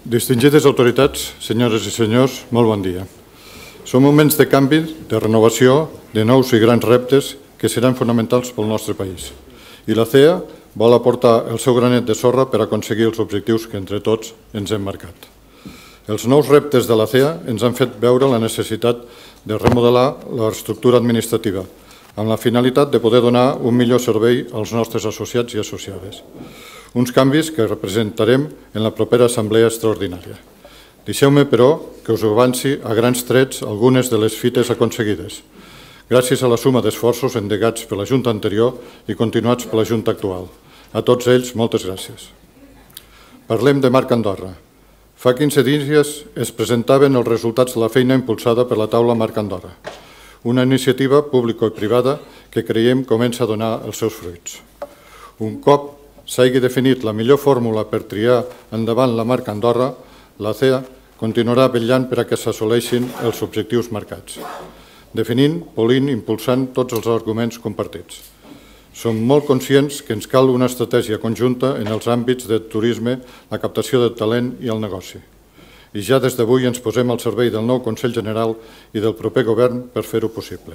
Distingides autoritats, senyores i senyors, molt bon dia. Són moments de canvi, de renovació, de nous i grans reptes que seran fonamentals pel nostre país. I la CEA vol aportar el seu granet de sorra per aconseguir els objectius que entre tots ens hem marcat. Els nous reptes de la CEA ens han fet veure la necessitat de remodelar l'estructura administrativa, amb la finalitat de poder donar un millor servei als nostres associats i associades. Uns canvis que representarem en la propera assemblea extraordinària. Deixeu-me, però, que us avanci a grans trets algunes de les fites aconseguides, gràcies a la suma d'esforços endegats per la Junta anterior i continuats per la Junta actual. A tots ells, moltes gràcies. Parlem de Marc Andorra. Fa 15 dies es presentaven els resultats de la feina impulsada per la taula Marc Andorra, una iniciativa pública i privada que creiem comença a donar els seus fruits. Un cop s'hagi definit la millor fórmula per triar endavant la marca Andorra, la CEA continuarà vetllant per a que s'assoleixin els objectius marcats, definint, polint i impulsant tots els arguments compartits. Som molt conscients que ens cal una estratègia conjunta en els àmbits de turisme, la captació de talent i el negoci. I ja des d'avui ens posem al servei del nou Consell General i del proper govern per fer-ho possible.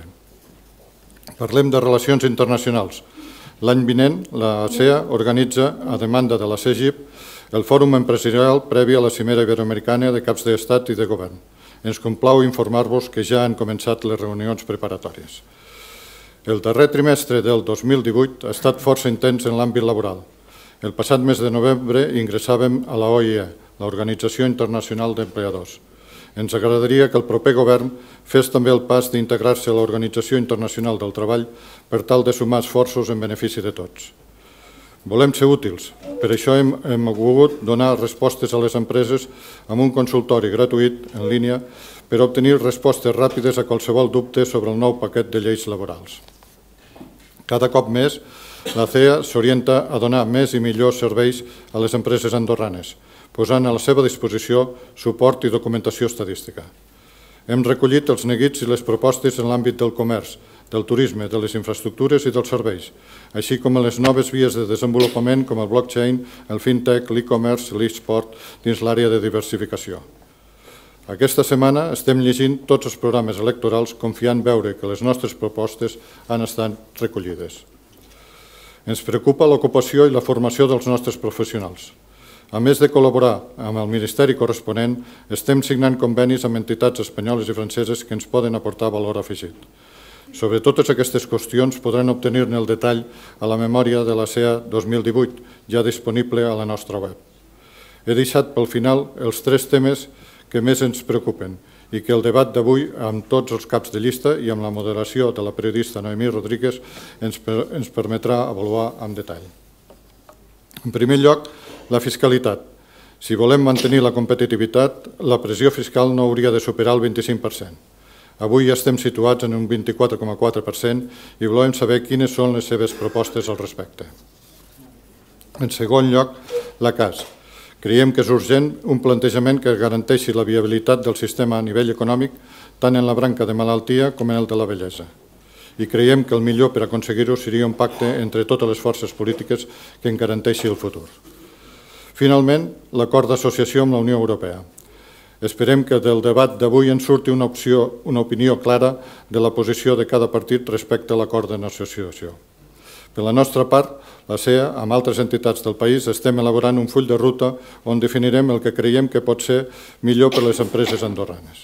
Parlem de relacions internacionals. L'any vinent, la CEA organitza, a demanda de la CEGIP, el Fòrum Empresarial previ a la Cimera Iberoamericana de Caps d'Estat i de Govern. Ens complau informar-vos que ja han començat les reunions preparatòries. El darrer trimestre del 2018 ha estat força intens en l'àmbit laboral. El passat mes de novembre ingressàvem a la OIE, l'Organització Internacional d'Empleadors. Ens agradaria que el proper govern fes també el pas d'integrar-se a l'Organització Internacional del Treball per tal de sumar esforços en benefici de tots. Volem ser útils, per això hem volgut donar respostes a les empreses amb un consultori gratuït en línia per obtenir respostes ràpides a qualsevol dubte sobre el nou paquet de lleis laborals. Cada cop més, la CEA s'orienta a donar més i millors serveis a les empreses andorranes, posant a la seva disposició suport i documentació estadística. Hem recollit els neguits i les propostes en l'àmbit del comerç, del turisme, de les infraestructures i dels serveis, així com les noves vies de desenvolupament com el blockchain, el fintech, l'e-commerce, l'e-sport dins l'àrea de diversificació. Aquesta setmana estem llegint tots els programes electorals confiant veure que les nostres propostes han estat recollides. Ens preocupa l'ocupació i la formació dels nostres professionals. A més de col·laborar amb el Ministeri corresponent, estem signant convenis amb entitats espanyoles i franceses que ens poden aportar valor afegit. Sobre totes aquestes qüestions podran obtenir-ne el detall a la memòria de la CEA 2018, ja disponible a la nostra web. He deixat pel final els 3 temes que més ens preocupen i que el debat d'avui, amb tots els caps de llista i amb la moderació de la periodista Noemí Rodríguez, ens permetrà avaluar amb detall. En primer lloc, la fiscalitat. Si volem mantenir la competitivitat, la pressió fiscal no hauria de superar el 25%. Avui ja estem situats en un 24,4% i volem saber quines són les seves propostes al respecte. En segon lloc, la CAS. Creiem que és urgent un plantejament que garanteixi la viabilitat del sistema a nivell econòmic tant en la branca de malaltia com en el de la vellesa. I creiem que el millor per aconseguir-ho seria un pacte entre totes les forces polítiques que en garanteixi el futur. Finalment, l'acord d'associació amb la Unió Europea. Esperem que del debat d'avui en surti una opinió clara de la posició de cada partit respecte a l'acord d'associació. Per la nostra part, la CEA, amb altres entitats del país, estem elaborant un full de ruta on definirem el que creiem que pot ser millor per a les empreses andorranes.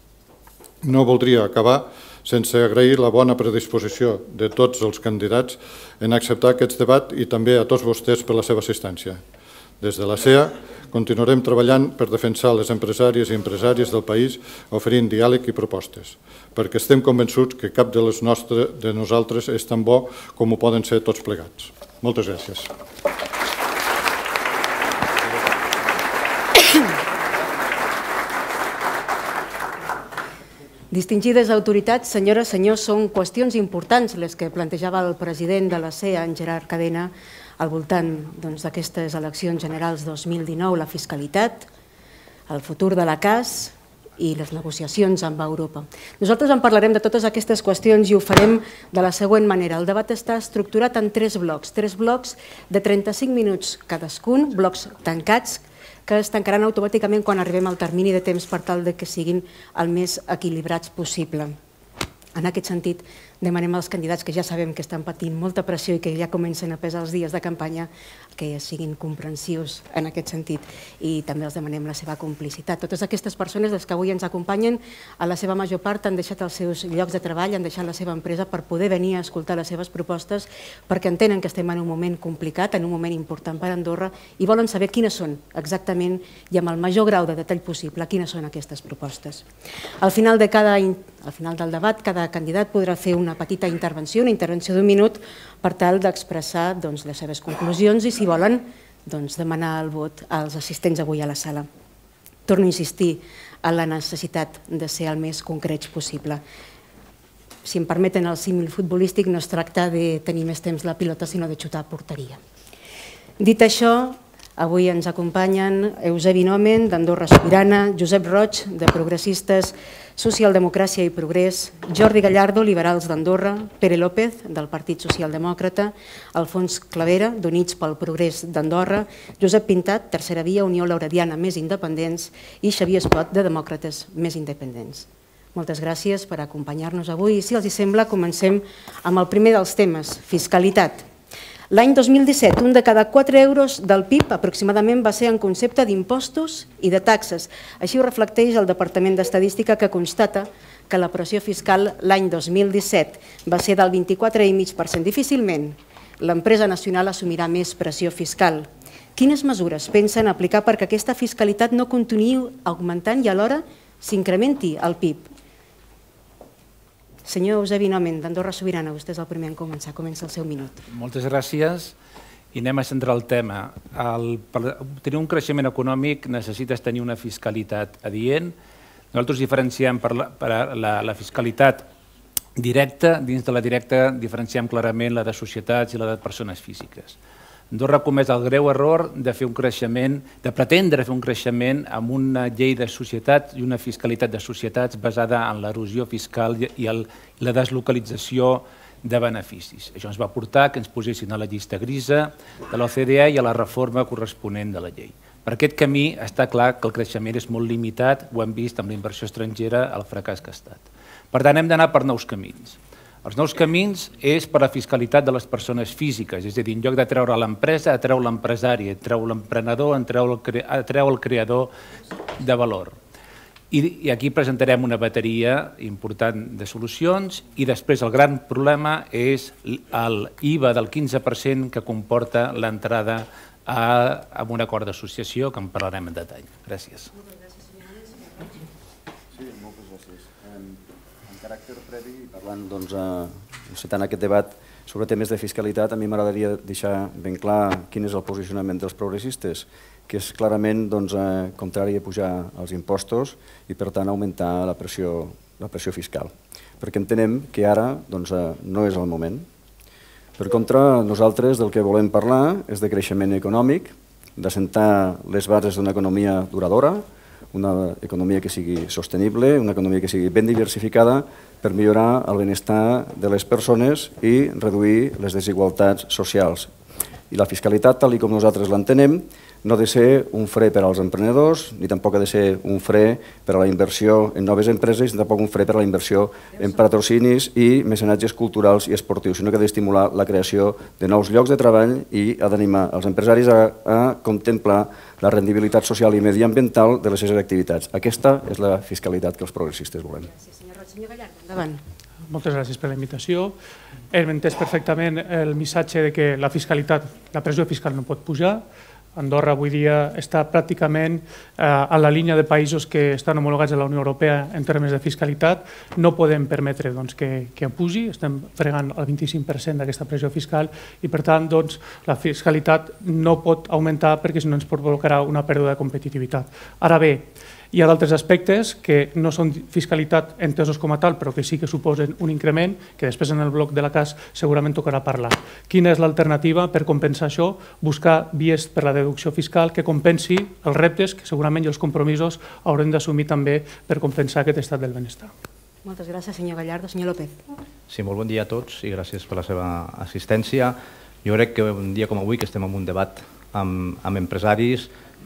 No voldria acabar sense agrair la bona predisposició de tots els candidats en acceptar aquest debat i també a tots vostès per la seva assistència. Des de la CEA continuarem treballant per defensar les empresàries i empresaris del país oferint diàleg i propostes, perquè estem convençuts que cap de nosaltres és tan bo com ho poden ser tots plegats. Moltes gràcies. Distingides autoritats, senyores i senyors, són qüestions importants les que plantejava el president de la CEA, en Gerard Cadena, al voltant d'aquestes eleccions generals 2019, la fiscalitat, el futur de la CAS i les negociacions amb Europa. Nosaltres en parlarem de totes aquestes qüestions i ho farem de la següent manera. El debat està estructurat en 3 blocs de 35 minuts cadascun, blocs tancats, que es tancaran automàticament quan arribem al termini de temps per tal que siguin el més equilibrats possible. En aquest sentit, demanem als candidats que ja sabem que estan patint molta pressió i que ja comencen a pesar els dies de campanya que siguin comprensius en aquest sentit i també els demanem la seva complicitat. Totes aquestes persones, les que avui ens acompanyen, a la seva major part han deixat els seus llocs de treball, han deixat la seva empresa per poder venir a escoltar les seves propostes perquè entenen que estem en un moment complicat, en un moment important per Andorra i volen saber quines són exactament i amb el major grau de detall possible quines són aquestes propostes. Al final del debat, cada candidat podrà fer una petita intervenció, una intervenció d'un minut, per tal d'expressar les seves conclusions i, si volen, demanar el vot als assistents avui a la sala. Torno a insistir en la necessitat de ser el més concrets possible. Si em permeten el símil futbolístic, no es tracta de tenir més temps la pilota, sinó de xutar a porteria. Dit això, avui ens acompanyen Eusebi Nomen, d'Andorra Sobirana, Josep Roig, de Progressistes, Socialdemocràcia i Progrés, Jordi Gallardo, Liberals d'Andorra, Pere López, del Partit Socialdemòcrata, Alfons Clavera, d'Units pel Progrés d'Andorra, Josep Pintat, Tercera Via, Unió Laurediana, Més Independents, i Xavier Espot, de Demòcrates Més Independents. Moltes gràcies per acompanyar-nos avui i, si els sembla, comencem amb el primer dels temes, fiscalitat. L'any 2017, un de cada 4 euros del PIB aproximadament va ser en concepte d'impostos i de taxes. Així ho reflecteix el Departament d'Estadística, que constata que la pressió fiscal l'any 2017 va ser del 24,5%. Difícilment l'empresa nacional assumirà més pressió fiscal. Quines mesures pensen aplicar perquè aquesta fiscalitat no continuï augmentant i alhora s'incrementi el PIB? Senyor Eusebi Nomen, d'Andorra Sobirana, vostè és el primer en començar. Comença el seu minut. Moltes gràcies i anem a centrar el tema. Per tenir un creixement econòmic necessites tenir una fiscalitat adient. Nosaltres diferenciem per la fiscalitat directa. Dins de la directa diferenciem clarament la de societats i la de persones físiques. Andorra ha comès el greu error de fer un creixement, de pretendre fer un creixement amb una llei de societats i una fiscalitat de societats basada en l'erosió fiscal i la deslocalització de beneficis. Això ens va portar que ens posessin a la llista grisa de l'OCDE i a la reforma corresponent de la llei. Per aquest camí està clar que el creixement és molt limitat, ho hem vist amb la inversió estrangera, el fracàs que ha estat. Per tant, hem d'anar per nous camins. Els nous camins és per la fiscalitat de les persones físiques, és a dir, en lloc de treure l'empresa, atreu l'empresari, atreu l'emprenedor, atreu el creador de valor. I aquí presentarem una bateria important de solucions i després el gran problema és l'IVA del 15% que comporta l'entrada a un acord d'associació, que en parlarem en detall. Gràcies. Caràcter previ, parlant, encetant aquest debat sobre temes de fiscalitat, a mi m'agradaria deixar ben clar quin és el posicionament dels progressistes, que és clarament contrari a pujar els impostos i, per tant, augmentar la pressió fiscal. Perquè entenem que ara no és el moment. Per contra, nosaltres del que volem parlar és de creixement econòmic, d'assentar les bases d'una economia duradora, una economia que sigui sostenible, una economia que sigui ben diversificada per millorar el benestar de les persones i reduir les desigualtats socials. I la fiscalitat, tal com nosaltres l'entenem, no ha de ser un fre per als emprenedors, ni tampoc ha de ser un fre per a la inversió en noves empreses, ni tampoc un fre per a la inversió en patrocinis i mecenatges culturals i esportius, sinó que ha d'estimular la creació de nous llocs de treball i ha d'animar els empresaris a contemplar la rendibilitat social i mediambiental de les seves activitats. Aquesta és la fiscalitat que els progressistes volem. Gràcies, senyor Roig. Senyor Gallardo, endavant. Moltes gràcies per la invitació. Hem entès perfectament el missatge de que la pressió fiscal no pot pujar. Andorra avui dia està pràcticament a la línia de països que estan homologats a la Unió Europea en termes de fiscalitat. No podem permetre que pugi, estem fregant el 25% d'aquesta pressió fiscal i, per tant, la fiscalitat no pot augmentar perquè si no ens provocarà una pèrdua de competitivitat. Ara bé, hi ha d'altres aspectes que no són fiscalitat entesos com a tal, però que sí que suposen un increment, que després en el bloc de la CAS segurament tocarà parlar. Quina és l'alternativa per compensar això? Buscar vies per la deducció fiscal que compensi els reptes que segurament i els compromisos haurem d'assumir també per compensar aquest estat del benestar. Moltes gràcies, senyor Gallardo. Senyor López. Sí, molt bon dia a tots i gràcies per la seva assistència. Jo crec que un dia com avui, que estem en un debat amb empresaris,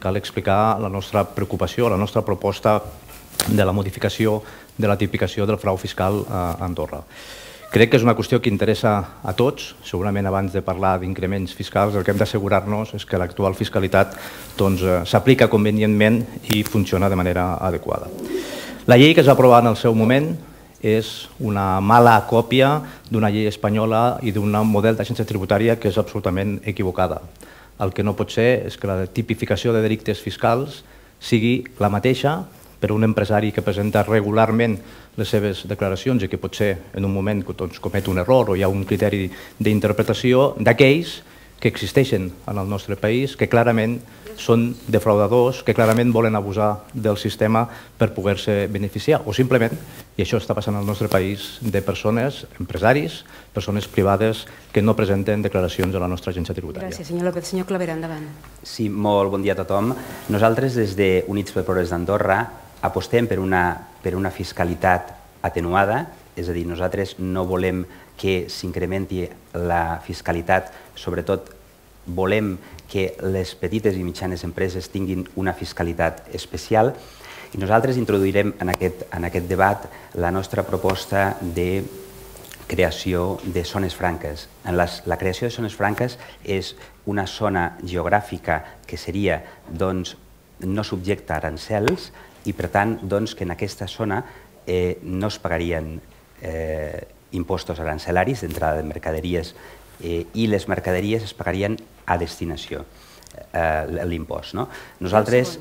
cal explicar la nostra preocupació, la nostra proposta de la modificació de la tipificació del frau fiscal a Andorra. Crec que és una qüestió que interessa a tots. Segurament abans de parlar d'increments fiscals el que hem d'assegurar-nos és que l'actual fiscalitat s'aplica convenientment i funciona de manera adequada. La llei que es va aprovar en el seu moment és una mala còpia d'una llei espanyola i d'un model d'agència tributària que és absolutament equivocada. El que no pot ser és que la tipificació de delictes fiscals sigui la mateixa per un empresari que presenta regularment les seves declaracions i que potser en un moment comet un error o hi ha un criteri d'interpretació d'aquells que existeixen en el nostre país, que clarament són defraudadors, que clarament volen abusar del sistema per poder-se beneficiar o simplement, i això està passant al nostre país, de persones, empresaris, persones privades que no presenten declaracions a la nostra agència tributària. Gràcies, senyor López. Senyor Clavera, endavant. Sí, molt bon dia a tothom. Nosaltres, des d'Units pel Progrés d'Andorra, apostem per una fiscalitat atenuada, és a dir, nosaltres no volem que s'incrementi la fiscalitat, sobretot volem que les petites i mitjanes empreses tinguin una fiscalitat especial i nosaltres introduirem en aquest debat la nostra proposta de creació de zones franques. La creació de zones franques és una zona geogràfica que seria no subjecta a arancels i per tant que en aquesta zona no es pagarien impostos arancelaris d'entrada de mercaderies i les mercaderies es pagarien a destinació, l'impost. Nosaltres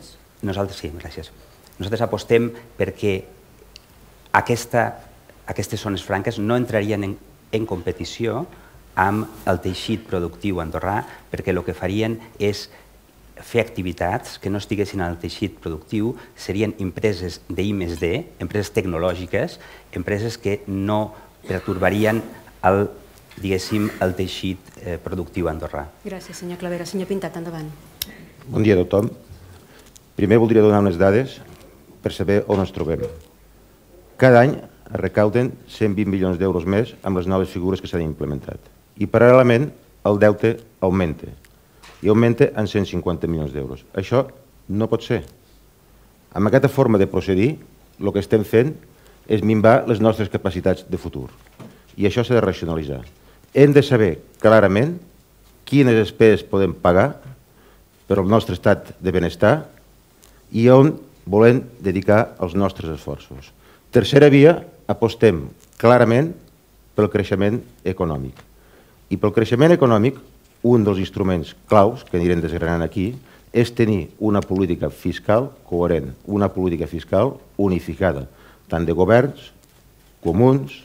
apostem perquè aquestes zones franques no entrarien en competició amb el teixit productiu andorrà perquè el que farien és fer activitats que no estiguessin en el teixit productiu, serien empreses d'I+D, empreses tecnològiques, empreses que no pertorbarien el teixit productiu andorrà. Gràcies, senyor Clavera. Senyor Pintat, endavant. Bon dia a tothom. Primer voldria donar unes dades per saber on ens trobem. Cada any es recauden 120 milions d'euros més amb les noves figures que s'han implementat. I paral·lelament el deute augmenta. I augmenta en 150 milions d'euros. Això no pot ser. Amb aquesta forma de procedir, el que estem fent és minvar les nostres capacitats de futur. I això s'ha de racionalitzar. Hem de saber clarament quines despeses podem pagar per al nostre estat de benestar i on volem dedicar els nostres esforços. Tercera via, apostem clarament pel creixement econòmic. I pel creixement econòmic, un dels instruments claus, que anirem desgranant aquí, és tenir una política fiscal coherent, una política fiscal unificada, tant de governs, comuns,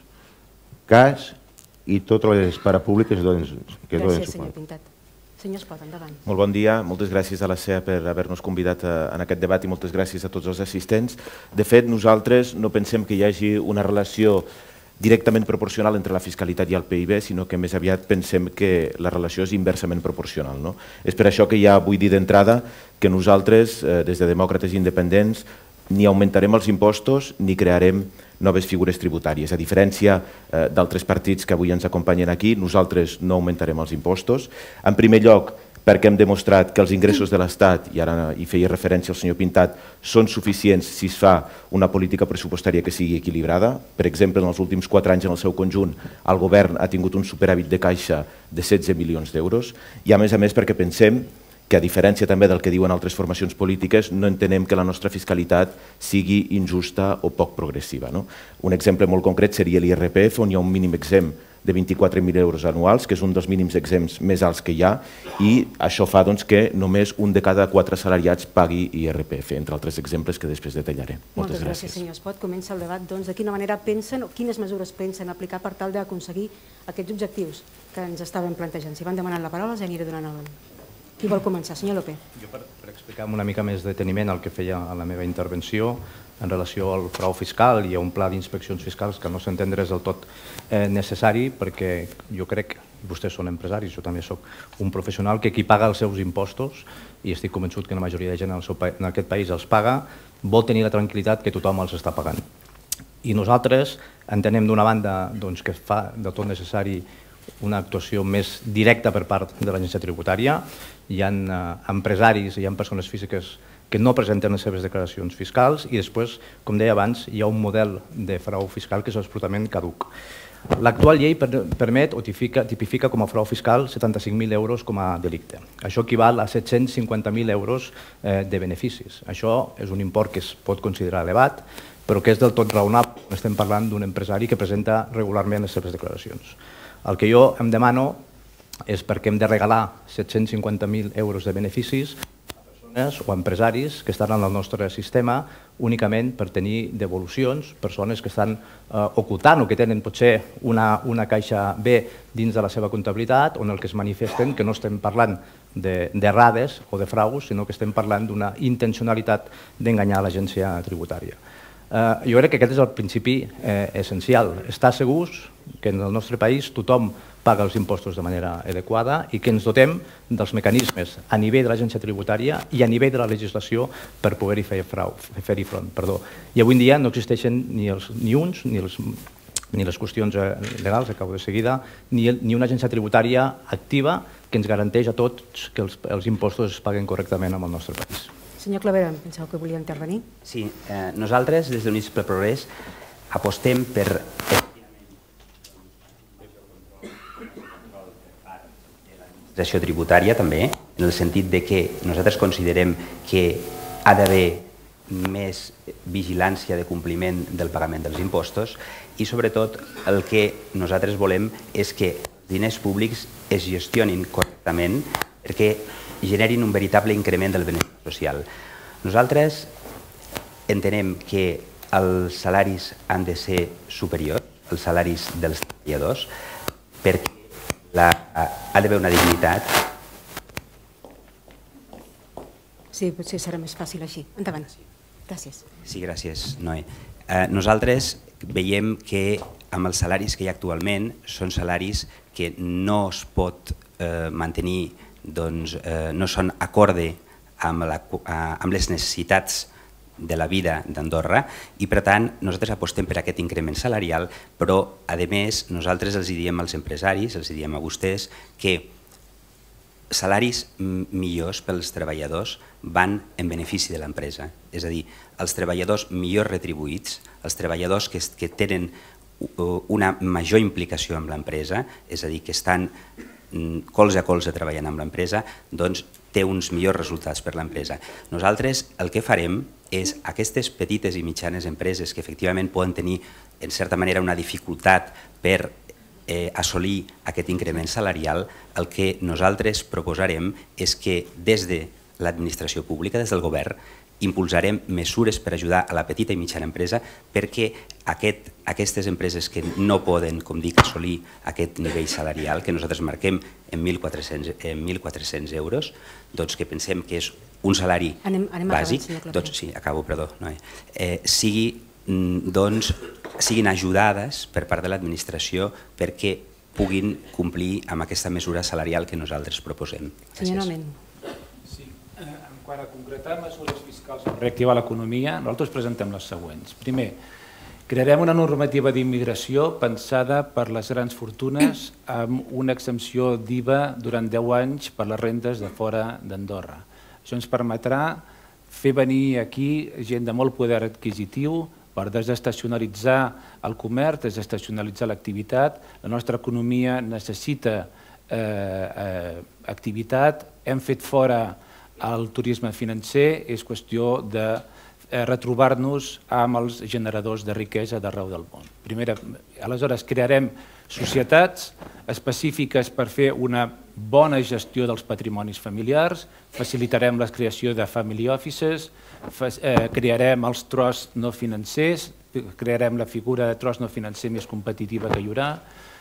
CAS i totes les parapúbliques que donen suport. Gràcies, senyor Pintat. Senyor Espot, endavant. Molt bon dia, moltes gràcies a la CEA per haver-nos convidat en aquest debat i moltes gràcies a tots els assistents. De fet, nosaltres no pensem que hi hagi una relació directament proporcional entre la fiscalitat i el PIB, sinó que més aviat pensem que la relació és inversament proporcional. És per això que ja vull dir d'entrada que nosaltres, des de demòcrates independents, ni augmentarem els impostos ni crearem noves figures tributàries. A diferència d'altres partits que avui ens acompanyen aquí, nosaltres no augmentarem els impostos. En primer lloc, perquè hem demostrat que els ingressos de l'Estat, i ara hi feia referència el senyor Pintat, són suficients si es fa una política pressupostària que sigui equilibrada. Per exemple, en els últims 4 anys en el seu conjunt, el govern ha tingut un superàvit de caixa de 16 milions d'euros i a més perquè pensem que a diferència també del que diuen altres formacions polítiques, no entenem que la nostra fiscalitat sigui injusta o poc progressiva. Un exemple molt concret seria l'IRPF, on hi ha un mínim exempt de 24.000 euros anuals, que és un dels mínims exempts més alts que hi ha, i això fa que només un de cada 4 assalariats pagui IRPF, entre altres exemples que després detallaré. Moltes gràcies, senyor Espot. Comença el debat. De quina manera pensen o quines mesures pensen aplicar per tal d'aconseguir aquests objectius que ens estàvem plantejant? Si van demanant la paraula, ja aniré donant el... Qui vol començar? Senyor López. Jo per explicar amb una mica més deteniment el que feia a la meva intervenció en relació al frau fiscal i a un pla d'inspeccions fiscals que no s'entendre és del tot necessari perquè jo crec, vostès són empresaris, jo també soc un professional, que qui paga els seus impostos, i estic convençut que la majoria de gent en aquest país els paga, vol tenir la tranquil·litat que tothom els està pagant. I nosaltres entenem d'una banda que fa del tot necessari una actuació més directa per part de l'agència tributària. Hi ha empresaris, hi ha persones físiques que no presenten les seves declaracions fiscals i després, com deia abans, hi ha un model de frau fiscal que és absolutament caduc. L'actual llei permet o tipifica com a frau fiscal 75.000 euros com a delicte. Això equival a 750.000 euros de beneficis. Això és un import que es pot considerar elevat, però que és del tot raonable. Estem parlant d'un empresari que presenta regularment les seves declaracions. El que jo em demano és perquè hem de regalar 750.000 euros de beneficis a persones o empresaris que estan en el nostre sistema únicament per tenir devolucions, persones que estan ocultant o que tenen potser una caixa B dins de la seva comptabilitat on el que es manifesten que no estem parlant d'errades o de fraus, sinó que estem parlant d'una intencionalitat d'enganyar l'agència tributària. Jo crec que aquest és el principi essencial. Estar segurs que en el nostre país tothom paga els impostos de manera adequada i que ens dotem dels mecanismes a nivell de l'agència tributària i a nivell de la legislació per poder-hi fer front. I avui en dia no existeixen ni uns ni les qüestions legals, acabo de seguida, ni una agència tributària activa que ens garanteix a tots que els impostos es paguen correctament en el nostre país. Senyor Clavera, em penseu que volia intervenir? Sí, nosaltres des d'Units pel Progrés apostem per l'administració tributària també, en el sentit de que nosaltres considerem que ha d'haver més vigilància de compliment del pagament dels impostos i sobretot el que nosaltres volem és que els diners públics es gestionin correctament perquè generin un veritable increment del benestar social. Nosaltres entenem que els salaris han de ser superiors als salaris dels treballadors perquè ha d'haver una dignitat. Sí, potser serà més fàcil així. Endavant. Gràcies. Sí, gràcies, Noé. Nosaltres veiem que amb els salaris que hi ha actualment són salaris que no es pot mantenir, no són acorde amb les necessitats de la vida d'Andorra i per tant nosaltres apostem per aquest increment salarial, però a més nosaltres els diem als empresaris, els diem a vostès que salaris millors pels treballadors van en benefici de l'empresa, és a dir, els treballadors millor retribuïts, els treballadors que tenen una major implicació amb l'empresa, és a dir, que estan colze a colze treballant amb l'empresa, doncs té uns millors resultats per l'empresa. Nosaltres el que farem és aquestes petites i mitjanes empreses que efectivament poden tenir en certa manera una dificultat per assolir aquest increment salarial, el que nosaltres proposarem és que des de l'administració pública, des del govern, impulsarem mesures per ajudar a la petita i mitjana empresa perquè aquestes empreses que no poden, com dic, assolir aquest nivell salarial que nosaltres marquem en 1.400 euros, doncs que pensem que és un salari bàsic, sí, acabo, perdó, siguin ajudades per part de l'administració perquè puguin complir amb aquesta mesura salarial que nosaltres proposem. Senyor Nomen. Quant a concretar mesures fiscals per reactivar l'economia, nosaltres presentem les següents. Primer, crearem una normativa d'immigració pensada per les grans fortunes amb una exempció d'IVA durant 10 anys per les rendes de fora d'Andorra. Això ens permetrà fer venir aquí gent de molt poder adquisitiu per desestacionalitzar el comerç, desestacionalitzar l'activitat. La nostra economia necessita activitat. Hem fet fora el turisme financer, és qüestió de retrobar-nos amb els generadors de riquesa d'arreu del món. Aleshores, crearem societats específiques per fer una bona gestió dels patrimonis familiars, facilitarem la creació de family offices, crearem els trusts no financers, crearem la figura de trust no financer més competitiva que hi haurà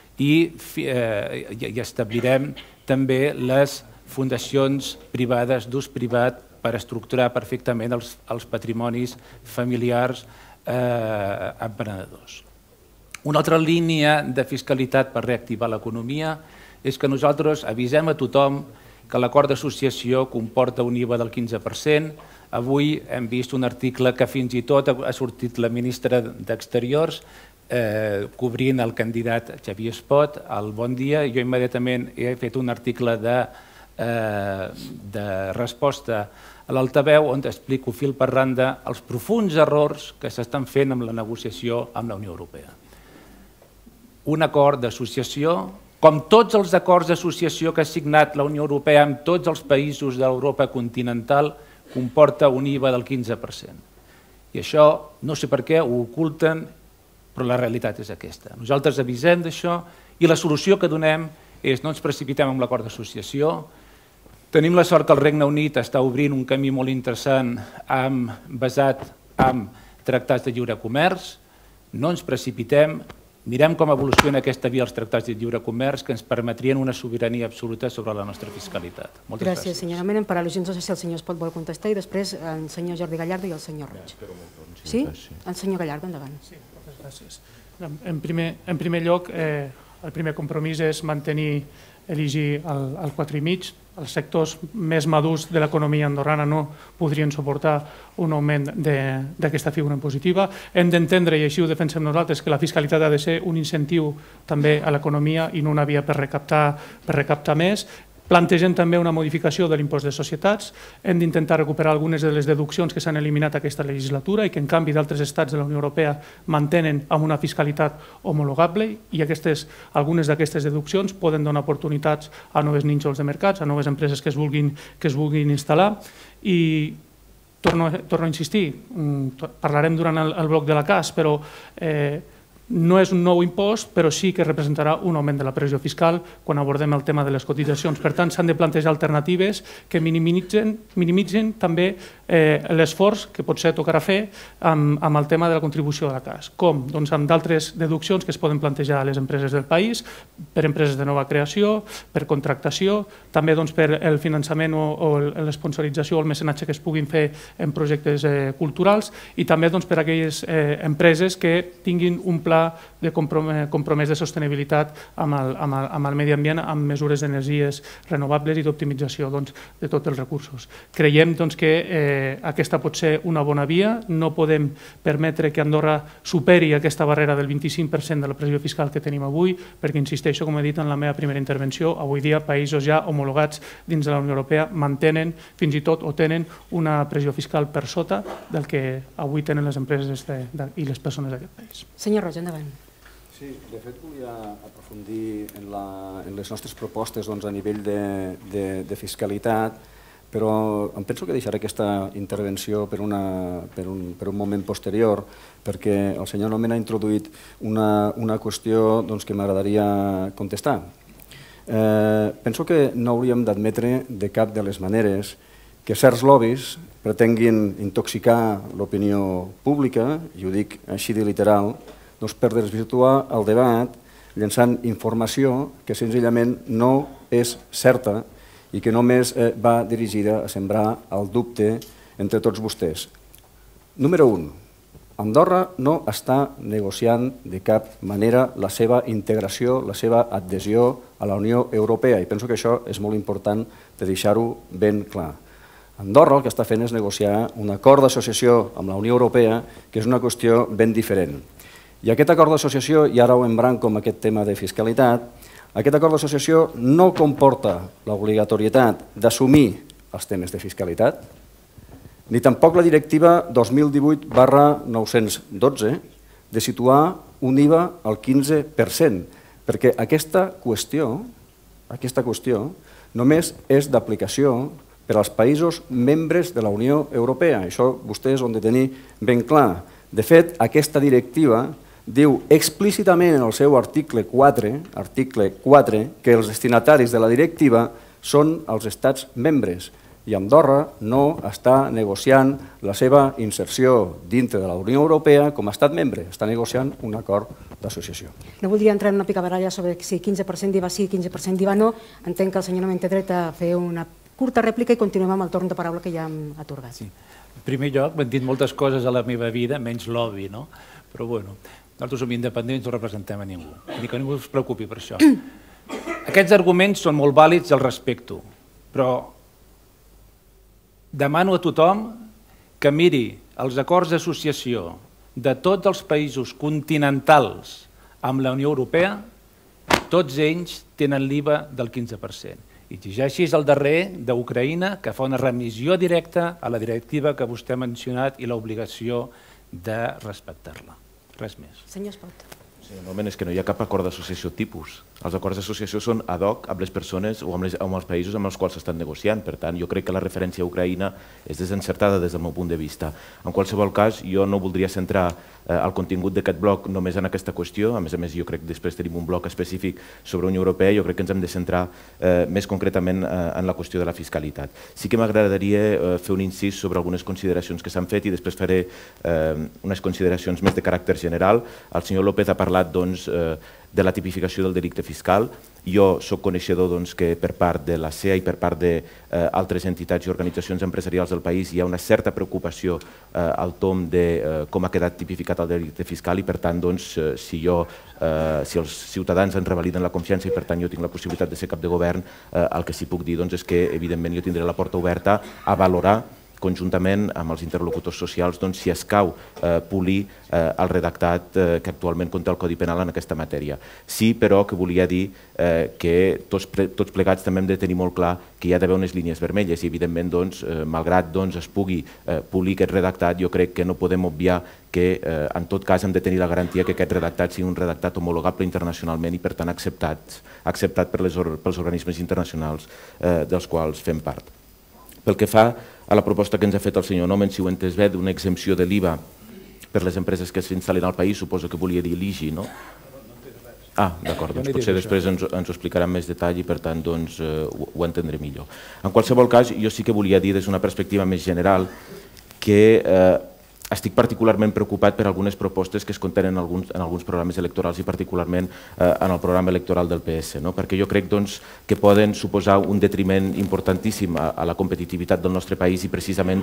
i establirem també les fundacions privades d'ús privat per estructurar perfectament els patrimonis familiars emprenedors. Una altra línia de fiscalitat per reactivar l'economia és que nosaltres avisem a tothom que l'acord d'associació comporta un IVA del 15%. Avui hem vist un article que fins i tot ha sortit la ministra d'Exteriors cobrint el candidat Xavier Espot, al Bon Dia. Jo immediatament he fet un article de resposta a l'altaveu on explico fil per randa els profunds errors que s'estan fent amb la negociació amb la Unió Europea. Un acord d'associació, com tots els acords d'associació que ha signat la Unió Europea amb tots els països de l'Europa continental, comporta un IVA del 15%. I això, no sé per què, ho oculten, però la realitat és aquesta. Nosaltres avisem d'això i la solució que donem és no ens precipitem amb l'acord d'associació. Tenim la sort que el Regne Unit està obrint un camí molt interessant basat en tractats de lliure comerç. No ens precipitem, mirem com evoluciona aquesta via els tractats de lliure comerç que ens permetrien una sobirania absoluta sobre la nostra fiscalitat. Moltes gràcies. Gràcies, senyor Menen. Per al·lusions, no sé si el senyor Espot vol contestar i després el senyor Jordi Gallardo i el senyor Roig. Sí? El senyor Gallardo, endavant. Sí, moltes gràcies. En primer lloc, el primer compromís és mantenir l'IGI al 4,5. Els sectors més madurs de l'economia andorrana no podrien suportar un augment d'aquesta figura impositiva. Hem d'entendre, i així ho defensem nosaltres, que la fiscalitat ha de ser un incentiu també a l'economia i no una via per recaptar més. Plantegem també una modificació de l'impost de societats. Hem d'intentar recuperar algunes de les deduccions que s'han eliminat aquesta legislatura i que, en canvi, d'altres estats de la Unió Europea mantenen amb una fiscalitat homologable i algunes d'aquestes deduccions poden donar oportunitats a noves nínxols de mercats, a noves empreses que es vulguin instal·lar. I torno a insistir, parlarem durant el bloc de la CAS, però no és un nou impost, però sí que representarà un augment de la pressió fiscal quan abordem el tema de les cotitzacions. Per tant, s'han de plantejar alternatives que minimitzen també l'esforç que potser tocarà fer amb el tema de la contribució de la CAS. Com? Doncs amb d'altres deduccions que es poden plantejar a les empreses del país, per empreses de nova creació, per contractació, també per el finançament o l'esponsorització o el mecenatge que es puguin fer en projectes culturals i també per a aquelles empreses que tinguin un pla de compromès de sostenibilitat amb el medi ambient, amb mesures d'energies renovables i d'optimització de tots els recursos. Creiem que aquesta pot ser una bona via, no podem permetre que Andorra superi aquesta barrera del 25% de la pressió fiscal que tenim avui, perquè, insisteixo, com he dit en la meva primera intervenció, avui dia països ja homologats dins de la Unió Europea mantenen fins i tot o tenen una pressió fiscal per sota del que avui tenen les empreses i les persones d'aquest país. Senyor Roig, endavant. Sí, de fet volia aprofundir en les nostres propostes a nivell de fiscalitat, però em penso que deixaré aquesta intervenció per un moment posterior, perquè el senyor Nomen ha introduït una qüestió que m'agradaria contestar. Penso que no hauríem d'admetre de cap de les maneres que certs lobbies pretenguin intoxicar l'opinió pública, i ho dic així de literal, per desvirtuar el debat llançant informació que senzillament no és certa i que només va dirigida a sembrar el dubte entre tots vostès. Número 1. Andorra no està negociant de cap manera la seva integració, la seva adhesió a la Unió Europea, i penso que això és molt important de deixar-ho ben clar. Andorra el que està fent és negociar un acord d'associació amb la Unió Europea, que és una qüestió ben diferent. I aquest acord d'associació, i ara ho embranco amb aquest tema de fiscalitat, aquest acord d'associació no comporta l'obligatorietat d'assumir els temes de fiscalitat, ni tampoc la directiva 2018/912 de situar un IVA al 15%, perquè aquesta qüestió només és d'aplicació per als països membres de la Unió Europea. Això vostès ho han de tenir ben clar. De fet, aquesta directiva diu explícitament en el seu article 4, que els destinataris de la directiva són els estats membres, i Andorra no està negociant la seva inserció dintre de la Unió Europea com a estat membre, està negociant un acord d'associació. No voldria entrar en una picabaralla sobre si 15% d'IVA sí, 15% d'IVA no. Entenc que el senyor Nomen té dret a fer una curta rèplica i continuem amb el torn de paraula que ja hem atorgat. En primer lloc, m'han dit moltes coses a la meva vida, menys lobby, no? Però bueno, nosaltres som independents, no representem a ningú. Vull dir que ningú es preocupi per això. Aquests arguments són molt vàlids, els respecto, però demano a tothom que miri els acords d'associació de tots els països continentals amb la Unió Europea, tots ells tenen l'IVA del 15%. I llegeixis el darrer d'Ucraïna, que fa una remissió directa a la directiva que vostè ha mencionat i l'obligació de respectar-la. Res més. Senyor Espot. Normalment és que no hi ha cap acord d'associació tipus. Els acords d'associació són ad hoc amb les persones o amb els països amb els quals s'estan negociant. Per tant, jo crec que la referència a Ucraïna és desencertada des del meu punt de vista. En qualsevol cas, jo no voldria centrar el contingut d'aquest bloc només en aquesta qüestió. A més, jo crec que després tenim un bloc específic sobre Unió Europea. Jo crec que ens hem de centrar més concretament en la qüestió de la fiscalitat. Sí que m'agradaria fer un incís sobre algunes consideracions que s'han fet i després faré unes consideracions més de caràcter general. El senyor López ha parlat de la tipificació del delicte fiscal. Jo soc coneixedor que per part de la CEA i per part d'altres entitats i organitzacions empresarials del país hi ha una certa preocupació al tomb de com ha quedat tipificat el delicte fiscal i per tant si els ciutadans ens revaliden la confiança i per tant jo tinc la possibilitat de ser cap de govern, el que sí puc dir és que evidentment jo tindré la porta oberta a valorar conjuntament amb els interlocutors socials si escau polir el redactat que actualment conté el Codi Penal en aquesta matèria. Sí, però, que volia dir que tots plegats també hem de tenir molt clar que hi ha d'haver unes línies vermelles i, evidentment, malgrat es pugui polir aquest redactat, jo crec que no podem obviar que, en tot cas, hem de tenir la garantia que aquest redactat sigui un redactat homologable internacionalment i, per tant, acceptat pels organismes internacionals dels quals fem part. Pel que fa a la proposta que ens ha fet el senyor Nomen, si ho he entès bé, d'una exempció de l'IVA per les empreses que s'instal·lin al país, suposo que volia dir l'IGI, no? Ah, d'acord, potser després ens ho explicarà en més detall i per tant ho entendré millor. En qualsevol cas, jo sí que volia dir des d'una perspectiva més general que estic particularment preocupat per algunes propostes que es contenen en alguns programes electorals i particularment en el programa electoral del PS, perquè jo crec que poden suposar un detriment importantíssim a la competitivitat del nostre país i precisament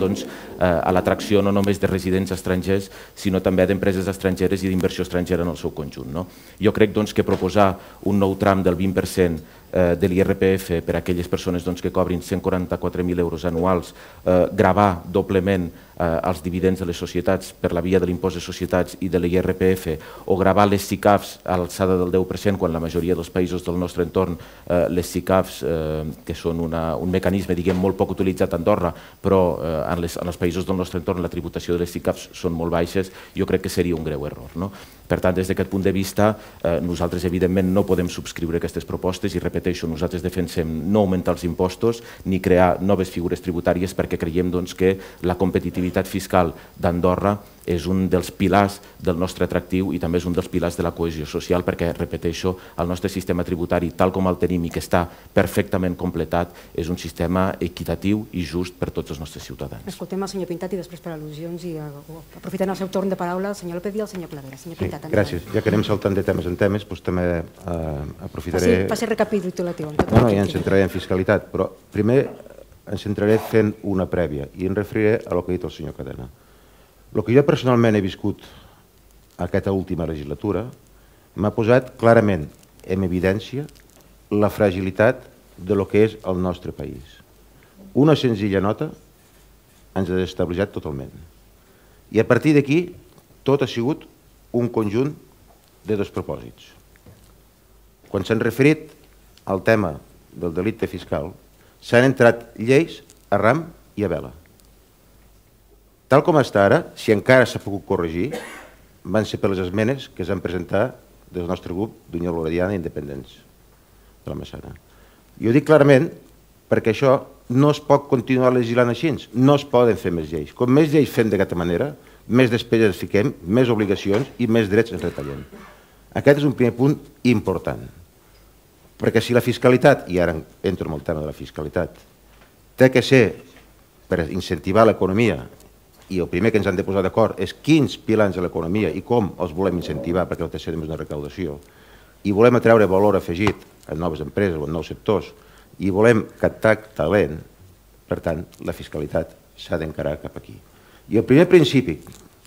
a l'atracció no només de residents estrangers sinó també d'empreses estrangeres i d'inversió estrangera en el seu conjunt. Jo crec que proposar un nou tram del 20% de l'IRPF per a aquelles persones que cobrin 144.000 euros anuals, gravar doblement els dividends de les societats per la via de l'impost de societats i de l'IRPF o gravar les SICAFs a l'alçada del 10% quan la majoria dels països del nostre entorn les SICAFs, que són un mecanisme molt poc utilitzat a Andorra, però en els països del nostre entorn la tributació de les SICAFs són molt baixes, jo crec que seria un greu error. Per tant, des d'aquest punt de vista, nosaltres evidentment no podem subscriure aquestes propostes i repeteixo, nosaltres defensem no augmentar els impostos ni crear noves figures tributàries perquè creiem que la competitivitat fiscal d'Andorra és un dels pilars del nostre atractiu i també és un dels pilars de la cohesió social perquè, repeteixo, el nostre sistema tributari tal com el tenim i que està perfectament completat és un sistema equitatiu i just per tots els nostres ciutadans. Escoltem el senyor Pintat i després per al·lusions i aprofitant el seu torn de paraula el senyor López i el senyor Clavera. Gràcies. Ja que anem saltant de temes en temes, també aprofitaré... Passi recapitulatiu. No, ja ens centraré en fiscalitat, però primer ens centraré fent una prèvia i em referiré a el que ha dit el senyor Cadena. El que jo personalment he viscut aquesta última legislatura m'ha posat clarament en evidència la fragilitat de lo que és el nostre país. Una senzilla nota ens ha desestabilitzat totalment. I a partir d'aquí tot ha sigut un conjunt de despropòsits. Quan s'han referit al tema del delicte fiscal, s'han entrat lleis a ram i a vela. Tal com està ara, si encara s'ha pogut corregir, van ser per les esmenes que es van presentar del nostre grup d'Unió Bolivariana i Independents de la Massana. Jo ho dic clarament perquè això no es pot continuar legislant així, no es poden fer més lleis. Com més lleis fem d'aquesta manera, més despeses fiquem, més obligacions i més drets ens retallem. Aquest és un primer punt important. Perquè si la fiscalitat, i ara entro en el tema de la fiscalitat, té que ser per incentivar l'economia i el primer que ens han de posar d'acord és quins pilars de l'economia i com els volem incentivar perquè el que serem és una recaudació i volem atreure valor afegit en noves empreses o en nous sectors i volem captar talent, per tant, la fiscalitat s'ha d'encarar cap aquí. I el primer principi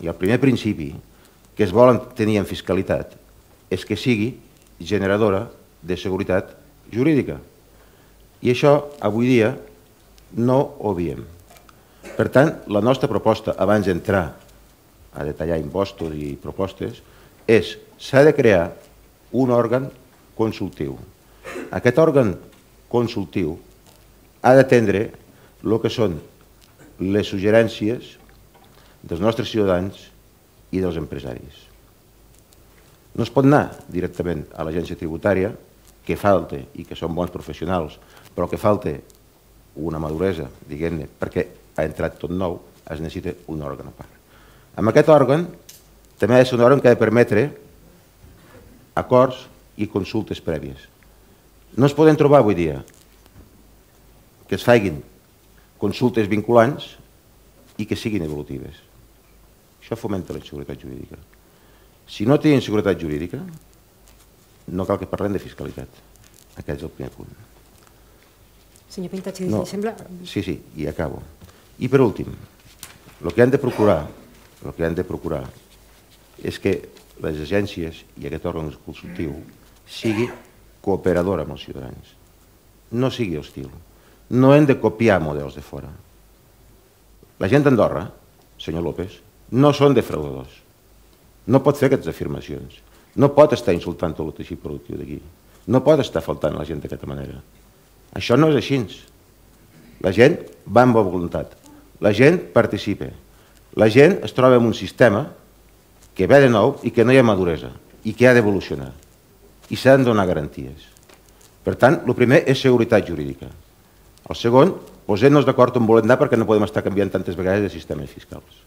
que es volen tenir en fiscalitat és que sigui generadora de seguretat jurídica. I això avui dia no ho veiem. Per tant, la nostra proposta abans d'entrar a detallar impostos i propostes, s'ha de crear un òrgan consultiu. Aquest òrgan consultiu ha d'atendre el que són les suggerències dels nostres ciutadans i dels empresaris. No es pot anar directament a l'agència tributària, que falta i que són bons professionals, però que falta una maduresa, diguem-ne, perquè ha entrat tot nou, es necessita un òrgan a part. Amb aquest òrgan també ha de ser un òrgan que ha de permetre acords i consultes prèvies. No es poden trobar avui dia que es facin consultes vinculants i que siguin evolutives. Això fomenta la inseguretat jurídica. Si no tenen seguretat jurídica, no cal que parlem de fiscalitat. Aquest és el primer punt. Senyor Pintat, si li sembla... Sí, i acabo. I per últim, el que han de procurar és que les agències i aquest òrgan consultiu sigui cooperador amb els ciutadans. No sigui hostil. No hem de copiar models de fora. La gent d'Andorra, senyor López, no són defraudadors. No pot fer aquestes afirmacions. No pot estar insultant tot el teixit productiu d'aquí. No pot estar faltant a la gent d'aquesta manera. Això no és així. La gent va amb voluntat. La gent participa. La gent es troba en un sistema que ve de nou i que no hi ha maduresa i que ha d'evolucionar. I s'han de donar garanties. Per tant, el primer és seguretat jurídica. El segon, posem-nos d'acord on volem anar perquè no podem estar canviant tantes vegades de sistemes fiscals.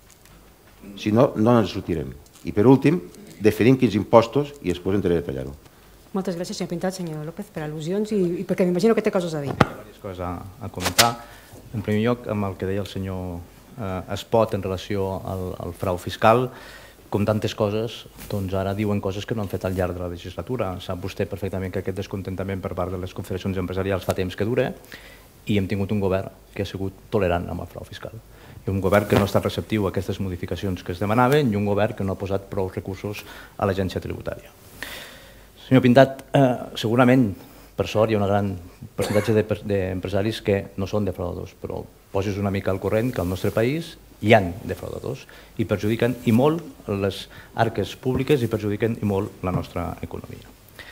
Si no, no ens sortirem. I per últim, definim quins impostos i després entraré a detallar-ho. Moltes gràcies, senyor Pintat, senyor López, per al·lusions i perquè m'imagino que té coses a dir. Hi ha diverses coses a comentar. En primer lloc, amb el que deia el senyor Espot en relació al frau fiscal, com tantes coses, doncs ara diuen coses que no han fet al llarg de la legislatura. Sap vostè perfectament que aquest descontentament per part de les confederacions empresarials fa temps que dura i hem tingut un govern que ha sigut tolerant amb el frau fiscal. I un govern que no ha estat receptiu a aquestes modificacions que es demanaven i un govern que no ha posat prou recursos a l'agència tributària. Senyor Pintat, segurament, per sort, hi ha un gran percentatge d'empresaris que no són defraudadors, però posis una mica al corrent que al nostre país hi ha defraudadors i perjudiquen i molt les arques públiques i perjudiquen i molt la nostra economia.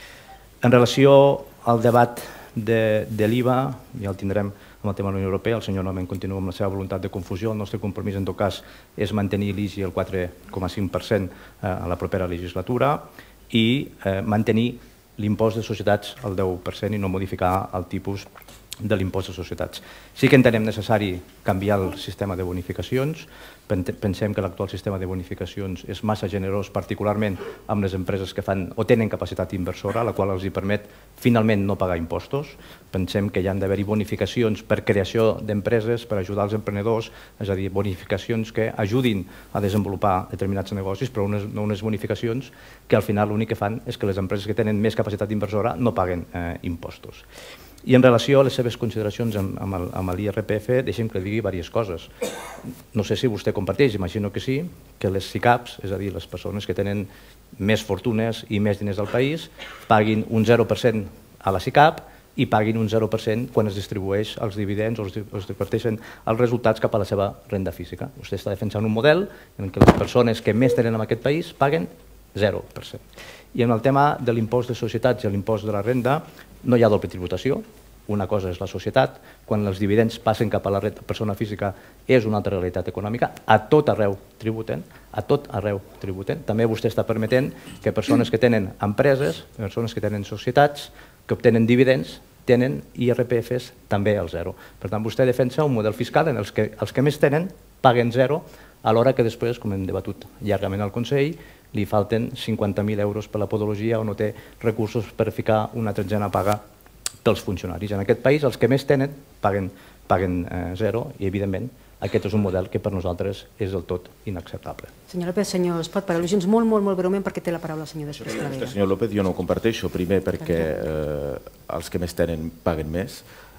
En relació al debat de l'IVA, ja el tindrem amb el tema de la Unió Europea, el senyor Nomen continua amb la seva voluntat de confusió, el nostre compromís en tot cas és mantenir l'IGI al 4,5% a la propera legislatura i mantenir l'impost de societats al 10% i no modificar el tipus de l'impost de societats. Sí que entenem necessari canviar el sistema de bonificacions. Pensem que l'actual sistema de bonificacions és massa generós, particularment amb les empreses que fan o tenen capacitat inversora, la qual els permet finalment no pagar impostos. Pensem que hi han d'haver-hi bonificacions per creació d'empreses, per ajudar els emprenedors, és a dir, bonificacions que ajudin a desenvolupar determinats negocis, però no unes bonificacions que al final l'únic que fan és que les empreses que tenen més capacitat inversora no paguen impostos. I en relació a les seves consideracions amb l'IRPF, deixem que li digui diverses coses. No sé si vostè comparteix, imagino que sí, que les SICAPs, és a dir, les persones que tenen més fortunes i més diners al país, paguin un 0% a la SICAP i paguin un 0% quan es distribueix els dividends o es reparteixen els resultats cap a la seva renda física. Vostè està defensant un model en què les persones que més tenen en aquest país paguen 0%. I en el tema de l'impost de societats i l'impost de la renda no hi ha doble tributació. Una cosa és la societat, quan els dividends passen cap a la persona física és una altra realitat econòmica, a tot arreu tributen, També vostè està permetent que persones que tenen empreses, persones que tenen societats, que obtenen dividends, tenen IRPFs també al zero. Per tant, vostè defensa un model fiscal en què els que més tenen paguen zero, alhora que després, com hem debatut llargament al Consell, li falten 50.000 euros per la podologia o no té recursos per ficar una tretzena paga pels funcionaris. En aquest país, els que més tenen paguen zero i, evidentment, aquest és un model que per nosaltres és del tot inacceptable. Senyor López, senyor Espot, per al·lusions molt breument perquè té la paraula el senyor després Clavera. Senyor López, jo no ho comparteixo. Primer perquè els que més tenen paguen més.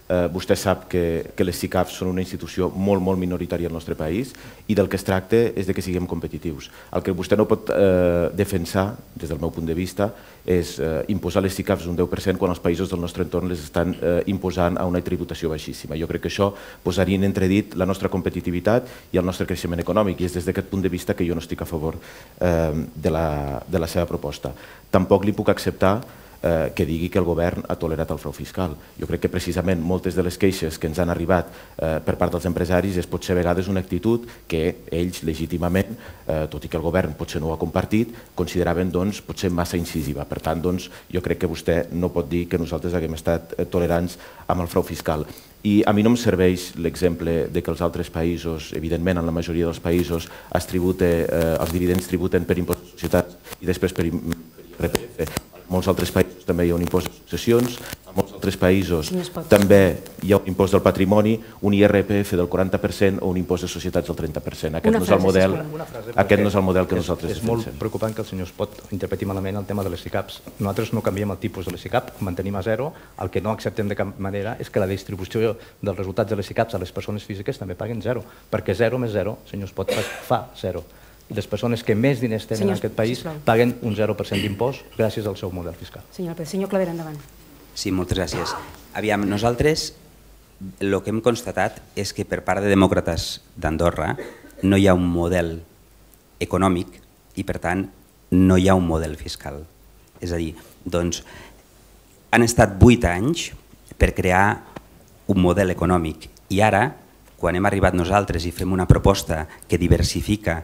Vostè sap que les SICAF són una institució molt minoritària al nostre país i del que es tracta és que siguem competitius. El que vostè no pot defensar, des del meu punt de vista, és imposar les SICAFs un 10% quan els països del nostre entorn les estan imposant a una tributació baixíssima. Jo crec que això posaria en entredit la nostra competitivitat i el nostre creixement econòmic, i és des d'aquest punt de vista que jo no estic a favor de la seva proposta. Tampoc li puc acceptar que digui que el govern ha tolerat el frau fiscal. Jo crec que precisament moltes de les queixes que ens han arribat per part dels empresaris és potser a vegades una actitud que ells legítimament, tot i que el govern potser no ho ha compartit, consideraven potser massa incisiva. Per tant, jo crec que vostè no pot dir que nosaltres haguem estat tolerants amb el frau fiscal. I a mi no em serveix l'exemple que els altres països, evidentment en la majoria dels països, els dividends tributen per impost de societats i després per IRPF. En molts altres països també hi ha un impost de successions, en molts altres països també hi ha un impost del patrimoni, un IRPF del 40% o un impost de societats del 30%. Aquest no és el model que nosaltres defensem. És molt preocupant que el senyor Espot interpreti malament el tema de les SICAPs. Nosaltres no canviem el tipus de les SICAP, mantenim a zero. El que no acceptem de cap manera és que la distribució dels resultats de les SICAPs a les persones físiques també paguen zero, perquè 0 més 0, senyor Espot, fa 0. I les persones que més diners tenen en aquest país paguen un 0% d'impost gràcies al seu model fiscal. Senyor Claver, endavant. Sí, moltes gràcies. Aviam, nosaltres el que hem constatat és que per part de demòcrates d'Andorra no hi ha un model econòmic i per tant no hi ha un model fiscal. És a dir, doncs han estat 8 anys per crear un model econòmic i ara, quan hem arribat nosaltres i fem una proposta que diversifica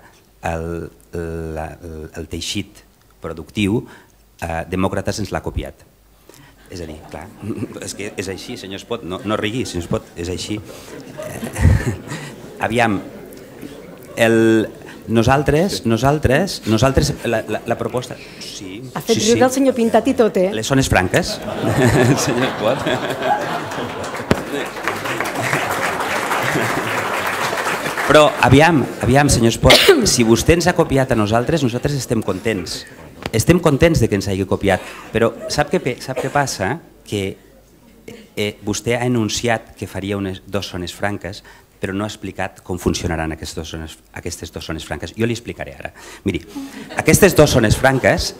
el teixit productiu, Demòcrates ens l'ha copiat. És a dir, clar, és que és així, senyor Espot, no rigui, senyor Espot, és així. Aviam, nosaltres, la proposta... Ha fet riure el senyor Pintat i tot, eh? Les zones franques, senyor Espot. Però, aviam, senyor Espot, si vostè ens ha copiat a nosaltres estem contents. Estem contents que ens hagi copiat, però sap què passa? Que vostè ha anunciat que faria 2 zones franques, però no ha explicat com funcionaran aquestes 2 zones franques. Jo li explicaré ara. Miri, aquestes 2 zones franques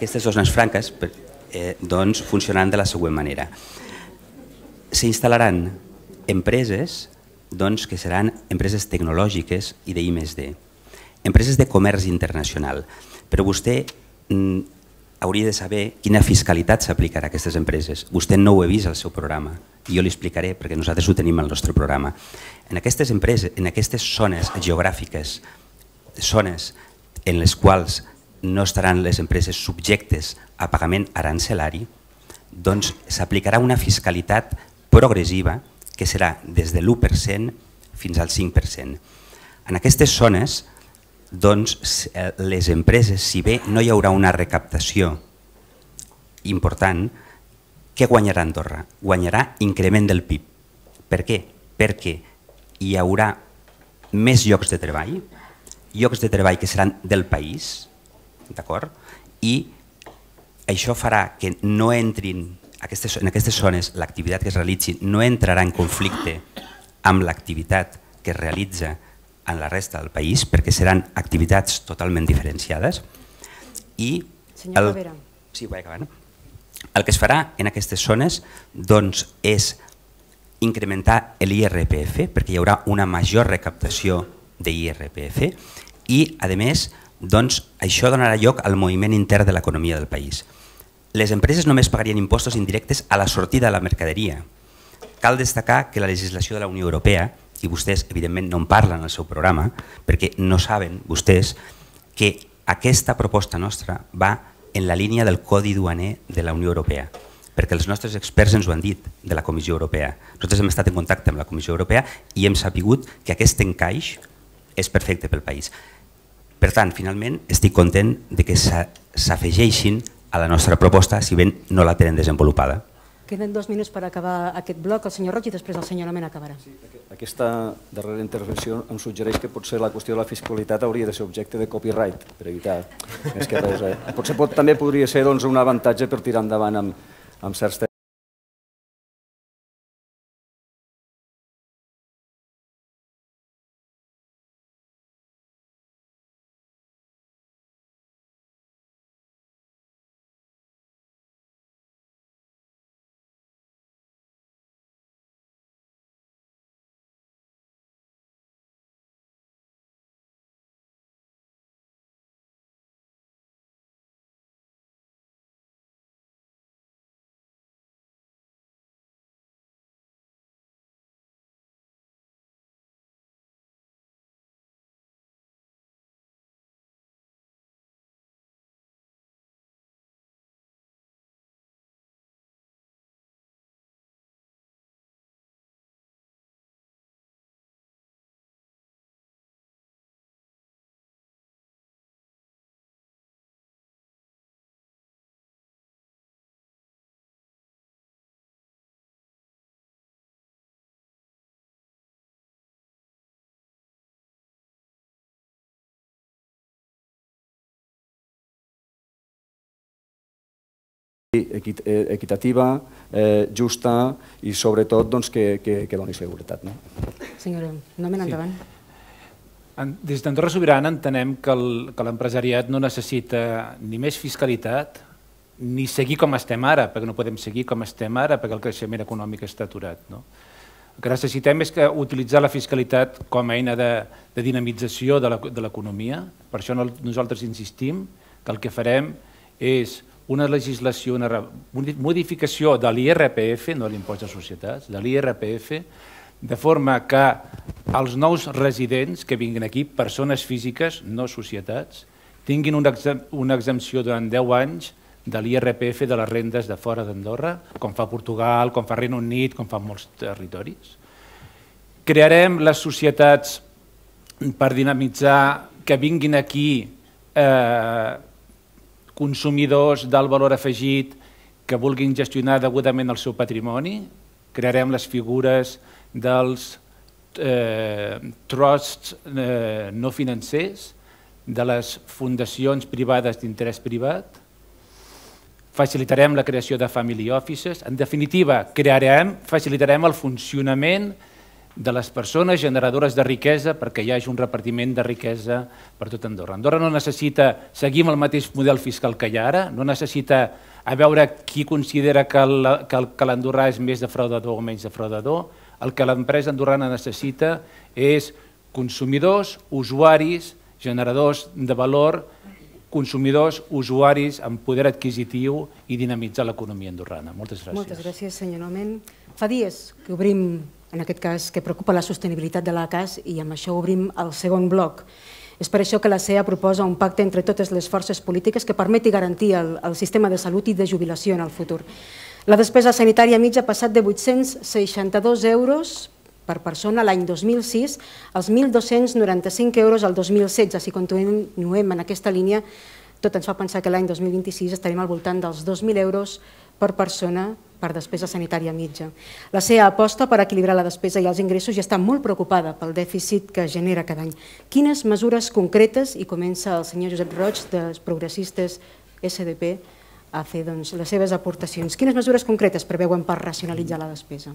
funcionaran de la següent manera. S'instal·laran empreses que seran empreses tecnològiques i d'I+D, empreses de comerç internacional. Però vostè hauria de saber quina fiscalitat s'aplicarà a aquestes empreses. Vostè no ho ha vist al seu programa i jo li explicaré perquè nosaltres ho tenim al nostre programa. En aquestes empreses, en aquestes zones geogràfiques, zones en les quals no estaran les empreses subjectes a pagament arancelari, doncs s'aplicarà una fiscalitat progressiva que serà des de l'1% fins al 5%. En aquestes zones, les empreses, si bé no hi haurà una recaptació important, què guanyarà Andorra? Guanyarà increment del PIB. Per què? Perquè hi haurà més llocs de treball que seran del país, d'acord? I això farà que no entrin en aquestes zones, l'activitat que es realitzi no entrarà en conflicte amb l'activitat que es realitza en la resta del país, perquè seran activitats totalment diferenciades. Senyor Claver. Sí, vaig acabant. El que es farà en aquestes zones és incrementar l'IRPF, perquè hi haurà una major recaptació d'IRPF i, a més, això donarà lloc al moviment intern de l'economia del país. Les empreses només pagarien impostos indirectes a la sortida de la mercaderia. Cal destacar que la legislació de la Unió Europea, i vostès evidentment no en parlen al seu programa, perquè no saben vostès que aquesta proposta nostra va en la línia del Codi Duaner de la Unió Europea, perquè els nostres experts ens ho han dit de la Comissió Europea. Nosaltres hem estat en contacte amb la Comissió Europea i hem sabut que aquest encaix és perfecte pel país. Per tant, finalment, estic content que s'afegeixin a la nostra proposta, si bé no la tenen desenvolupada. Queden 2 minuts per acabar aquest bloc. El senyor Roig i després el senyor Almen acabarà. Aquesta darrera intervenció em suggereix que potser la qüestió de la fiscalitat hauria de ser objecte de copyright, per evitar més que res. Potser també podria ser un avantatge per tirar endavant amb certs temes. equitativa, justa i sobretot que doni seguretat. Senyora Nomen, endavant. Des d'Andorra Sobirana entenem que l'empresariat no necessita ni més fiscalitat ni seguir com estem ara, perquè no podem seguir com estem ara, perquè el creixement econòmic està aturat. El que necessitem és utilitzar la fiscalitat com a eina de dinamització de l'economia. Per això nosaltres insistim que el que farem és una legislació, una modificació de l'IRPF, no l'impost de societats, de l'IRPF, de forma que els nous residents que vinguin aquí, persones físiques, no societats, tinguin una exempció durant 10 anys de l'IRPF de les rendes de fora d'Andorra, com fa Portugal, com fa Regne Unit, com fa molts territoris. Crearem les societats per dinamitzar que vinguin aquí consumidors d'alt valor afegit que vulguin gestionar degudament el seu patrimoni. Crearem les figures dels trusts no financers, de les fundacions privades d'interès privat. Facilitarem la creació de family offices. En definitiva, facilitarem el funcionament de les persones generadores de riquesa perquè hi hagi un repartiment de riquesa per tot Andorra. Andorra no necessita seguir amb el mateix model fiscal que hi ha ara, no necessita a veure qui considera que l'andorrà és més defraudador o menys defraudador. El que l'empresa andorrana necessita és consumidors, usuaris, generadors de valor, consumidors, usuaris amb poder adquisitiu i dinamitzar l'economia andorrana. Moltes gràcies. Moltes gràcies, senyor Nomen. Fa dies que obrim, en aquest cas, que preocupa la sostenibilitat de la CAS i amb això obrim el segon bloc. És per això que la CEA proposa un pacte entre totes les forces polítiques que permeti garantir el sistema de salut i de jubilació en el futur. La despesa sanitària mitja ha passat de 862 euros per persona l'any 2006 als 1.295 euros el 2016. Si continuem en aquesta línia, tot ens fa pensar que l'any 2026 estarem al voltant dels 2.000 euros per persona per despesa sanitària mitja. La CEA aposta per equilibrar la despesa i els ingressos i està molt preocupada pel dèficit que genera cada any. Quines mesures concretes, i comença el senyor Josep Roig, dels progressistes SDP, a fer les seves aportacions. Quines mesures concretes preveuen per racionalitzar la despesa?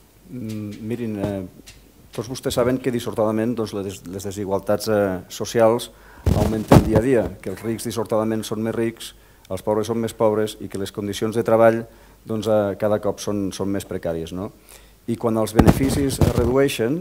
Mirin, tots vostès saben que dissortadament les desigualtats socials augmenten dia a dia, que els rics dissortadament són més rics, els pobres són més pobres i que les condicions de treball cada cop són més precàries. I quan els beneficis es redueixen,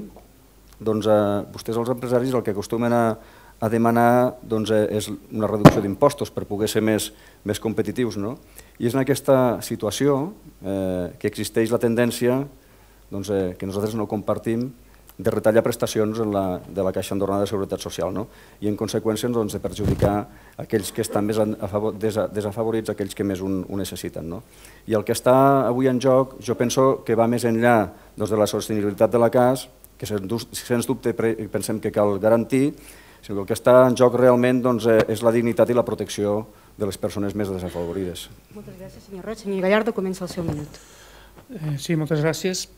vostès els empresaris el que acostumen a demanar és una reducció d'impostos per poder ser més competitius. I és en aquesta situació que existeix la tendència que nosaltres no compartim de retallar prestacions de la Caixa Andorrana de Seguretat Social i en conseqüència de perjudicar aquells que estan més desafavorits, aquells que més ho necessiten. I el que està avui en joc jo penso que va més enllà de la sostenibilitat de la CAS, que sens dubte pensem que cal garantir, sinó que el que està en joc realment és la dignitat i la protecció de les persones més desafavorides. Moltes gràcies, senyor Roig. Senyor Gallardo, comença el seu minut. Sí, moltes gràcies.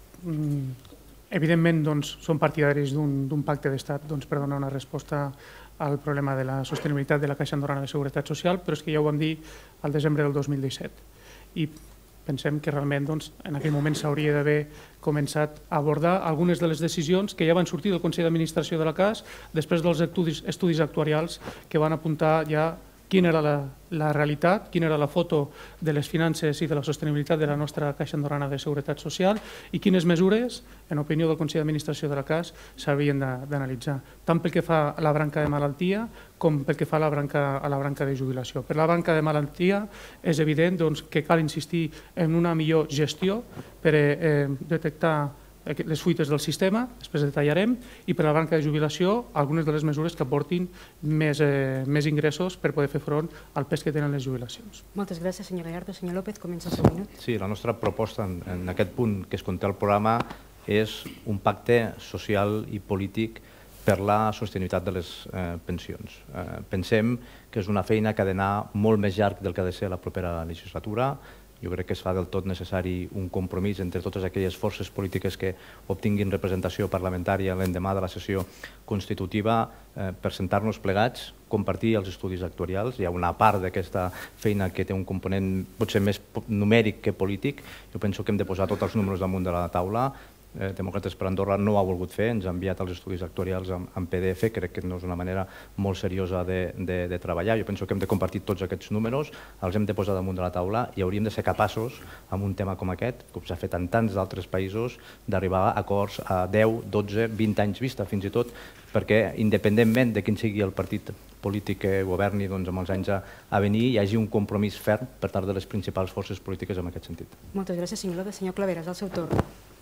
Evidentment, som partidaris d'un pacte d'estat per donar una resposta al problema de la sostenibilitat de la Caixa Andorrana de Seguretat Social, però és que ja ho vam dir al desembre del 2017 i pensem que realment en aquell moment s'hauria d'haver començat a abordar algunes de les decisions que ja van sortir del Consell d'Administració de la CAS després dels estudis actuarials que van apuntar ja quina era la realitat, quina era la foto de les finances i de la sostenibilitat de la nostra Caixa Andorrana de Seguretat Social i quines mesures, en opinió del Consell d'Administració de la CAS, s'havien d'analitzar, tant pel que fa a la branca de malaltia com pel que fa a la branca de jubilació. Per la branca de malaltia és evident que cal insistir en una millor gestió per detectar les fuites del sistema, després detallarem, i per a la branca de jubilació algunes de les mesures que aportin més ingressos per poder fer front al pes que tenen les jubilacions. Moltes gràcies, senyor Gallardo. Senyor López, comença el seu minut. Sí, la nostra proposta en aquest punt que es conté al programa és un pacte social i polític per la sostenibilitat de les pensions. Pensem que és una feina que ha d'anar molt més llarg del que ha de ser la propera legislatura. Jo crec que es fa del tot necessari un compromís entre totes aquelles forces polítiques que obtinguin representació parlamentària l'endemà de la sessió constitutiva per sentar-nos plegats, compartir els estudis actuarials. Hi ha una part d'aquesta feina que té un component potser més numèric que polític. Jo penso que hem de posar tots els números damunt de la taula. Demòcrates per Andorra no ho ha volgut fer, ens ha enviat els estudis actuarials en PDF, crec que no és una manera molt seriosa de treballar. Jo penso que hem de compartir tots aquests números, els hem de posar damunt de la taula i hauríem de ser capaços, amb un tema com aquest, com s'ha fet en tants d'altres països, d'arribar a acords a 10, 12, 20 anys vista, fins i tot, perquè independentment de quin sigui el partit polític que governi amb els anys a venir, hi hagi un compromís ferm per part de les principals forces polítiques en aquest sentit. Moltes gràcies, senyor López. Senyor Claveras, al seu torn.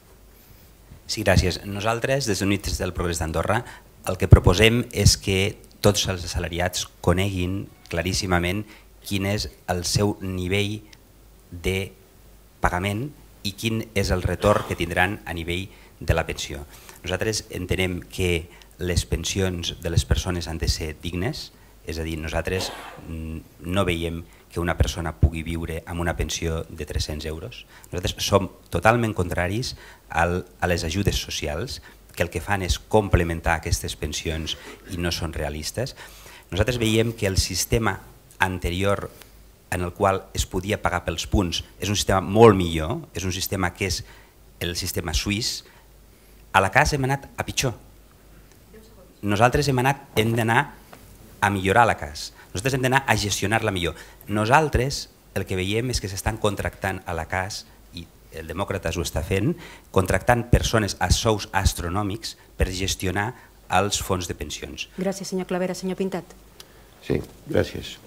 Sí, gràcies. Nosaltres, des d'Units del Progrés d'Andorra, el que proposem és que tots els assalariats coneguin claríssimament quin és el seu nivell de pagament i quin és el retorn que tindran a nivell de la pensió. Nosaltres entenem que les pensions de les persones han de ser dignes, és a dir, nosaltres no veiem que una persona pugui viure amb una pensió de 300 euros. Nosaltres som totalment contraris a les ajudes socials, que el que fan és complementar aquestes pensions i no són realistes. Nosaltres veiem que el sistema anterior en el qual es podia pagar pels punts és un sistema molt millor, és un sistema que és el sistema suís. A la casa hem anat a pitjor. Nosaltres hem d'anar a millorar la casa. Nosaltres hem d'anar a gestionar-la millor. Nosaltres el que veiem és que s'estan contractant a la CAS, i el Demòcrates ho està fent, contractant persones a sous astronòmics per gestionar els fons de pensions. Gràcies, senyor Claveras. Senyor Pintat. Sí, gràcies.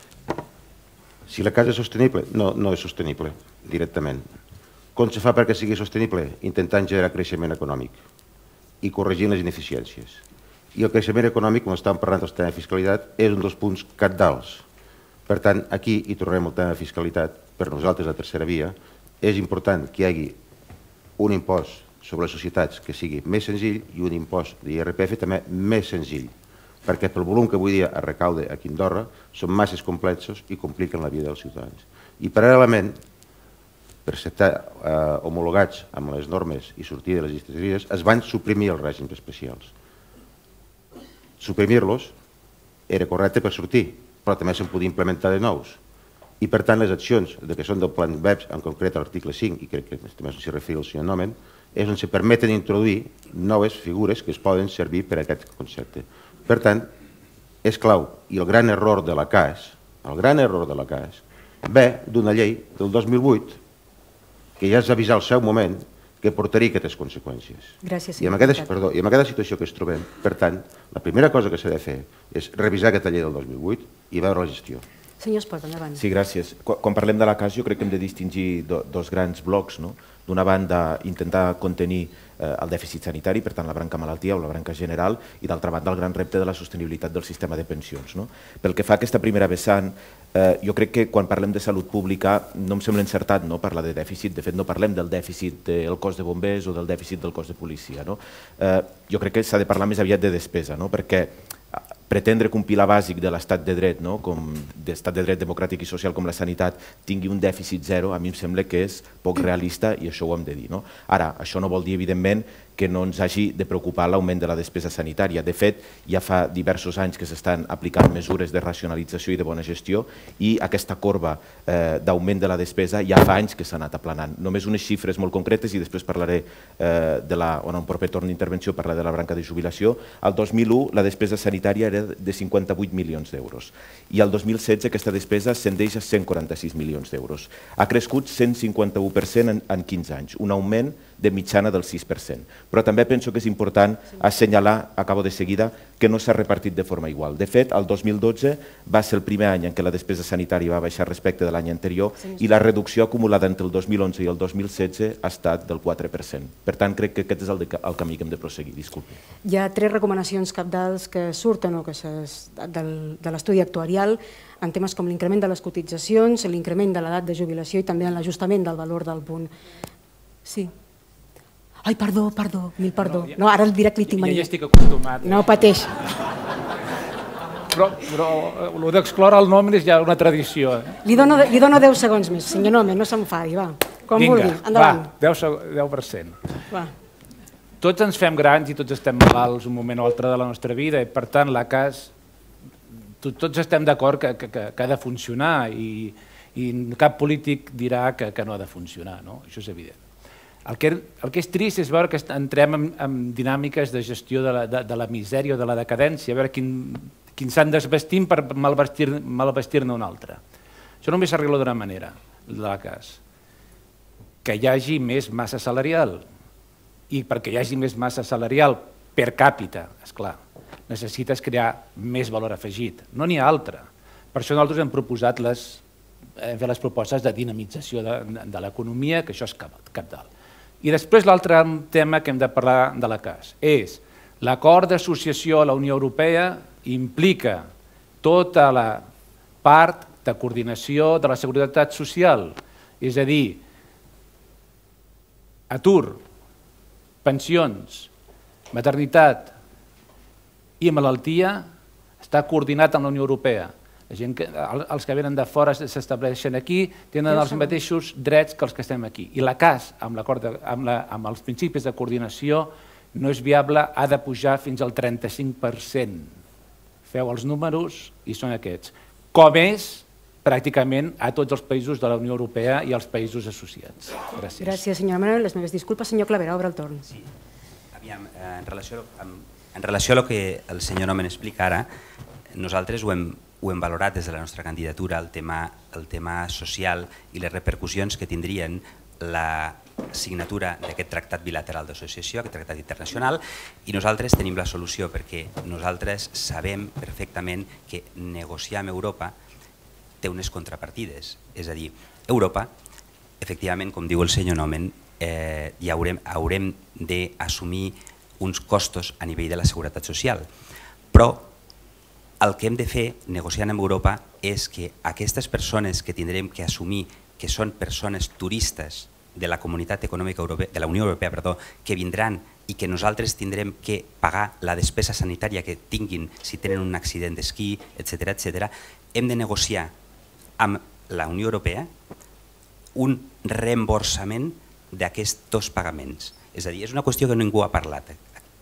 Si la casa és sostenible, no és sostenible directament. Com se fa perquè sigui sostenible? Intentant generar creixement econòmic i corregint les ineficiències. I el creixement econòmic, com estàvem parlant del tema de fiscalitat, és un dels punts cabdals. Per tant, aquí hi tornarem al tema de fiscalitat. Per nosaltres, la tercera via, és important que hi hagi un impost sobre les societats que sigui més senzill i un impost d'IRPF també més senzill, perquè pel volum que avui dia es recauda aquí a Andorra són masses complexos i compliquen la vida dels ciutadans. I paral·lelament, per estar homologats amb les normes i sortir de les llistes grises, es van suprimir els règims especials. Suprimir-los era correcte per sortir, però també se'n podia implementar de nous. I per tant les accions que són del plan BEPS, en concret l'article 5, i crec que també s'hi referia el senyor Nomen, és on se permeten introduir noves figures que es poden servir per a aquest concepte. Per tant, és clau, i el gran error de la CAS, ve d'una llei del 2008 que ja es va avisar al seu moment que portaria aquestes conseqüències. Gràcies, I amb aquesta situació que ens trobem, per tant, la primera cosa que s'ha de fer és revisar aquesta llei del 2008 i veure la gestió. Senyor Espot, endavant. Sí, gràcies. Quan parlem de la CAS jo crec que hem de distingir dos grans blocs. D'una banda, intentar contenir el dèficit sanitari, per tant la branca malaltia o la branca general, i d'altra banda el gran repte de la sostenibilitat del sistema de pensions. Pel que fa a aquesta primera vessant, jo crec que quan parlem de salut pública no em sembla encertat parlar de dèficit. De fet, no parlem del dèficit del cos de bombers o del dèficit del cos de policia. Jo crec que s'ha de parlar més aviat de despesa, perquè pretendre que un pilar bàsic de l'estat de dret, com d'estat de dret democràtic i social com la sanitat, tingui un dèficit zero, a mi em sembla que és poc realista i això ho hem de dir. Ara, això no vol dir, evidentment, que no ens hagi de preocupar l'augment de la despesa sanitària. De fet, ja fa diversos anys que s'estan aplicant mesures de racionalització i de bona gestió i aquesta corba d'augment de la despesa ja fa anys que s'ha anat aplanant. Només unes xifres molt concretes i després parlaré, en un proper torn d'intervenció, parlaré de la branca de jubilació. El 2001 la despesa sanitària era de 58 milions d'euros i el 2016 aquesta despesa ascendeix a 146 milions d'euros. Ha crescut 151% en 15 anys, un augment de mitjana del 6%. Però també penso que és important assenyalar, acabo de seguida, que no s'ha repartit de forma igual. De fet, el 2012 va ser el primer any en què la despesa sanitària va baixar respecte de l'any anterior i la reducció acumulada entre el 2011 i el 2016 ha estat del 4%. Per tant, crec que aquest és el camí que hem de proseguir. Disculpi. Hi ha 3 recomanacions cabdals que surten de l'estudi actuarial en temes com l'increment de les cotitzacions, l'increment de l'edat de jubilació i també en l'ajustament del valor del punt. Sí. Ai, perdó, mil perdó. No, ara el direct li tinc mania. Ja hi estic acostumat. No pateix. però el d'excloure el nom és ja una tradició. Li dono 10 segons més, senyor Nomen, no s'enfadi, va. Quan vulgui, endavant. Va, 10%. Va. Tots ens fem grans i tots estem malalts un moment o altre de la nostra vida i per tant la CAS, tots estem d'acord que ha de funcionar i cap polític dirà que no ha de funcionar, això és evident. El que és trist és veure que entrem en dinàmiques de gestió de la misèria o de la decadència, a veure quins s'han desvestim per malvestir-ne un altre. Això només s'arregla d'una manera, de la CAS, que hi hagi més massa salarial. I perquè hi hagi més massa salarial per càpita, esclar, necessites crear més valor afegit. No n'hi ha altra. Per això nosaltres hem proposat fer les propostes de dinamització de l'economia, que això és cabdal. I després l'altre tema que hem de parlar de la CAS és l'acord d'associació a la Unió Europea implica tota la part de coordinació de la seguretat social, és a dir, atur, pensions, maternitat i malaltia està coordinat amb la Unió Europea. Els que venen de fora s'estableixen aquí, tenen els mateixos drets que els que estem aquí. I la CAS, amb els principis de coordinació, no és viable, ha de pujar fins al 35%. Feu els números i són aquests. Com és pràcticament a tots els països de la Unió Europea i als països associats. Gràcies. Gràcies, senyora Manuel. Les meves disculpes. Senyor Claverà, obre el torn. Aviam, en relació a el que el senyor Nomen explica ara, nosaltres ho hem valorat des de la nostra candidatura, el tema social i les repercussions que tindrien la signatura d'aquest tractat bilateral d'associació, aquest tractat internacional, i nosaltres tenim la solució perquè nosaltres sabem perfectament que negociar amb Europa té unes contrapartides. És a dir, Europa, efectivament, com diu el senyor Nomen, haurem d'assumir uns costos a nivell de la seguretat social. Però el que hem de fer, negociant amb Europa, és que aquestes persones que tindrem que assumir que són persones turistes de la Comunitat Econòmica Europea, de la Unió Europea, que vindran i que nosaltres tindrem que pagar la despesa sanitària que tinguin si tenen un accident d'esquí, etc., hem de negociar amb la Unió Europea un reemborsament d'aquests pagaments. És a dir, és una qüestió que ningú ha parlat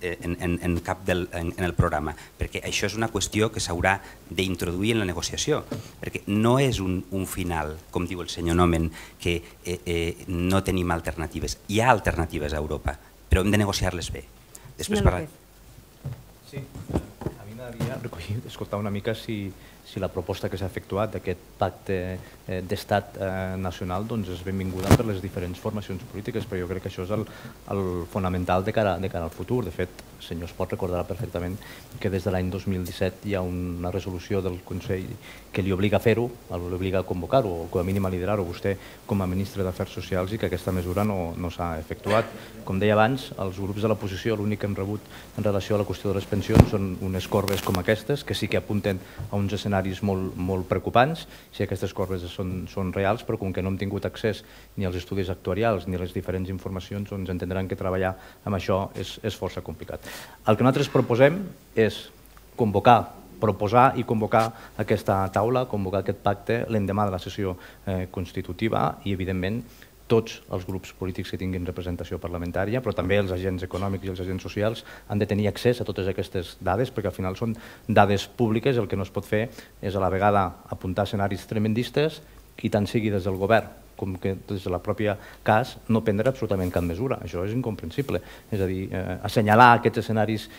en el programa, perquè això és una qüestió que s'haurà d'introduir en la negociació, perquè no és un final, com diu el senyor Nomen, que no tenim alternatives. Hi ha alternatives a Europa, però hem de negociar-les bé. Després parlar. Sí, a mi m'agradaria recollir, escoltar una mica si la proposta que s'ha efectuat d'aquest pacte d'estat nacional és benvinguda per les diferents formacions polítiques, però jo crec que això és el fonamental de cara al futur. De fet, el senyor Espot recordarà perfectament que des de l'any 2017 hi ha una resolució del Consell que li obliga a fer-ho, l'obliga a convocar-ho, o com a mínim a liderar-ho vostè com a ministre d'Afers Socials, i que aquesta mesura no s'ha efectuat. Com deia abans, els grups de l'oposició l'únic que hem rebut en relació a la qüestió de les pensions són unes corbes com aquestes, que sí que apunten a uns escenaris molt preocupants, si aquestes corbes són reals, però com que no hem tingut accés ni als estudis actuarials ni a les diferents informacions, doncs entendran que treballar amb això és força complicat. El que nosaltres proposem és proposar i convocar aquesta taula, convocar aquest pacte l'endemà de la sessió constitutiva i, evidentment, tots els grups polítics que tinguin representació parlamentària, però també els agents econòmics i els agents socials han de tenir accés a totes aquestes dades, perquè al final són dades públiques. El que no es pot fer és a la vegada apuntar escenaris tremendistes i tant sigui des del govern com que des de la pròpia CAS no prendre absolutament cap mesura. Això és incomprensible. És a dir, assenyalar aquests escenaris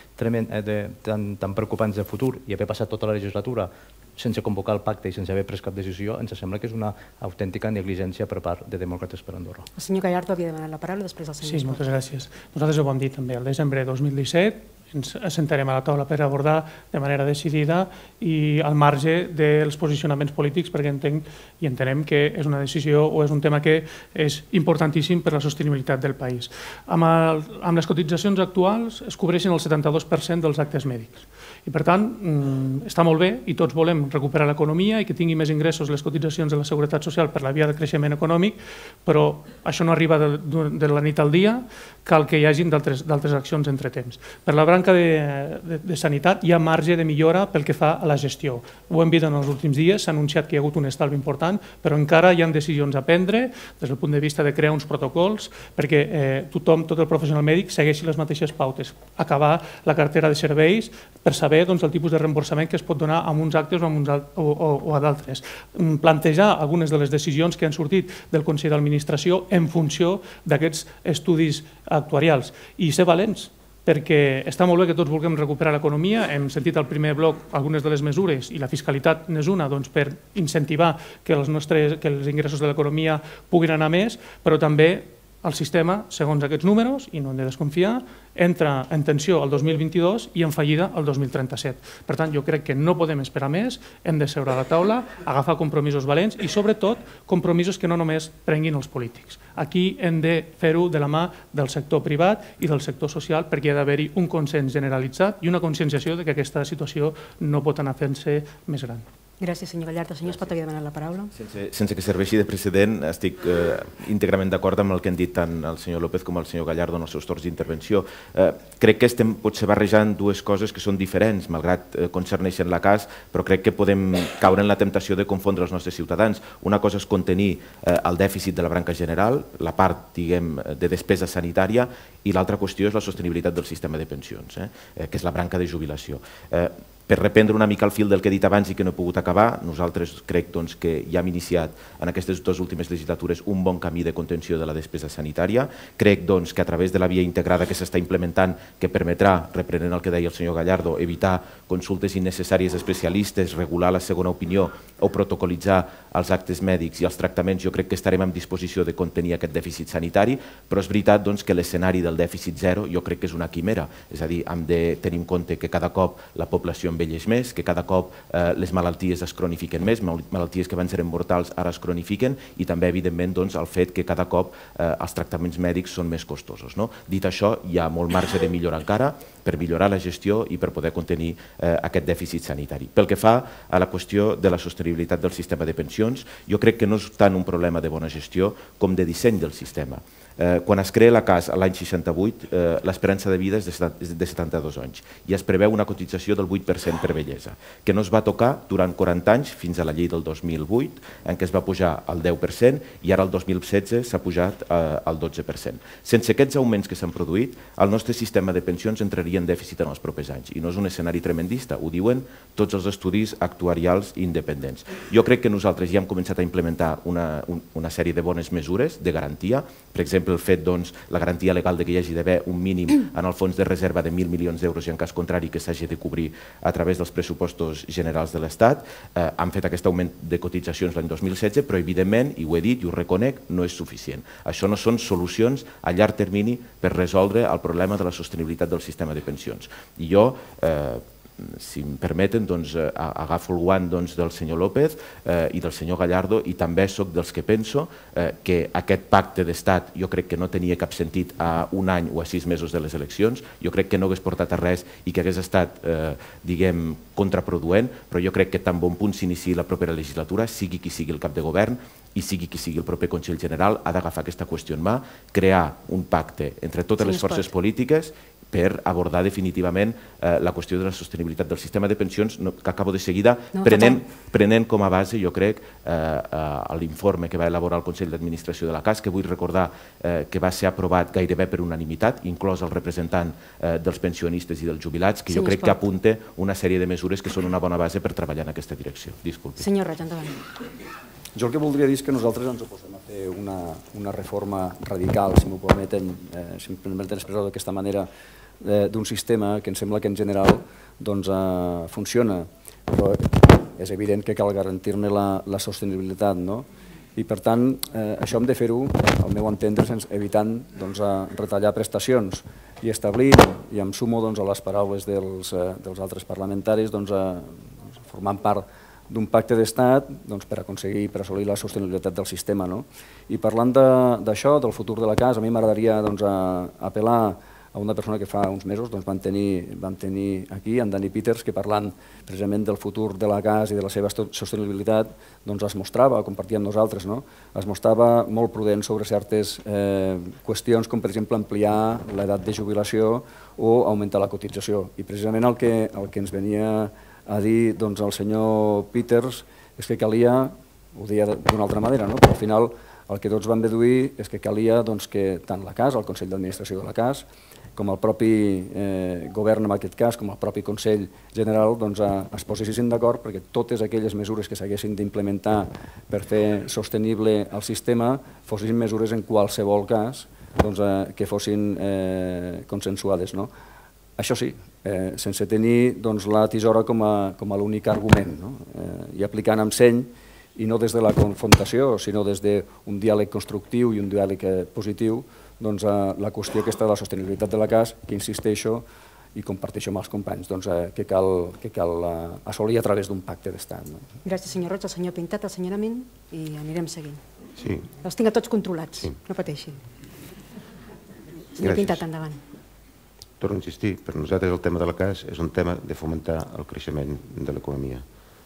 tan preocupants de futur i haver passat tota la legislatura sense convocar el pacte i sense haver pres cap decisió, ens sembla que és una autèntica negligència per part de Demòcrates per Andorra. El senyor Gallardo havia demanat la paraula, després el senyor Espot. Sí, moltes gràcies. Nosaltres ho vam dir també el desembre de 2017, ens assentarem a la taula per abordar de manera decidida i al marge dels posicionaments polítics, perquè entenem que és una decisió o és un tema que és importantíssim per a la sostenibilitat del país. Amb les cotitzacions actuals es cobreixen el 72% dels actes mèdics. I per tant, està molt bé i tots volem recuperar l'economia i que tingui més ingressos les cotitzacions de la Seguretat Social per la via de creixement econòmic, però això no arriba de la nit al dia, cal que hi hagin d'altres accions entre temps. Per la branca branca de sanitat hi ha marge de millora pel que fa a la gestió. Ho hem vist en els últims dies, s'ha anunciat que hi ha hagut un estalvi important, però encara hi ha decisions a prendre des del punt de vista de crear uns protocols perquè tothom, tot el professional mèdic, segueixi les mateixes pautes. Acabar la cartera de serveis per saber el tipus de reemborsament que es pot donar a uns actes o a d'altres. Plantejar algunes de les decisions que han sortit del Consell d'Administració en funció d'aquests estudis actuarials i ser valents, perquè està molt bé que tots vulguem recuperar l'economia, hem sentit al primer bloc algunes de les mesures i la fiscalitat n'és una per incentivar que els ingressos de l'economia puguin anar més, però també el sistema, segons aquests números, i no hem de desconfiar, entra en tensió el 2022 i en fallida el 2037. Per tant, jo crec que no podem esperar més, hem de seure a la taula, agafar compromisos valents i, sobretot, compromisos que no només prenguin els polítics. Aquí hem de fer-ho de la mà del sector privat i del sector social perquè ha d'haver-hi un consens generalitzat i una conscienciació que aquesta situació no pot anar fent-se més gran. Gràcies, senyor Gallardo. Senyor Espot, havia demanat la paraula. Sense que serveixi de precedent, estic íntegrament d'acord amb el que han dit tant el senyor López com el senyor Gallardo en els seus torns d'intervenció. Crec que estem potser barrejant dues coses que són diferents, malgrat concerneixen la cas, però crec que podem caure en la temptació de confondre els nostres ciutadans. Una cosa és contenir el dèficit de la branca general, la part, diguem, de despesa sanitària, i l'altra qüestió és la sostenibilitat del sistema de pensions, que és la branca de jubilació. Per reprendre una mica el fil del que he dit abans i que no he pogut acabar, nosaltres crec que ja hem iniciat en aquestes dues últimes legislatures un bon camí de contenció de la despesa sanitària. Crec que a través de la via integrada que s'està implementant, que permetrà, reprenent el que deia el senyor Gallardo, evitar consultes innecessàries d'especialistes, regular la segona opinió o protocolitzar els actes mèdics i els tractaments, jo crec que estarem en disposició de contenir aquest dèficit sanitari, però és veritat que l'escenari del dèficit zero jo crec que és una quimera, és a dir, hem de tenir en compte que cada cop la població envelleix més, que cada cop les malalties es cronifiquen més, malalties que abans eren mortals ara es cronifiquen i també, evidentment, el fet que cada cop els tractaments mèdics són més costosos. Dit això, hi ha molt marge de millora encara per millorar la gestió i per poder contenir aquest dèficit sanitari. Pel que fa a la qüestió de la sostenibilitat del sistema de pensions, jo crec que no és tant un problema de bona gestió com de disseny del sistema. Quan es crea la CAS l'any 68, l'esperança de vida és de 72 anys i es preveu una cotització del 8% per vellesa, que no es va tocar durant 40 anys fins a la llei del 2008, en què es va pujar al 10% i ara el 2016 s'ha pujat al 12%. Sense aquests augments que s'han produït, el nostre sistema de pensions entraria en dèficit en els propers anys i no és un escenari tremendista, ho diuen tots els estudis actuarials independents. Jo crec que nosaltres ja hem començat a implementar una sèrie de bones mesures de garantia, per exemple, el fet, la garantia legal que hi hagi d'haver un mínim en el fons de reserva de 1.000 milions d'euros i en cas contrari que s'hagi de cobrir a través dels pressupostos generals de l'Estat. Han fet aquest augment de cotitzacions l'any 2016, però evidentment, i ho he dit i ho reconec, no és suficient. Això no són solucions a llarg termini per resoldre el problema de la sostenibilitat del sistema de pensions. I jo, si em permeten, agafo el guant del senyor López i del senyor Gallardo i també soc dels que penso que aquest pacte d'estat jo crec que no tenia cap sentit a un any o a 6 mesos de les eleccions, jo crec que no hagués portat a res i que hagués estat, diguem, contraproduent, però jo crec que tan bon punt s'iniciï la propera legislatura, sigui qui sigui el cap de govern i sigui qui sigui el proper Consell General, ha d'agafar aquesta qüestió en mà, crear un pacte entre totes les forces polítiques per abordar definitivament la qüestió de la sostenibilitat del sistema de pensions, que acabo de seguida, prenent com a base, jo crec, l'informe que va elaborar el Consell d'Administració de la CAS, que vull recordar que va ser aprovat gairebé per unanimitat, inclòs el representant dels pensionistes i dels jubilats, que jo crec que apunta una sèrie de mesures que són una bona base per treballar en aquesta direcció. Disculpi. Senyor Roig, endavant. Jo el que voldria dir és que nosaltres ens oposem a fer una reforma radical, si m'ho permeten expressar d'aquesta manera, d'un sistema que em sembla que en general funciona, però és evident que cal garantir-ne la sostenibilitat. I per tant, això hem de fer-ho, al meu entendre, evitant retallar prestacions i establir, i em sumo a les paraules dels altres parlamentaris, formant part d'un pacte d'estat per aconseguir, per assolir la sostenibilitat del sistema. I parlant d'això, del futur de la CAS, a mi m'agradaria apel·lar a una persona que fa uns mesos vam tenir aquí, en Dani Peters, que parlant precisament del futur de la CAS i de la seva sostenibilitat, es mostrava, compartia amb nosaltres, es mostrava molt prudent sobre certes qüestions, com per exemple ampliar l'edat de jubilació o augmentar la cotització. I precisament el que ens venia a dir el senyor Peters és que calia, ho deia d'una altra manera, però al final el que tots vam deduir és que calia que tant la CAS, el Consell d'Administració de la CAS, com el propi govern en aquest cas, com el propi Consell General, es posessin d'acord perquè totes aquelles mesures que s'haguessin d'implementar per fer sostenible el sistema fossin mesures en qualsevol cas que fossin consensuades. Això sí, sense tenir la tisora com a l'únic argument i aplicant amb seny i no des de la confrontació, sinó des d'un diàleg constructiu i un diàleg positiu, la qüestió aquesta de la sostenibilitat de la CAS, que insisteixo i comparteixo amb els companys, que cal assolir a través d'un pacte d'estat. Gràcies, senyor Roig. El senyor Pintat, el senyor Amin, i anirem seguint. Sí. Els tinc a tots controlats, no pateixi. Senyor Pintat, endavant. Torno a insistir, per nosaltres el tema de la CAS és un tema de fomentar el creixement de l'economia.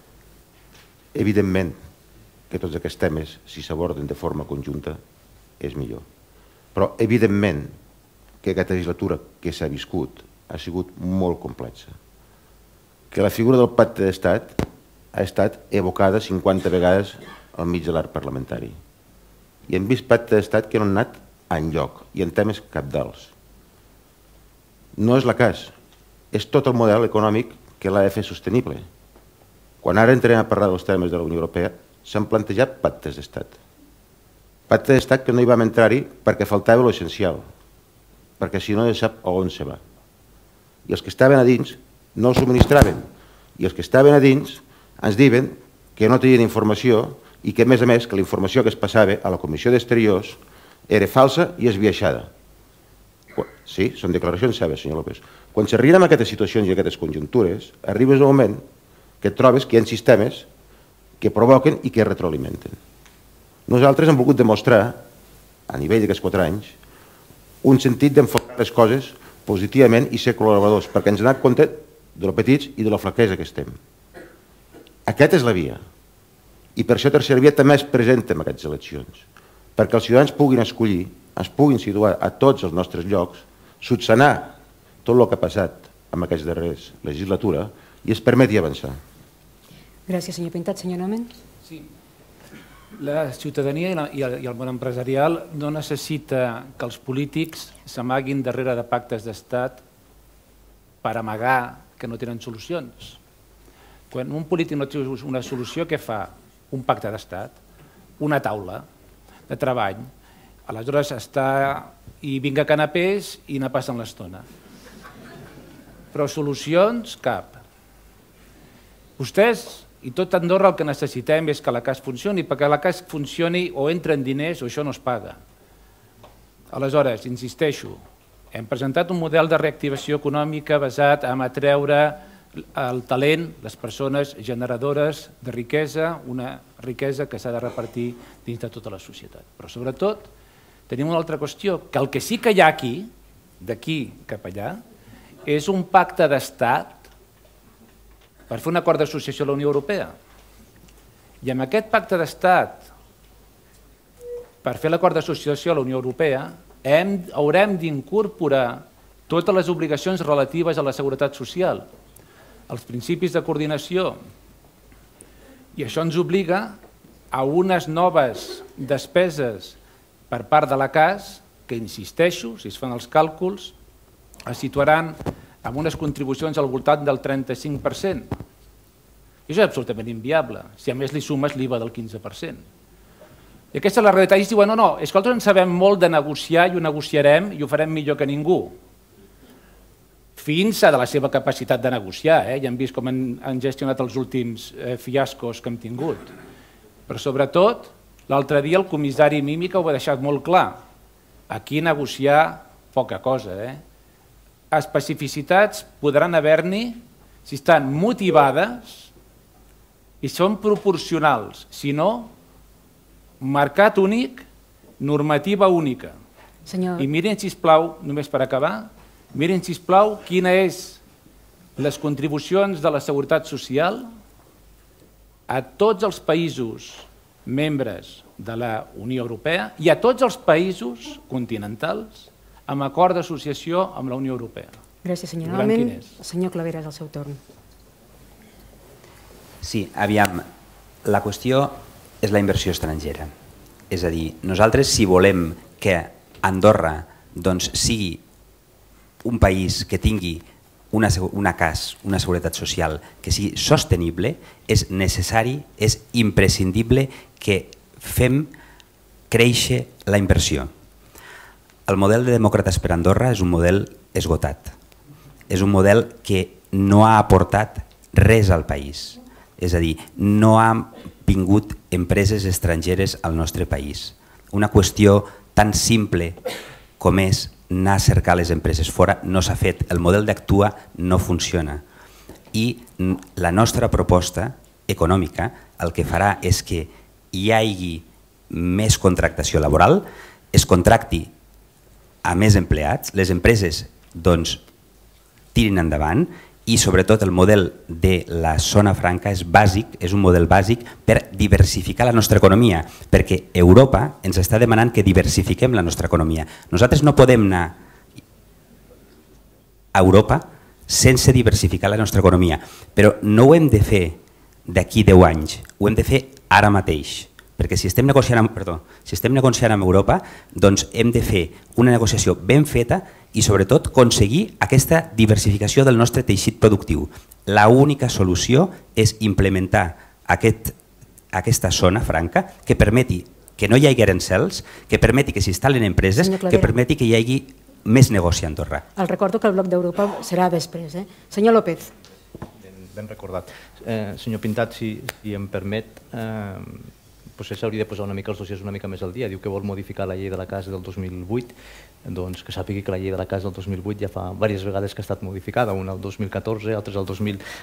Evidentment que tots aquests temes, si s'aborden de forma conjunta, és millor. Però evidentment que aquesta legislatura que s'ha viscut ha sigut molt complexa. Que la figura del pacte d'estat ha estat evocada 50 vegades al mig de l'arc parlamentari. I hem vist pacte d'estat que no han anat enlloc i en temes cabdals. No és la CAS, és tot el model econòmic que l'ha de fer sostenible. Quan ara entrem a parlar dels temes de la Unió Europea, s'han plantejat pactes d'estat. Pacte d'estat que no hi vam entrar-hi perquè faltava l'essencial, perquè si no ja sap on se va. I els que estaven a dins no el subministraven, i els que estaven a dins ens diuen que no tenien informació i que, a més, que la informació que es passava a la Comissió d'Exteriors era falsa i esbiaixada. Sí, són declaracions seves, senyor López. Quan s'arriben a aquestes situacions i a aquestes conjuntures, arribes a un moment que et trobes que hi ha sistemes que provoquen i que retroalimenten. Nosaltres hem volgut demostrar, a nivell d'aquests 4 anys, un sentit d'enfocar les coses positivament i ser col·laboradors, perquè ens hem donat compte de lo petits i de la flaquesa que estem. Aquesta és la via. I per això Tercera Via també es presenta en aquestes eleccions, perquè els ciutadans puguin escollir, es puguin situar a tots els nostres llocs, solucionar tot el que ha passat en aquestes darreres legislatura i es permeti avançar. Gràcies, senyor Pintat. Senyor Nomen? Sí. La ciutadania i el món empresarial no necessita que els polítics s'amaguin darrere de pactes d'estat per amagar que no tenen solucions. Quan un polític no té una solució, què fa? Un pacte d'estat, una taula de treball, aleshores està i vinga canapés i ne passen l'estona. Però solucions, cap. Vostès i tot Andorra el que necessitem és que la CAS funcioni, perquè la CAS funcioni o entren diners o això no es paga. Aleshores, insisteixo, hem presentat un model de reactivació econòmica basat en atreure el talent, les persones generadores de riquesa, una riquesa que s'ha de repartir dins de tota la societat. Però sobretot tenim una altra qüestió, que el que sí que hi ha aquí, d'aquí cap allà, és un pacte d'estat per fer un acord d'associació a la Unió Europea. I amb aquest pacte d'estat, per fer l'acord d'associació a la Unió Europea, haurem d'incorporar totes les obligacions relatives a la seguretat social, els principis de coordinació. I això ens obliga a unes noves despeses per part de la CAS, que insisteixo, si es fan els càlculs, es situaran amb unes contribucions al voltant del 35%. I això és absolutament inviable, si a més li sumes l'IVA del 15%. I aquesta és la realitat. I es diuen, no, és que nosaltres en sabem molt de negociar i ho negociarem i ho farem millor que ningú. Fins a de la seva capacitat de negociar, ja hem vist com han gestionat els últims fiascos que hem tingut. Però sobretot, l'altre dia el comissari Mímica ho ha deixat molt clar. Aquí negociar poca cosa. Especificitats podran haver-n'hi si estan motivades i són proporcionals. Si no, mercat únic, normativa única. I miren, sisplau, només per acabar, Mirin, sisplau, quina és les contribucions de la Seguretat Social a tots els països membres de la Unió Europea i a tots els països continentals amb acord d'associació amb la Unió Europea. Gràcies, senyor. Normalment, senyor Claveras, al seu torn. Sí, aviam, la qüestió és la inversió estrangera. És a dir, nosaltres si volem que Andorra sigui un país que tingui una seguretat social que sigui sostenible, és necessari, és imprescindible que fem créixer la inversió. El model de Demòcrates per Andorra és un model esgotat. És un model que no ha aportat res al país. És a dir, no han vingut empreses estrangeres al nostre país. Una qüestió tan simple com és anar a cercar les empreses fora no s'ha fet. El model d'actua no funciona. I la nostra proposta econòmica el que farà és que hi hagi més contractació laboral, es contracti a més empleats, les empreses tirin endavant i sobretot el model de la zona franca és bàsic, és un model bàsic per diversificar la nostra economia, perquè Europa ens està demanant que diversifiquem la nostra economia. Nosaltres no podem anar a Europa sense diversificar la nostra economia, però no ho hem de fer d'aquí 10 anys, ho hem de fer ara mateix. Perquè si estem negociant amb Europa, doncs hem de fer una negociació ben feta i sobretot aconseguir aquesta diversificació del nostre teixit productiu. L'única solució és implementar aquesta zona franca que permeti que no hi hagi aranzels, que permeti que s'instal·len empreses, que permeti que hi hagi més negoci a Andorra. El recordo que el bloc d'Europa serà després. Senyor López. Ben recordat. Senyor Pintat, si em permet, potser s'hauria de posar una mica els dossiers una mica més al dia. Diu que vol modificar la llei de la casa del 2008, doncs que sàpigui que la llei de la casa del 2008 ja fa diverses vegades que ha estat modificada, una el 2014, altres el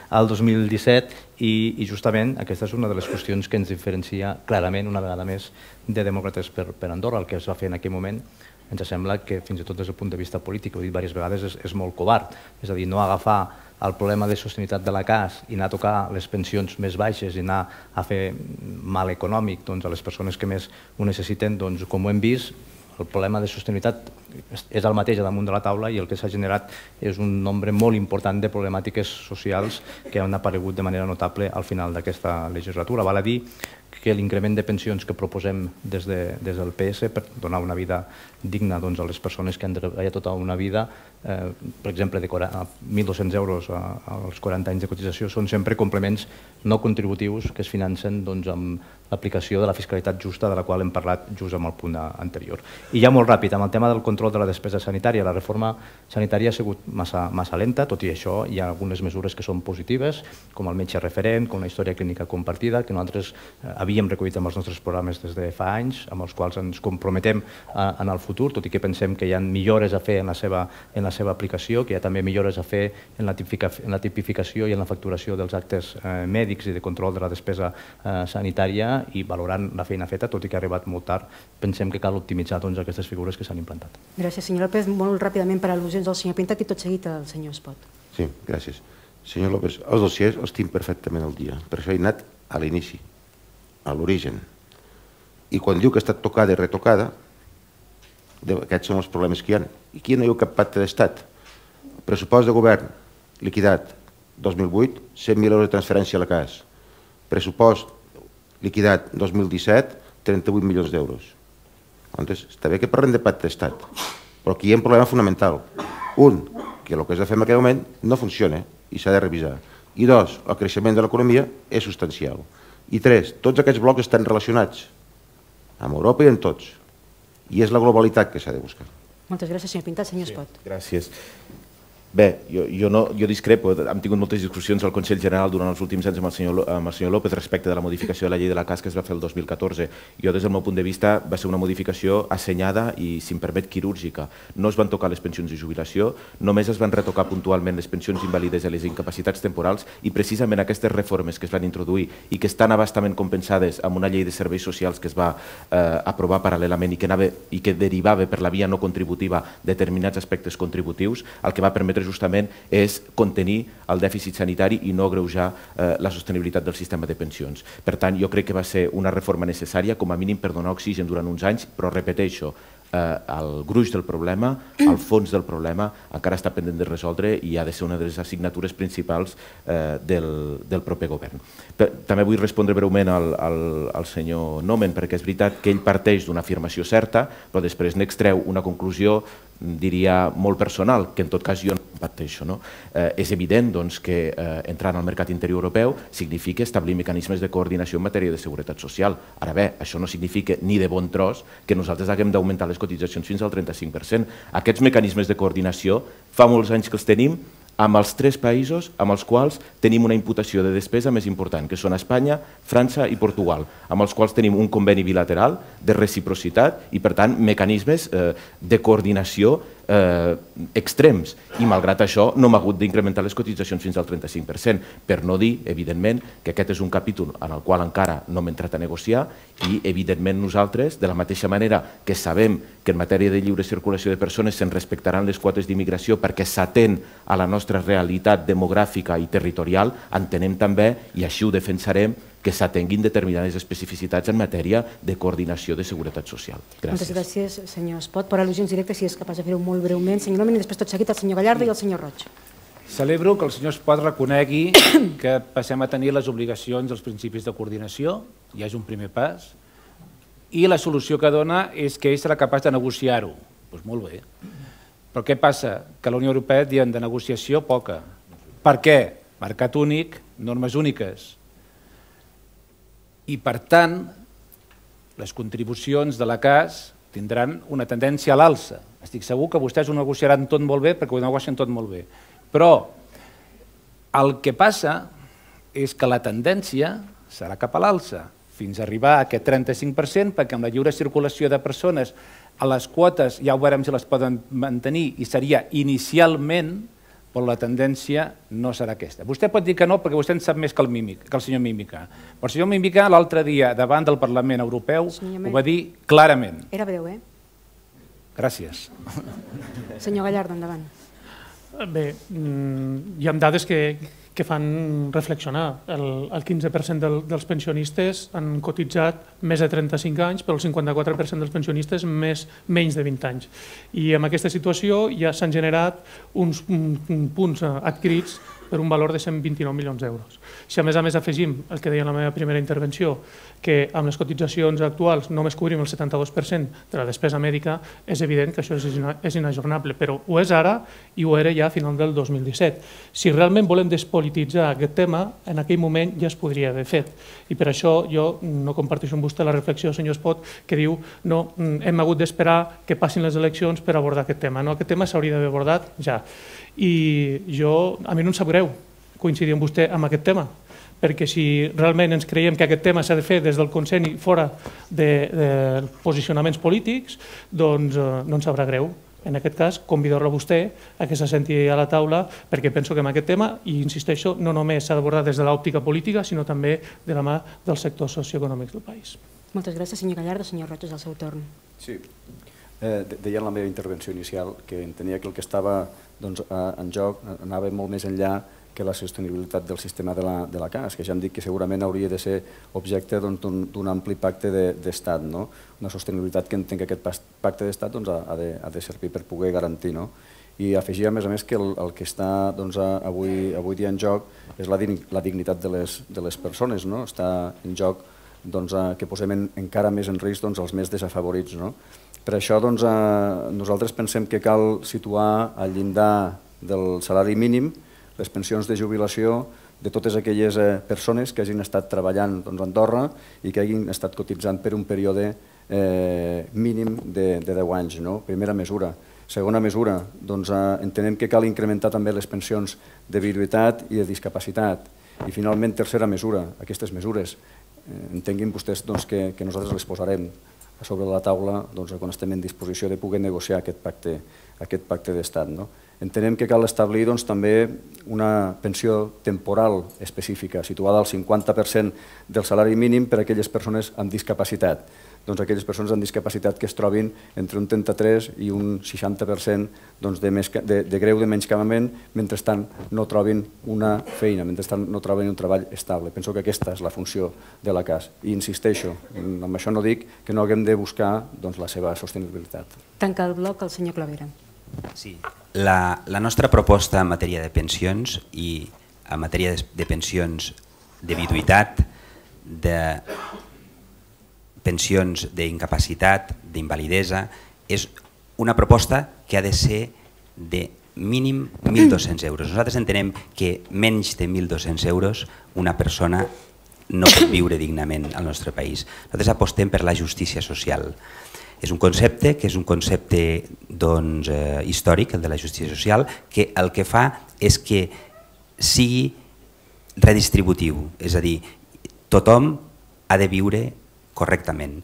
2017, i justament aquesta és una de les qüestions que ens diferencia clarament una vegada més de Demòcrates per Andorra. El que es va fer en aquell moment ens sembla que fins i tot des del punt de vista polític, ho he dit diverses vegades, és molt covard. És a dir, no agafar el problema de sostenibilitat de la CAS i anar a tocar les pensions més baixes i anar a fer mal econòmic a les persones que més ho necessiten, doncs com ho hem vist, el problema de sostenibilitat és el mateix damunt de la taula i el que s'ha generat és un nombre molt important de problemàtiques socials que han aparegut de manera notable al final d'aquesta legislatura. Val a dir que l'increment de pensions que proposem des del PS per donar una vida digna a les persones que han treballat tota una vida, per exemple, de 1.200 euros als 40 anys de cotització, són sempre complements no contributius que es financen amb l'aplicació de la fiscalitat justa de la qual hem parlat just en el punt anterior. I ja molt ràpid, amb el tema del control de la despesa sanitària, la reforma sanitària ha sigut massa lenta, tot i això hi ha algunes mesures que són positives, com el metge referent, com la història clínica compartida, que nosaltres havíem recollit amb els nostres programes des de fa anys, amb els quals ens comprometem en el futur, tot i que pensem que hi ha millores a fer en la seva aplicació, que hi ha també millores a fer en la tipificació i en la facturació dels actes mèdics i de control de la despesa sanitària, i valorant la feina feta, tot i que ha arribat molt tard, pensem que cal optimitzar aquestes figures que s'han implantat. Gràcies, senyor López. Molt ràpidament per al·lusions del senyor Pintat i tot seguit el senyor Espot. Sí, gràcies. Senyor López, els dossiers els tinc perfectament al dia, per això he anat a l'inici, a l'origen. I quan diu que ha estat tocada i retocada, aquests són els problemes que hi ha. I aquí no hi ha cap pacte d'estat. Pressupost de govern liquidat 2008, 100.000 euros de transferència a la CAS. Pressupost liquidat 2017, 38 milions d'euros. Està bé que parlem de pacte d'estat, però aquí hi ha un problema fonamental. Un, que el que es va fer en aquell moment no funciona i s'ha de revisar. I dos, el creixement de l'economia és substancial. I tres, tots aquests blocs estan relacionats amb Europa i amb tots. I és la globalitat que s'ha de buscar. Moltes gràcies, senyor Pintat. Senyor Espot. Gràcies. Bé, jo discrepo. Hem tingut moltes discussions al Consell General durant els últims anys amb el senyor López respecte de la modificació de la llei de la CAS que es va fer el 2014. Jo, des del meu punt de vista, va ser una modificació assenyada i, si em permet, quirúrgica. No es van tocar les pensions de jubilació, només es van retocar puntualment les pensions invàlides i les incapacitats temporals, i precisament aquestes reformes que es van introduir i que estan abastament compensades amb una llei de serveis socials que es va aprovar paral·lelament i que derivava per la via no contributiva determinats aspectes contributius, el que va permetre justament és contenir el dèficit sanitari i no agreujar la sostenibilitat del sistema de pensions. Per tant, jo crec que va ser una reforma necessària, com a mínim per donar oxigen durant uns anys, però repeteixo, el gruix del problema, el fons del problema, encara està pendent de resoldre i ha de ser una de les assignatures principals del proper govern. També vull respondre breument al senyor Nomen, perquè és veritat que ell parteix d'una afirmació certa, però després n'extreu una conclusió, diria, molt personal, que en tot cas jo no comparteixo. És evident que entrar al mercat interior europeu significa establir mecanismes de coordinació en matèria de seguretat social. Ara bé, això no significa ni de bon tros que nosaltres haguem d'augmentar les cotitzacions fins al 35%. Aquests mecanismes de coordinació fa molts anys que els tenim amb els 3 països amb els quals tenim una imputació de despesa més important, que són Espanya, França i Portugal, amb els quals tenim un conveni bilateral de reciprocitat i, per tant, mecanismes de coordinació extrems. I, malgrat això, no hem hagut d'incrementar les cotitzacions fins al 35%, per no dir, evidentment, que aquest és un capítol en el qual encara no hem entrat a negociar i, evidentment, nosaltres, de la mateixa manera que sabem que en matèria de lliure circulació de persones se'n respectaran les quotes d'immigració perquè s'atén a la nostra realitat demogràfica i territorial, entenem també, i així ho defensarem, que s'atenguin determinades especificitats en matèria de coordinació de seguretat social. Gràcies. Moltes gràcies, senyor Espot. Per al·lusions directes, si és capaç de fer-ho molt breument. Senyor Nomen, i després tot seguit el senyor Gallardo i el senyor Roig. Celebro que el senyor Espot reconegui que passem a tenir les obligacions dels principis de coordinació, ja és un primer pas, i la solució que dona és que ell serà capaç de negociar-ho. Doncs molt bé. Però què passa? Que a la Unió Europea diuen de negociació poca. Per què? Mercat únic, normes úniques. I, per tant, les contribucions de la CAS tindran una tendència a l'alça. Estic segur que vostès ho negociaran tot molt bé perquè ho negocien tot molt bé. Però el que passa és que la tendència serà cap a l'alça, fins a arribar a aquest 35%, perquè amb la lliure circulació de persones a les quotes ja ho veurem si les poden mantenir i seria inicialment, però la tendència no serà aquesta. Vostè pot dir que no perquè vostè en sap més que el senyor Mímica. Però el senyor Mímica l'altre dia davant del Parlament Europeu ho va dir clarament. Era breu, Gràcies. Senyor Gallardo, endavant. Bé, hi ha dades que fan reflexionar. El 15% dels pensionistes han cotitzat més de 35 anys, però el 54% dels pensionistes menys de 20 anys. I en aquesta situació ja s'han generat uns punts adquirits per un valor de 129 milions d'euros. Si a més afegim el que deia en la meva primera intervenció, que amb les cotitzacions actuals només cobrim el 72% de la despesa mèdica, és evident que això és inajornable, però ho és ara i ho era ja a final del 2017. Si realment volem despolititzar aquest tema, en aquell moment ja es podria haver fet. I per això jo no comparteixo amb vostè la reflexió, senyor Espot, que diu no, hem hagut d'esperar que passin les eleccions per abordar aquest tema. No, aquest tema s'hauria d'haver abordat ja. I a mi no em sap greu coincidir amb vostè amb aquest tema, perquè si realment ens creiem que aquest tema s'ha de fer des del consens i fora de posicionaments polítics, doncs no ens sabrà greu. En aquest cas, convidar-lo a vostè a que s'assenti a la taula, perquè penso que en aquest tema, i insisteixo, no només s'ha d'abordar des de l'òptica política, sinó també de la mà dels sectors socioeconòmics del país. Moltes gràcies, senyor Gallardo. Senyor Roig, és el seu torn. Sí. Deia en la meva intervenció inicial que entenia que el que estava en joc anava molt més enllà que la sostenibilitat del sistema de la CAS, que ja hem dit que segurament hauria de ser objecte d'un ampli pacte d'estat, una sostenibilitat que entenc que aquest pacte d'estat ha de servir per poder garantir. I afegir, a més, que el que està avui dia en joc és la dignitat de les persones, està en joc que posem encara més en risc els més desafavorits. Per això nosaltres pensem que cal situar al llindar del salari mínim les pensions de jubilació de totes aquelles persones que hagin estat treballant a Andorra i que hagin estat cotitzant per un període mínim de 10 anys. Primera mesura. Segona mesura, entenem que cal incrementar també les pensions de viduïtat i de discapacitat. I finalment, tercera mesura, aquestes mesures, entenguin vostès que nosaltres les posarem sobre la taula quan estem en disposició de poder negociar aquest pacte d'estat. Entenem que cal establir també una pensió temporal específica, situada al 50% del salari mínim per a aquelles persones amb discapacitat. Aquelles persones amb discapacitat que es trobin entre un 33 i un 60% de greu de menyscabament, mentrestant no trobin una feina, mentrestant no trobin un treball estable. Penso que aquesta és la funció de la CAS. I insisteixo, amb això no dic que no haguem de buscar la seva sostenibilitat. Tanca el bloc el senyor Clavera. Sí. La nostra proposta en matèria de pensions i en matèria de pensions de viduïtat, de pensions d'incapacitat, d'invalidesa, és una proposta que ha de ser de mínim 1.200 euros. Nosaltres entenem que menys de 1.200 euros una persona no pot viure dignament al nostre país. Nosaltres apostem per la justícia social. És un concepte que és un concepte històric, el de la justícia social, que el que fa és que sigui redistributiu, és a dir, tothom ha de viure correctament.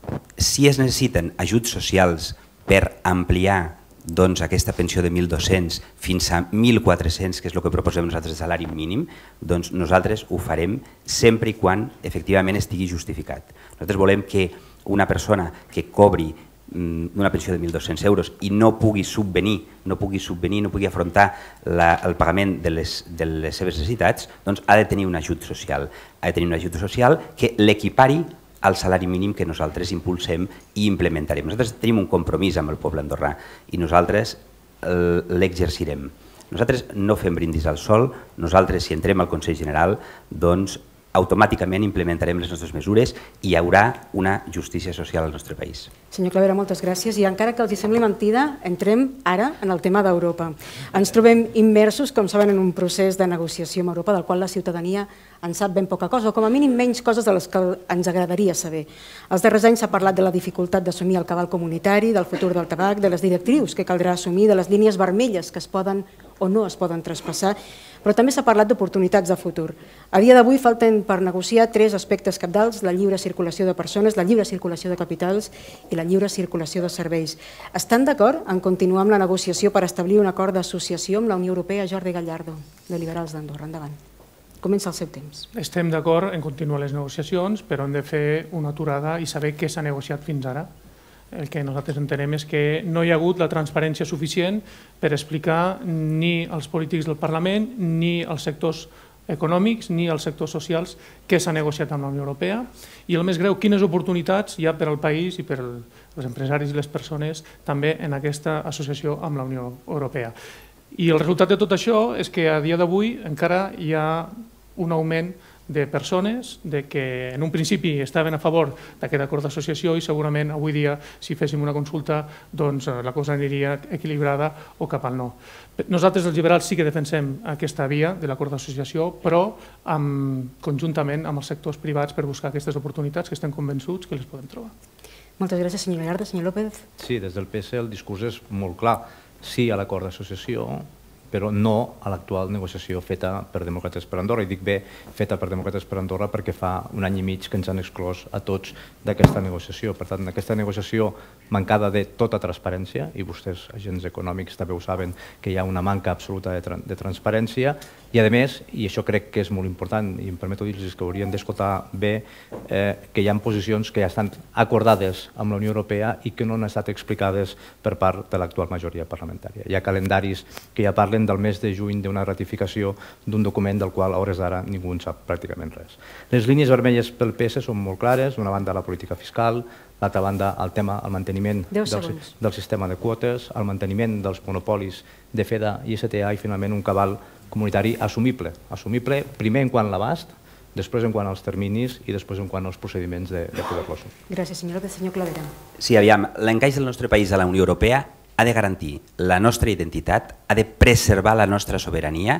Si es necessiten ajuts socials per ampliar aquesta pensió de 1.200 fins a 1.400, que és el que proposem nosaltres de salari mínim, doncs nosaltres ho farem sempre i quan efectivament estigui justificat. Nosaltres volem que una persona que cobri una pensió de 1.200 euros i no pugui subvenir, no pugui afrontar el pagament de les seves necessitats, doncs ha de tenir un ajut social. Ha de tenir un ajut social que l'equipari al salari mínim que nosaltres impulsem i implementarem. Nosaltres tenim un compromís amb el poble andorrà i nosaltres l'exercirem. Nosaltres no fem brindis al sol, nosaltres si entrem al Consell General, doncs automàticament implementarem les nostres mesures i hi haurà una justícia social al nostre país. Senyor Clavera, moltes gràcies. I encara que els sembli mentida, entrem ara en el tema d'Europa. Ens trobem immersos, com saben, en un procés de negociació amb Europa del qual la ciutadania en sap ben poca cosa, o com a mínim menys coses de les que ens agradaria saber. Els darrers anys s'ha parlat de la dificultat d'assumir el cabal comunitari, del futur del tabac, de les directrius que caldrà assumir, de les línies vermelles que es poden o no es poden traspassar, però també s'ha parlat d'oportunitats de futur. A dia d'avui falten per negociar 3 aspectes cabdals: la lliure circulació de persones, la lliure circulació de capitals i la lliure circulació de serveis. Estan d'acord en continuar amb la negociació per establir un acord d'associació amb la Unió Europea? Jordi Gallardo, de Liberals d'Andorra. Endavant. Comença el seu temps. Estem d'acord en continuar les negociacions, però hem de fer una aturada i saber què s'ha negociat fins ara. El que nosaltres entenem és que no hi ha hagut la transparència suficient per explicar ni als polítics del Parlament, ni als sectors econòmics, ni als sectors socials què s'ha negociat amb la Unió Europea i, el més greu, quines oportunitats hi ha per al país i per als empresaris i les persones també en aquesta associació amb la Unió Europea. I el resultat de tot això és que a dia d'avui encara hi ha un augment de persones que en un principi estaven a favor d'aquest acord d'associació i segurament avui dia, si féssim una consulta, doncs la cosa aniria equilibrada o cap al no. Nosaltres, els liberals, sí que defensem aquesta via de l'acord d'associació, però conjuntament amb els sectors privats per buscar aquestes oportunitats que estem convençuts que les podem trobar. Moltes gràcies, senyor Gallardo. Senyor López. Sí, des del PS el discurs és molt clar. Sí a l'acord d'associació, però no a l'actual negociació feta per Demòcrates per Andorra. I dic bé feta per Demòcrates per Andorra perquè fa un any i mig que ens han exclòs a tots d'aquesta negociació. Per tant, aquesta negociació mancada de tota transparència, i vostès, agents econòmics, també ho saben, que hi ha una manca absoluta de transparència, i a més, i això crec que és molt important, i em permeto dir-los que haurien d'escoltar bé, que hi ha posicions que ja estan acordades amb la Unió Europea i que no han estat explicades per part de l'actual majoria parlamentària. Hi ha calendaris que ja parlen del mes de juny d'una ratificació d'un document del qual a hores d'ara ningú en sap pràcticament res. Les línies vermelles pel PS són molt clares, d'una banda la política fiscal, l'altra banda el tema, el manteniment del sistema de quotes, el manteniment dels monopolis de FEDA i STA i finalment un cabal comunitari assumible. Assumible primer en quant a l'abast, després en quant als terminis i després en quant als procediments de poder-lo assumir. Gràcies, senyor López. Senyor Clavera. Sí, aviam, l'encaix del nostre país a la Unió Europea ha de garantir la nostra identitat, ha de preservar la nostra sobirania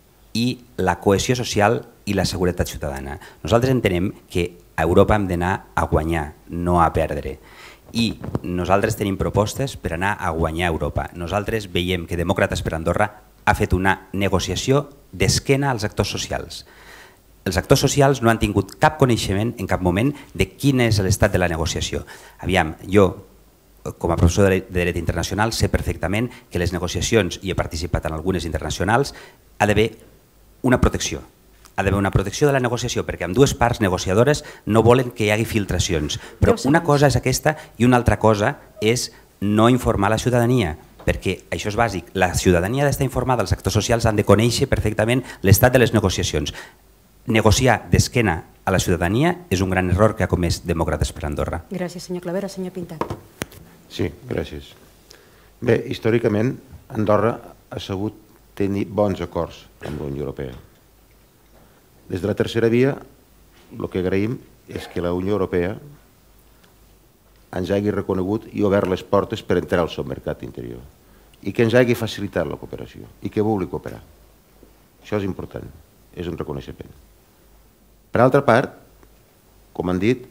i la cohesió social i la seguretat ciutadana. Nosaltres entenem que a Europa hem d'anar a guanyar, no a perdre. I nosaltres tenim propostes per anar a guanyar a Europa. Nosaltres veiem que Demòcrates per Andorra ha fet una negociació d'esquena als actors socials. Els actors socials no han tingut cap coneixement en cap moment de quin és l'estat de la negociació. Aviam, jo, com a professor de dret internacional, sé perfectament que les negociacions, i he participat en algunes internacionals, ha d'haver una protecció. Ha d'haver una protecció de la negociació, perquè amb dues parts negociadores no volen que hi hagi filtracions. Però una cosa és aquesta i una altra cosa és no informar la ciutadania, perquè això és bàsic. La ciutadania ha d'estar informada, els actors socials han de conèixer perfectament l'estat de les negociacions. Negociar d'esquena a la ciutadania és un gran error que ha comès Demòcrates per Andorra. Gràcies, senyor Clavera. Senyor Pintat. Sí, gràcies. Bé, històricament, Andorra ha sabut tenir bons acords amb la Unió Europea. Des de la tercera via, el que agraïm és que la Unió Europea ens hagi reconegut i obert les portes per entrar al seu mercat interior i que ens hagi facilitat la cooperació i que vulgui cooperar. Això és important, és un reconeixement. Per altra part, com han dit,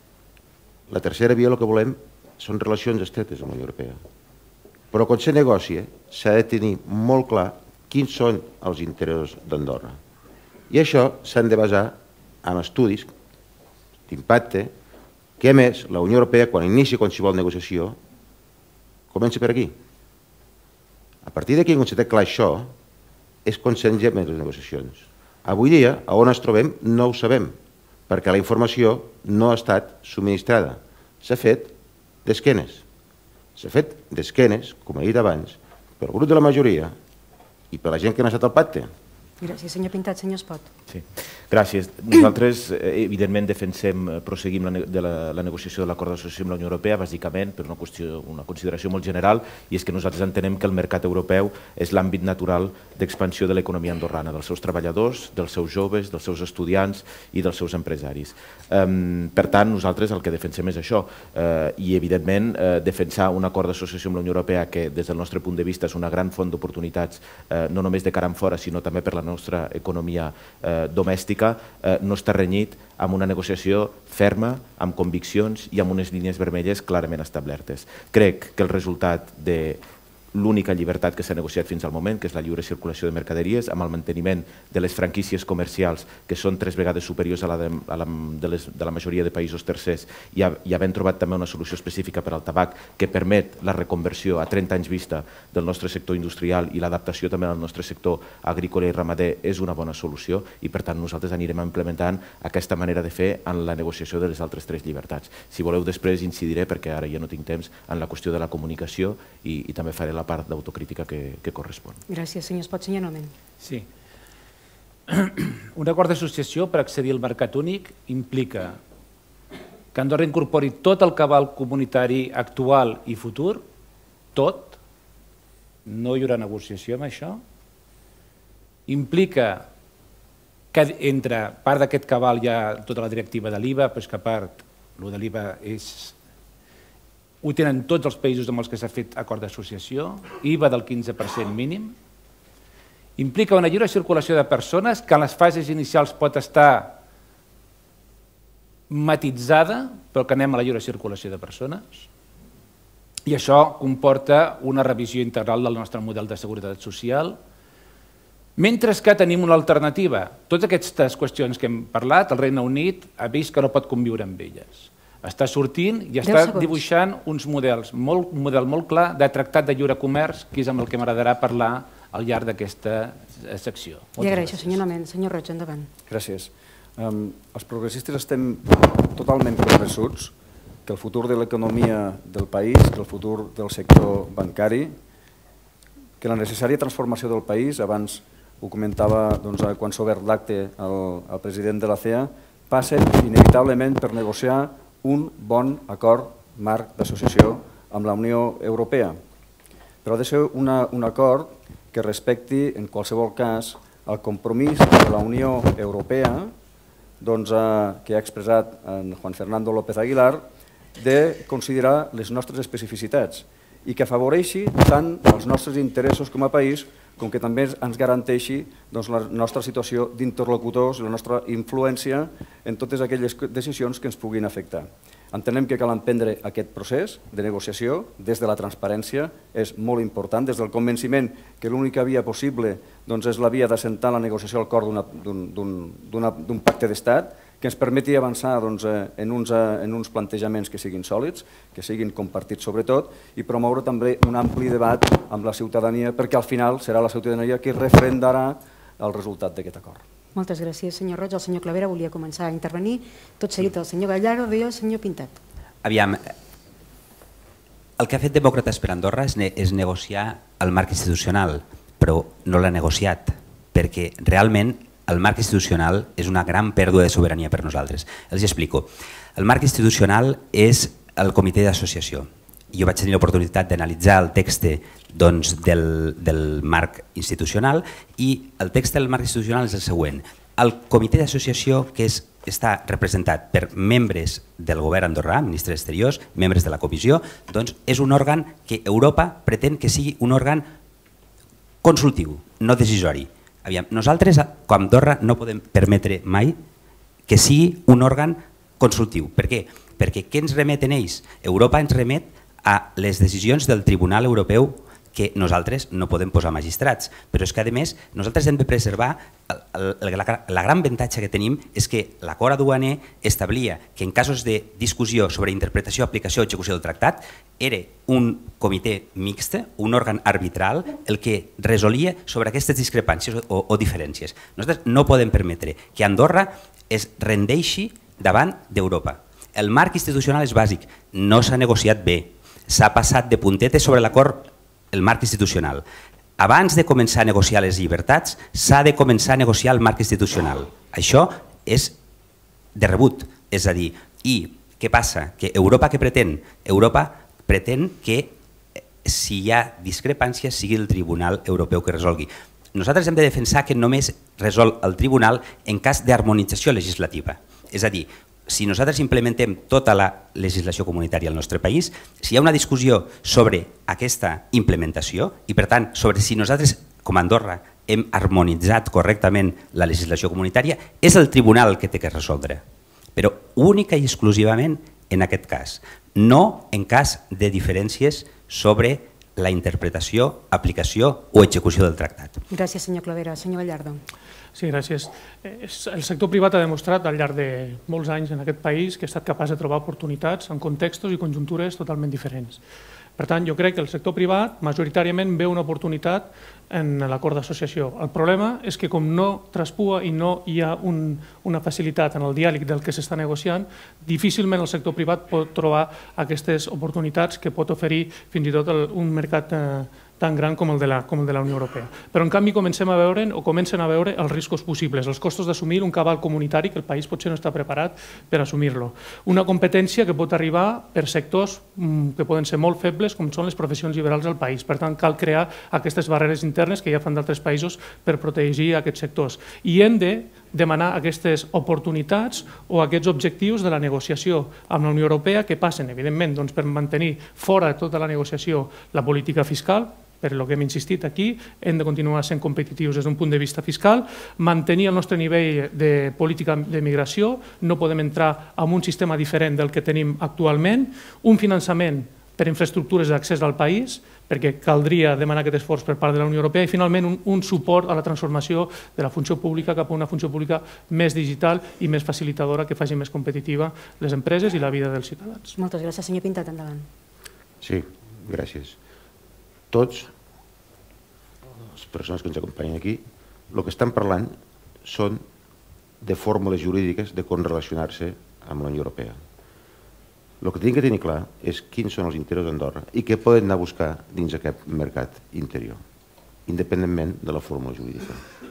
la tercera via el que volem són relacions estretes amb la Unió Europea. Però quan se negocia s'ha de tenir molt clar quins són els interessos d'Andorra. I això s'han de basar en estudis d'impacte que, a més, la Unió Europea, quan inicia qualsevol negociació, comença per aquí. A partir d'aquí, quan se té clar això, és quan s'engeguen les negociacions. Avui dia, on ens trobem, no ho sabem, perquè la informació no ha estat subministrada. S'ha fet d'esquenes. S'ha fet d'esquenes, com he dit abans, pel grup de la majoria i per la gent que n'ha estat al pacte. Gràcies, senyor Pintat. Senyor Espot. Sí, gràcies. Nosaltres, evidentment, defensem, proseguim la negociació de l'acord d'associació amb la Unió Europea, bàsicament per una consideració molt general, i és que nosaltres entenem que el mercat europeu és l'àmbit natural d'expansió de l'economia andorrana, dels seus treballadors, dels seus joves, dels seus estudiants i dels seus empresaris. Per tant, nosaltres el que defensem és això, i evidentment defensar un acord d'associació amb la Unió Europea que des del nostre punt de vista és una gran font d'oportunitats, no només de cara enfora, sinó també per la nostra economia domèstica, no està renyit amb una negociació ferma, amb conviccions i amb unes línies vermelles clarament establertes. Crec que el resultat de l'única llibertat que s'ha negociat fins al moment, que és la lliure circulació de mercaderies, amb el manteniment de les franquícies comercials, que són 3 vegades superiors a la de la majoria de països tercers, i havent trobat també una solució específica per al tabac que permet la reconversió a 30 anys vista del nostre sector industrial i l'adaptació també al nostre sector agrícola i ramader, és una bona solució, i per tant nosaltres anirem implementant aquesta manera de fer en la negociació de les altres 3 llibertats. Si voleu després incidiré, perquè ara ja no tinc temps, en la qüestió de la comunicació i també faré la part d'autocrítica que correspon. Gràcies, senyor Espot. Senyor Nomen. Sí. Un acord d'associació per accedir al mercat únic implica que Andorra incorpori tot el cabal comunitari actual i futur, tot, no hi haurà negociació amb això, implica que entre part d'aquest cabal hi ha tota la directiva de l'IVA, però és que a part, el de l'IVA ho tenen tots els països amb els que s'ha fet acord d'associació, IVA del 15% mínim, implica una lliure circulació de persones que en les fases inicials pot estar matitzada, però que anem a la lliure circulació de persones, i això comporta una revisió integral del nostre model de seguretat social, mentre que tenim una alternativa. Totes aquestes qüestions que hem parlat, el Regne Unit ha vist que no pot conviure amb elles. Està sortint i està dibuixant un model molt clar de tractat de lliure comerç, que és amb el que m'agradarà parlar al llarg d'aquesta secció. Li agraeixo, senyor Nomen. Senyor Roig, endavant. Gràcies. Els progressistes estem totalment convençuts que el futur de l'economia del país, que el futur del sector bancari, que la necessària transformació del país, abans ho comentava quan s'ha obert l'acte el president de la CEA, passa inevitablement per negociar un bon acord marc d'associació amb la Unió Europea. Però ha de ser un acord que respecti, en qualsevol cas, el compromís de la Unió Europea que ha expressat en Juan Fernando López Aguilar de considerar les nostres especificitats i que afavoreixi tant els nostres interessos com a país com que també ens garanteixi la nostra situació d'interlocutors, la nostra influència en totes aquelles decisions que ens puguin afectar. Entenem que cal emprendre aquest procés de negociació des de la transparència, és molt important, des del convenciment que l'única via possible és la via d'assentar la negociació al cor d'un pacte d'estat, que ens permeti avançar en uns plantejaments que siguin sòlids, que siguin compartits sobretot, i promoure també un ampli debat amb la ciutadania, perquè al final serà la ciutadania qui referendarà el resultat d'aquest acord. Moltes gràcies, senyor Roig. El senyor Clavera volia començar a intervenir. Tot seguit el senyor Gallardo i el senyor Pintat. Aviam, el que ha fet Demòcrates per Andorra és negociar el marc institucional, però no l'ha negociat, perquè realment el marc institucional és una gran pèrdua de sobirania per nosaltres. Els explico. El marc institucional és el comitè d'associació. Jo vaig tenir l'oportunitat d'analitzar el text del marc institucional i el text del marc institucional és el següent. El comitè d'associació, que està representat per membres del govern andorrà, ministres exteriors, membres de la comissió, doncs és un òrgan que Europa pretén que sigui un òrgan consultiu, no decisori. Nosaltres, com a Andorra, no podem permetre mai que sigui un òrgan consultiu. Per què? Perquè què ens remeten ells? Europa ens remet a les decisions del Tribunal Europeu que nosaltres no podem posar magistrats. Però és que, a més, nosaltres hem de preservar, la gran avantatge que tenim és que l'acord aduaner establia que en casos de discussió sobre interpretació, aplicació o execució del tractat era un comitè mixt, un òrgan arbitral, el que resolia sobre aquestes discrepàncies o diferències. Nosaltres no podem permetre que Andorra es rendeixi davant d'Europa. El marc institucional és bàsic, no s'ha negociat bé, s'ha passat de puntetes sobre l'acord, el marc institucional. Abans de començar a negociar les llibertats, s'ha de començar a negociar el marc institucional. Això és de rebut, és a dir, i què passa? Que Europa què pretén? Europa pretén que si hi ha discrepàncies sigui el Tribunal Europeu que resolgui. Nosaltres hem de defensar que només resol el Tribunal en cas d'harmonització legislativa. És a dir, si nosaltres implementem tota la legislació comunitària al nostre país, si hi ha una discussió sobre aquesta implementació i, per tant, sobre si nosaltres, com a Andorra, hem harmonitzat correctament la legislació comunitària, és el Tribunal el que té que resoldre. Però única i exclusivament en aquest cas, no en cas de diferències sobre la interpretació, aplicació o execució del tractat. Gràcies, senyor Clavera. Senyor Gallardo. Sí, gràcies. El sector privat ha demostrat al llarg de molts anys en aquest país que ha estat capaç de trobar oportunitats en contextos i conjuntures totalment diferents. Per tant, jo crec que el sector privat majoritàriament veu una oportunitat en l'acord d'associació. El problema és que com no traspua i no hi ha una facilitat en el diàleg del que s'està negociant, difícilment el sector privat pot trobar aquestes oportunitats que pot oferir fins i tot un mercat tan gran com el de la Unió Europea. Però en canvi comencen a veure els riscos possibles, els costos d'assumir un cabal comunitari que el país potser no està preparat per assumir-lo. Una competència que pot arribar per sectors que poden ser molt febles com són les professions liberals del país. Per tant, cal crear aquestes barreres internes que ja fan d'altres països per protegir aquests sectors. I hem de demanar aquestes oportunitats o aquests objectius de la negociació amb la Unió Europea que passen, evidentment, per mantenir fora de tota la negociació la política fiscal, per el que hem insistit aquí, hem de continuar sent competitius des d'un punt de vista fiscal, mantenir el nostre nivell de política de migració, no podem entrar en un sistema diferent del que tenim actualment, un finançament per infraestructures d'accés al país, perquè caldria demanar aquest esforç per part de la Unió Europea, i finalment un suport a la transformació de la funció pública cap a una funció pública més digital i més facilitadora que faci més competitiva les empreses i la vida dels ciutadans. Moltes gràcies. Senyor Pintat, endavant. Sí, gràcies. Tots, les persones que ens acompanyen aquí, el que estan parlant són de fórmules jurídiques de com relacionar-se amb la Unió Europea. El que tenim que tenir clar és quins són els interessos d'Andorra i què poden anar a buscar dins aquest mercat interior, independentment de la fórmula jurídica.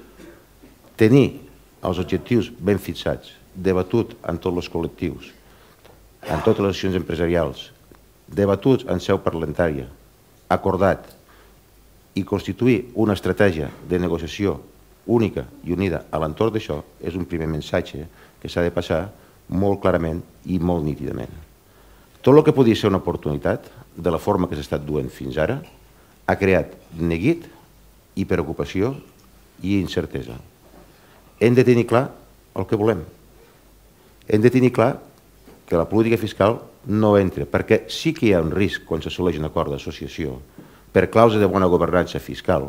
Tenir els objectius ben fixats, debatut en tots els col·lectius, en totes les accions empresarials, debatuts en seu parlamentària, acordat i constituir una estratègia de negociació única i unida a l'entorn d'això és un primer missatge que s'ha de passar molt clarament i molt nítidament. Tot el que podia ser una oportunitat, de la forma que s'ha estat duent fins ara, ha creat neguit i preocupació i incertesa. Hem de tenir clar el que volem. Hem de tenir clar que la política fiscal no entra, perquè sí que hi ha un risc quan s'assoleix un acord d'associació per clàusula de bona governança fiscal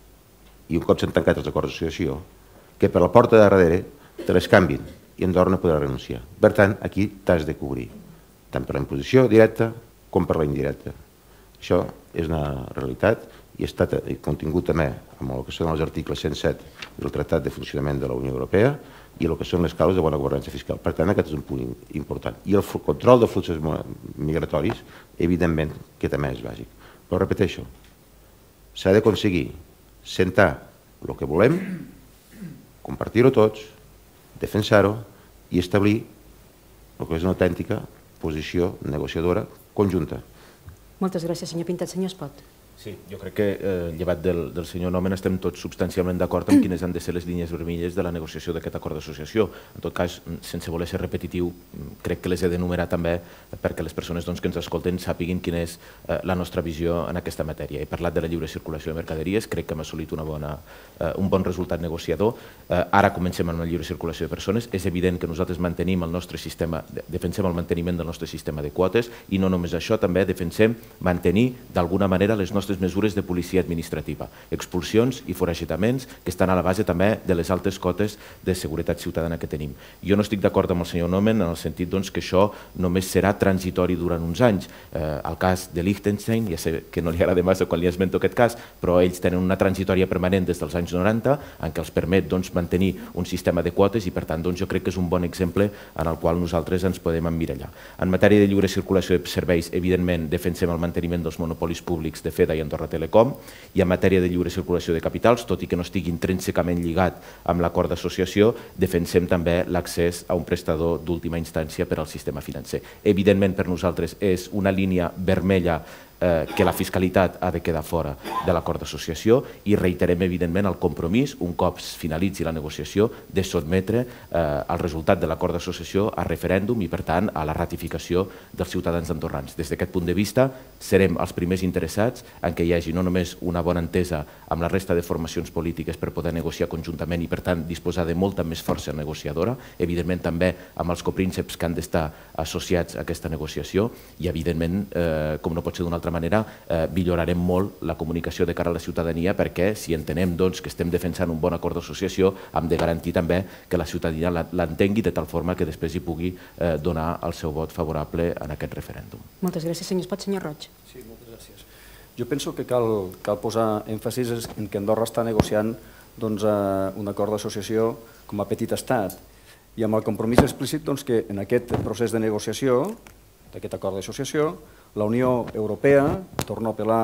i un cop s'han tancat els acords d'associació, que per la porta de darrere te les canvin i Andorra no podrà renunciar. Per tant, aquí t'has de cobrir, tant per la imposició directa com per la indirecta. Això és una realitat i està contingut també en el que són els articles 107 del Tractat de Funcionament de la Unió Europea i el que són les causes de bona governança fiscal. Per tant, aquest és un punt important. I el control de fluxos migratoris, evidentment, que també és bàsic. Però repeteixo, s'ha d'aconseguir sentar el que volem, compartir-ho tots, defensar-ho i establir el que és una autèntica posició negociadora conjunta. Moltes gràcies, senyor Pintat. Senyor Espot. Sí, jo crec que, llevat del senyor Nomen, estem tots substancialment d'acord amb quines han de ser les línies vermelles de la negociació d'aquest acord d'associació. En tot cas, sense voler ser repetitiu, crec que les he d'enumerar també perquè les persones que ens escolten sàpiguin quina és la nostra visió en aquesta matèria. He parlat de la lliure circulació de mercaderies, crec que hem assolit un bon resultat negociador. Ara comencem amb la lliure circulació de persones. És evident que nosaltres mantenim el nostre sistema, defensem el manteniment del nostre sistema de quotes i no només això, també defensem mantenir d'alguna manera les nostres mesures de policia administrativa, expulsions i foragitaments que estan a la base també de les altes cotes de seguretat ciutadana que tenim. Jo no estic d'acord amb el senyor Nomen en el sentit que això només serà transitori durant uns anys. El cas de Liechtenstein, ja sé que no li agrada massa quan li esmento aquest cas, però ells tenen una transitòria permanent des dels anys 90 en què els permet mantenir un sistema de quotes i per tant jo crec que és un bon exemple en el qual nosaltres ens podem emmirallar. En matèria de lliure circulació de serveis, evidentment defensem el manteniment dels monopolis públics de FEDA i Andorra Telecom, i en matèria de lliure circulació de capitals, tot i que no estigui intrínsecament lligat amb l'acord d'associació, defensem també l'accés a un prestador d'última instància per al sistema financer. Evidentment, per nosaltres és una línia vermella que la fiscalitat ha de quedar fora de l'acord d'associació i reiterem evidentment el compromís, un cop finalitzi la negociació, de sotmetre el resultat de l'acord d'associació a referèndum i per tant a la ratificació dels ciutadans andorrans. Des d'aquest punt de vista serem els primers interessats en què hi hagi no només una bona entesa amb la resta de formacions polítiques per poder negociar conjuntament i per tant disposar de molta més força negociadora, evidentment també amb els coprínceps que han d'estar associats a aquesta negociació i evidentment, com no pot ser d'una altra manera, millorarem molt la comunicació de cara a la ciutadania perquè si entenem que estem defensant un bon acord d'associació hem de garantir també que la ciutadania l'entengui de tal forma que després hi pugui donar el seu vot favorable en aquest referèndum. Moltes gràcies, senyor Espot. Senyor Roig. Sí, moltes gràcies. Jo penso que cal posar èmfasis en que Andorra està negociant un acord d'associació com a petit estat i amb el compromís explícit que en aquest procés de negociació d'aquest acord d'associació la Unió Europea, torno a apel·lar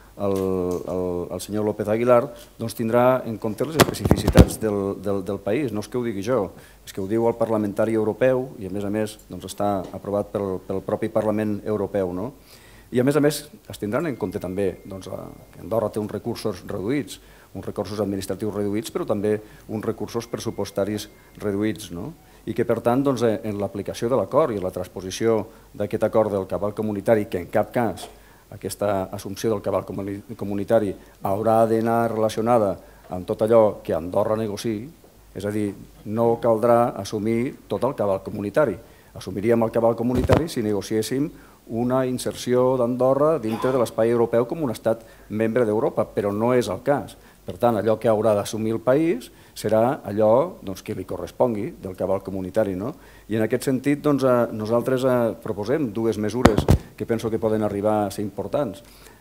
al senyor López Aguilar, tindrà en compte les especificitats del país. No és que ho digui jo, és que ho diu el parlamentari europeu i a més està aprovat pel propi Parlament Europeu. I a més es tindran en compte també que Andorra té uns recursos reduïts, uns recursos administratius reduïts, però també uns recursos pressupostaris reduïts, i que, per tant, en l'aplicació de l'acord i en la transposició d'aquest acord del cabal comunitari, que en cap cas aquesta assumpció del cabal comunitari haurà d'anar relacionada amb tot allò que Andorra negociï, és a dir, no caldrà assumir tot el cabal comunitari. Assumiríem el cabal comunitari si negociéssim una inserció d'Andorra dintre de l'espai europeu com un estat membre d'Europa, però no és el cas. Per tant, allò que haurà d'assumir el país serà allò que li correspongui del cabal comunitari. I en aquest sentit nosaltres proposem dues mesures que penso que poden arribar a ser importants.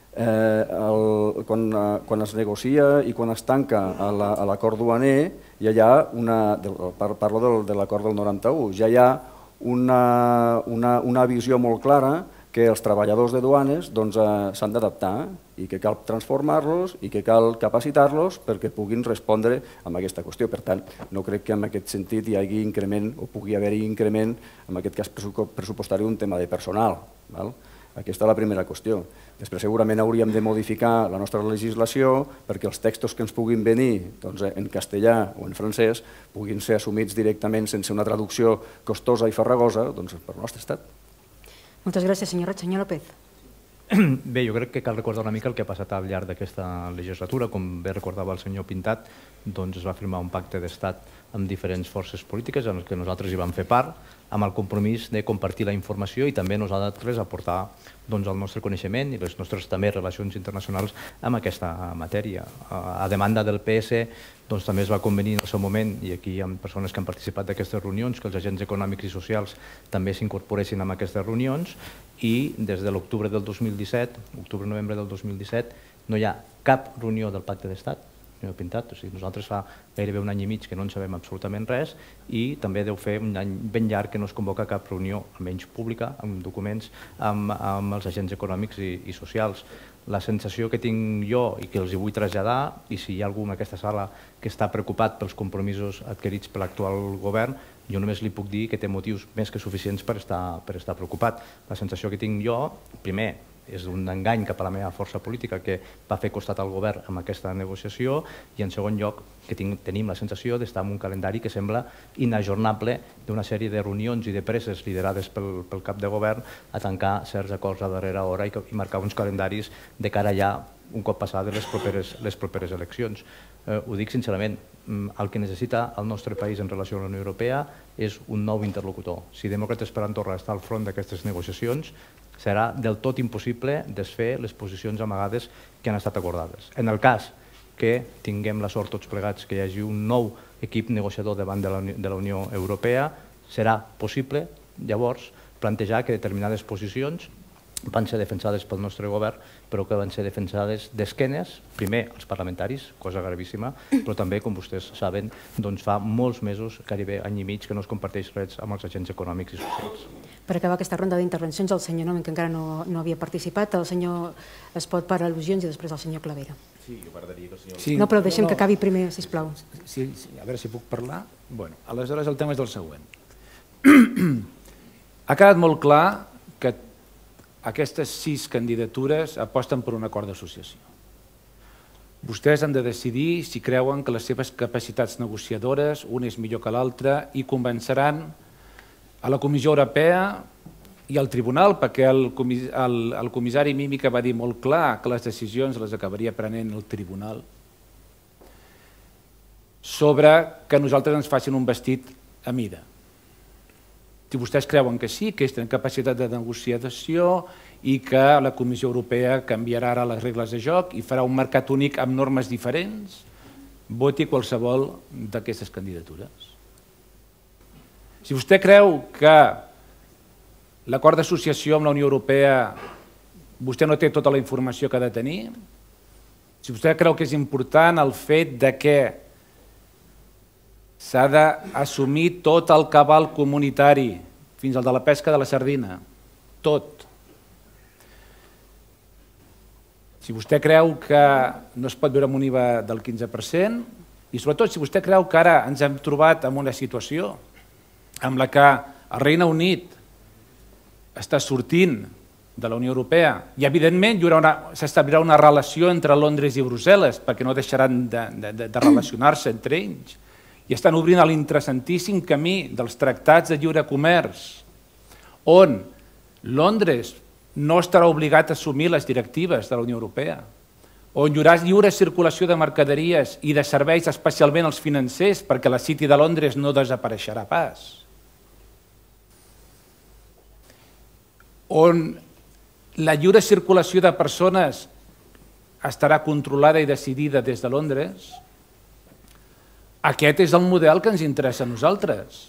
Quan es negocia i quan es tanca l'acord duaner, parlo de l'acord del 91, ja hi ha una visió molt clara que els treballadors de duanes s'han d'adaptar i que cal transformar-los i que cal capacitar-los perquè puguin respondre a aquesta qüestió. Per tant, no crec que en aquest sentit hi hagi increment o pugui haver-hi increment, en aquest cas pressupostari, un tema de personal. Aquesta és la primera qüestió. Després segurament hauríem de modificar la nostra legislació perquè els textos que ens puguin venir en castellà o en francès puguin ser assumits directament sense una traducció costosa i farragosa pel nostre estat. Moltes gràcies, senyor Roig. Senyor López. Bé, jo crec que cal recordar una mica el que ha passat al llarg d'aquesta legislatura. Com bé recordava el senyor Pintat, doncs es va firmar un pacte d'estat amb diferents forces polítiques en què nosaltres hi vam fer part, amb el compromís de compartir la informació i també nosaltres aportar el nostre coneixement i les nostres també relacions internacionals amb aquesta matèria. A demanda del PS també es va convenir en el seu moment, i aquí hi ha persones que han participat d'aquestes reunions, que els agents econòmics i socials també s'incorporessin a aquestes reunions, i des de l'octubre del 2017, octubre-novembre del 2017, no hi ha cap reunió del Pacte d'Estat, senyor Pintat. Nosaltres fa gairebé un any i mig que no en sabem absolutament res i també deu fer un any ben llarg que no es convoca cap reunió, almenys pública, amb documents, amb els agents econòmics i socials. La sensació que tinc jo i que els hi vull traslladar, i si hi ha algú en aquesta sala que està preocupat pels compromisos adquirits per l'actual govern, jo només li puc dir que té motius més que suficients per estar preocupat. La sensació que tinc jo, primer, és un engany cap a la meva força política que va fer costat al govern amb aquesta negociació, i en segon lloc que tenim la sensació d'estar en un calendari que sembla inajornable, d'una sèrie de reunions i de presses liderades pel cap de govern a tancar certs acords a darrera hora i marcar uns calendaris de cara ja un cop passades les properes eleccions. Ho dic sincerament, el que necessita el nostre país en relació a la Unió Europea és un nou interlocutor. Si Demòcrates per Andorra està al front d'aquestes negociacions, serà del tot impossible desfer les posicions amagades que han estat acordades. En el cas que tinguem la sort tots plegats que hi hagi un nou equip negociador davant de la Unió Europea, serà possible llavors plantejar que determinades posicions van ser defensades pel nostre govern, però que van ser defensades d'esquenes, primer als parlamentaris, cosa gravíssima, però també, com vostès saben, fa molts mesos, gairebé any i mig, que no es comparteix res amb els agents econòmics i socials. Per acabar aquesta ronda d'intervencions, el senyor Nomen, que encara no havia participat, el senyor Espot per al·lusions i després el senyor Clavera. Sí, jo m'agradaria que el senyor... No, però deixem que acabi primer, sisplau. Sí, a veure si puc parlar. Bé, aleshores el tema és el següent. Ha quedat molt clar que aquestes 6 candidatures aposten per un acord d'associació. Vostès han de decidir si creuen que les seves capacitats negociadores, una és millor que l'altra, i convenceran a la Comissió Europea i al Tribunal, perquè el comissari Mímica va dir molt clar que les decisions les acabaria prenent el Tribunal, sobre que nosaltres ens facin un vestit a mida. Si vostès creuen que sí, que tenen capacitat de negociació i que la Comissió Europea canviarà ara les regles de joc i farà un mercat únic amb normes diferents, voti qualsevol d'aquestes candidatures. Si vostè creu que l'acord d'associació amb la Unió Europea vostè no té tota la informació que ha de tenir, si vostè creu que és important el fet que s'ha d'assumir tot el cabal comunitari, fins al de la pesca de la sardina, tot. Si vostè creu que no es pot viure amb un IVA del 15%, i sobretot si vostè creu que ara ens hem trobat en una situació en la que el Regne Unit està sortint de la Unió Europea i evidentment s'establirà una relació entre Londres i Brussel·les perquè no deixaran de relacionar-se entre ells, i estan obrint l'interessantíssim camí dels tractats de lliure comerç, on Londres no estarà obligat a assumir les directives de la Unió Europea, on hi haurà lliure circulació de mercaderies i de serveis, especialment els financers, perquè la City de Londres no desapareixerà pas, on la lliure circulació de persones estarà controlada i decidida des de Londres. Aquest és el model que ens interessa a nosaltres.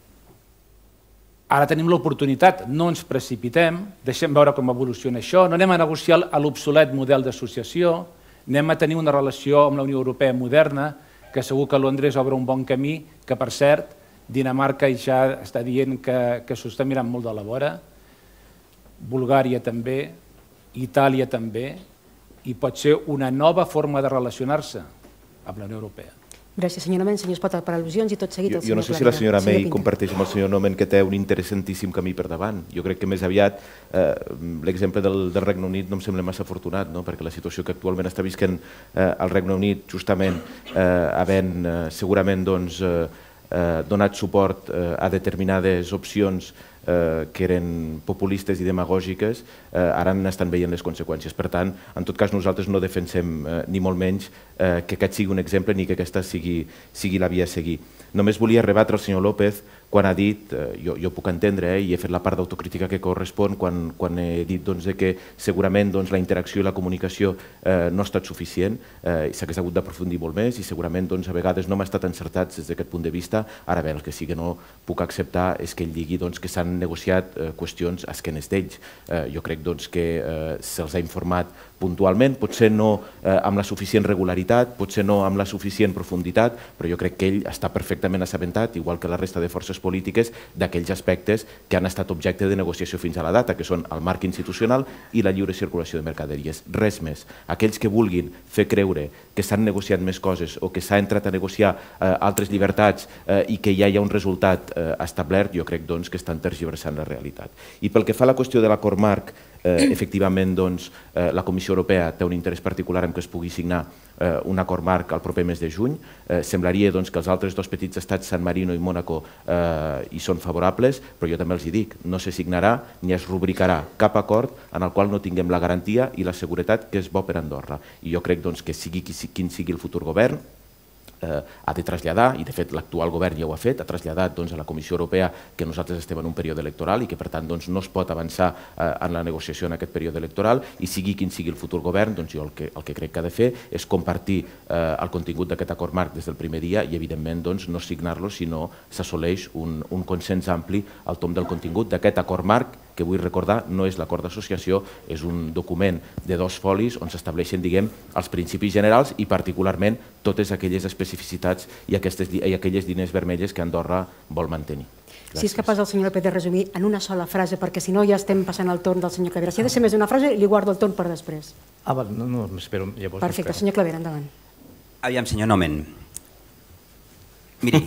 Ara tenim l'oportunitat, no ens precipitem, deixem veure com evoluciona això, no anem a negociar l'obsolet model d'associació, anem a tenir una relació amb la Unió Europea moderna, que segur que Londres obre un bon camí, que per cert, Dinamarca ja està dient que s'ho està mirant molt de la vora, Bulgària també, Itàlia també, i pot ser una nova forma de relacionar-se amb la Unió Europea. Gràcies, senyor Nomen. Senyor Espot, per al·lusions i tot seguit el senyor Clavera. Jo no sé si la senyora May comparteix amb el senyor Nomen que té un interessantíssim camí per davant. Jo crec que més aviat l'exemple del Regne Unit no em sembla massa afortunat, perquè la situació que actualment està visquent el Regne Unit, justament havent segurament donat suport a determinades opcions que eren populistes i demagògiques, ara n'estan veient les conseqüències. Per tant, en tot cas, nosaltres no defensem ni molt menys que aquest sigui un exemple ni que aquesta sigui la via a seguir. Només volia rebatre el senyor López quan ha dit, jo puc entendre i he fet la part d'autocrítica que correspon quan he dit que segurament la interacció i la comunicació no ha estat suficient i s'hagués hagut d'aprofundir molt més i segurament a vegades no m'ha estat encertat des d'aquest punt de vista. Ara bé, el que sí que no puc acceptar és que ell digui que s'han negociat qüestions a esquenes d'ells. Jo crec que se'ls ha informat puntualment, potser no amb la suficient regularitat, potser no amb la suficient profunditat, però jo crec que ell està perfectament assabentat, igual que la resta de forces polítiques, d'aquells aspectes que han estat objecte de negociació fins a la data, que són el marc institucional i la lliure circulació de mercaderies. Res més. Aquells que vulguin fer creure que s'han negociat més coses o que s'ha entrat a negociar altres llibertats i que ja hi ha un resultat establert, jo crec que estan tergiversant la realitat. I pel que fa a la qüestió de l'acord marc, efectivament la Comissió Europea té un interès particular en que es pugui signar un acord marc el proper mes de juny. Semblaria que els altres dos petits estats, San Marino i Mónaco, hi són favorables, però jo també els hi dic, no se signarà ni es rubricarà cap acord en el qual no tinguem la garantia i la seguretat que és bo per Andorra. I jo crec que sigui quin sigui el futur govern, ha de traslladar, i de fet l'actual govern ja ho ha fet, ha traslladat a la Comissió Europea que nosaltres estem en un període electoral i que per tant no es pot avançar en la negociació en aquest període electoral, i sigui quin sigui el futur govern, jo el que crec que ha de fer és compartir el contingut d'aquest acord marc des del primer dia i evidentment no signar-lo si no s'assoleix un consens ampli al tomb del contingut d'aquest acord marc, que vull recordar no és l'acord d'associació, és un document de 2 folis on s'estableixen, els principis generals i particularment totes aquelles especificitats i aquelles línies vermelles que Andorra vol mantenir. Si és capaç el senyor López de resumir en una sola frase, perquè si no ja estem passant el torn del senyor Clavera. Si ha de ser més d'una frase, li guardo el torn per després. No, m'espero. Perfecte, senyor Clavera, endavant. Aviam, senyor Nomen. Miri,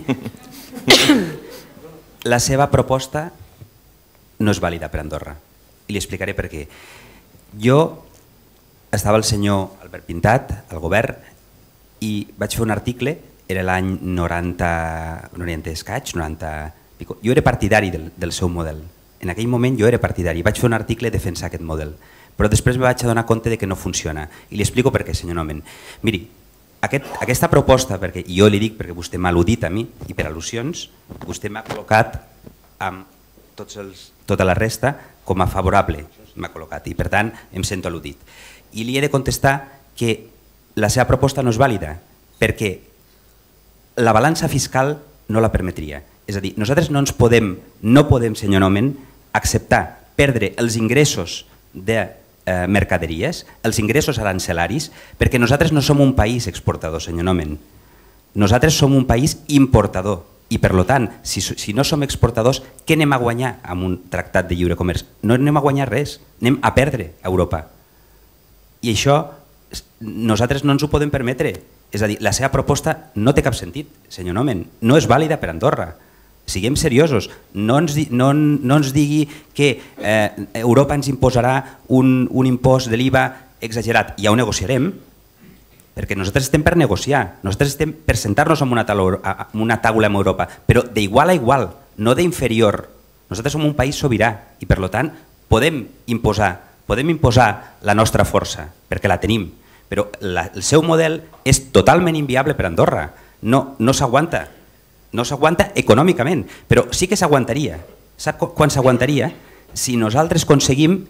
la seva proposta no és vàlida per Andorra. I li explicaré per què. Jo estava el senyor Albert Pintat, al govern, i vaig fer un article, era l'any 90 escaig, 90 pico. Jo era partidari del seu model. En aquell moment jo era partidari, vaig fer un article a defensar aquest model. Però després me vaig adonar compte que no funciona. I li explico per què, senyor Nomen. Miri, aquesta proposta, perquè jo li dic perquè vostè m'ha al·ludit a mi, i per al·lusions, vostè m'ha col·locat amb tota la resta com a favorable, m'ha col·locat, i per tant em sento al·ludit. I li he de contestar que la seva proposta no és vàlida, perquè la balança fiscal no la permetria. És a dir, nosaltres no podem, senyor Nomen, acceptar perdre els ingressos de mercaderies, els ingressos arancelaris, perquè nosaltres no som un país exportador, senyor Nomen. Nosaltres som un país importador. I per tant, si no som exportadors, què anem a guanyar amb un tractat de lliure comerç? No anem a guanyar res, anem a perdre a Europa. I això nosaltres no ens ho podem permetre. És a dir, la seva proposta no té cap sentit, senyor Nomen, no és vàlida per Andorra. Siguem seriosos, no ens digui que Europa ens imposarà un impost de l'IVA exagerat. Ja ho negociarem, perquè nosaltres estem per negociar, nosaltres estem per sentar-nos en una taula amb Europa, però d'igual a igual, no d'inferior. Nosaltres som un país sobirà i per tant podem imposar la nostra força, perquè la tenim, però el seu model és totalment inviable per Andorra, no s'aguanta econòmicament, però sí que s'aguantaria. Sap quan s'aguantaria? Si nosaltres aconseguim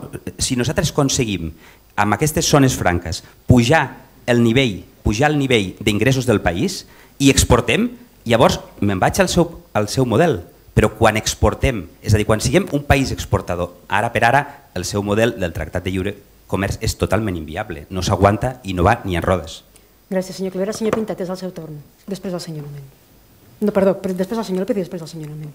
amb aquestes zones franques pujar el nivell d'ingressos del país i exportem, llavors me'n vaig al seu model. Però quan exportem, és a dir, quan siguem un país exportador, ara per ara el seu model del Tractat de Lliure Comerç és totalment inviable, no s'aguanta i no va ni en rodes. Gràcies, senyor Clavera. Senyor Pintat, és el seu torn. Després el senyor Nomen. No, perdó, després el senyor López i després el senyor Nomen.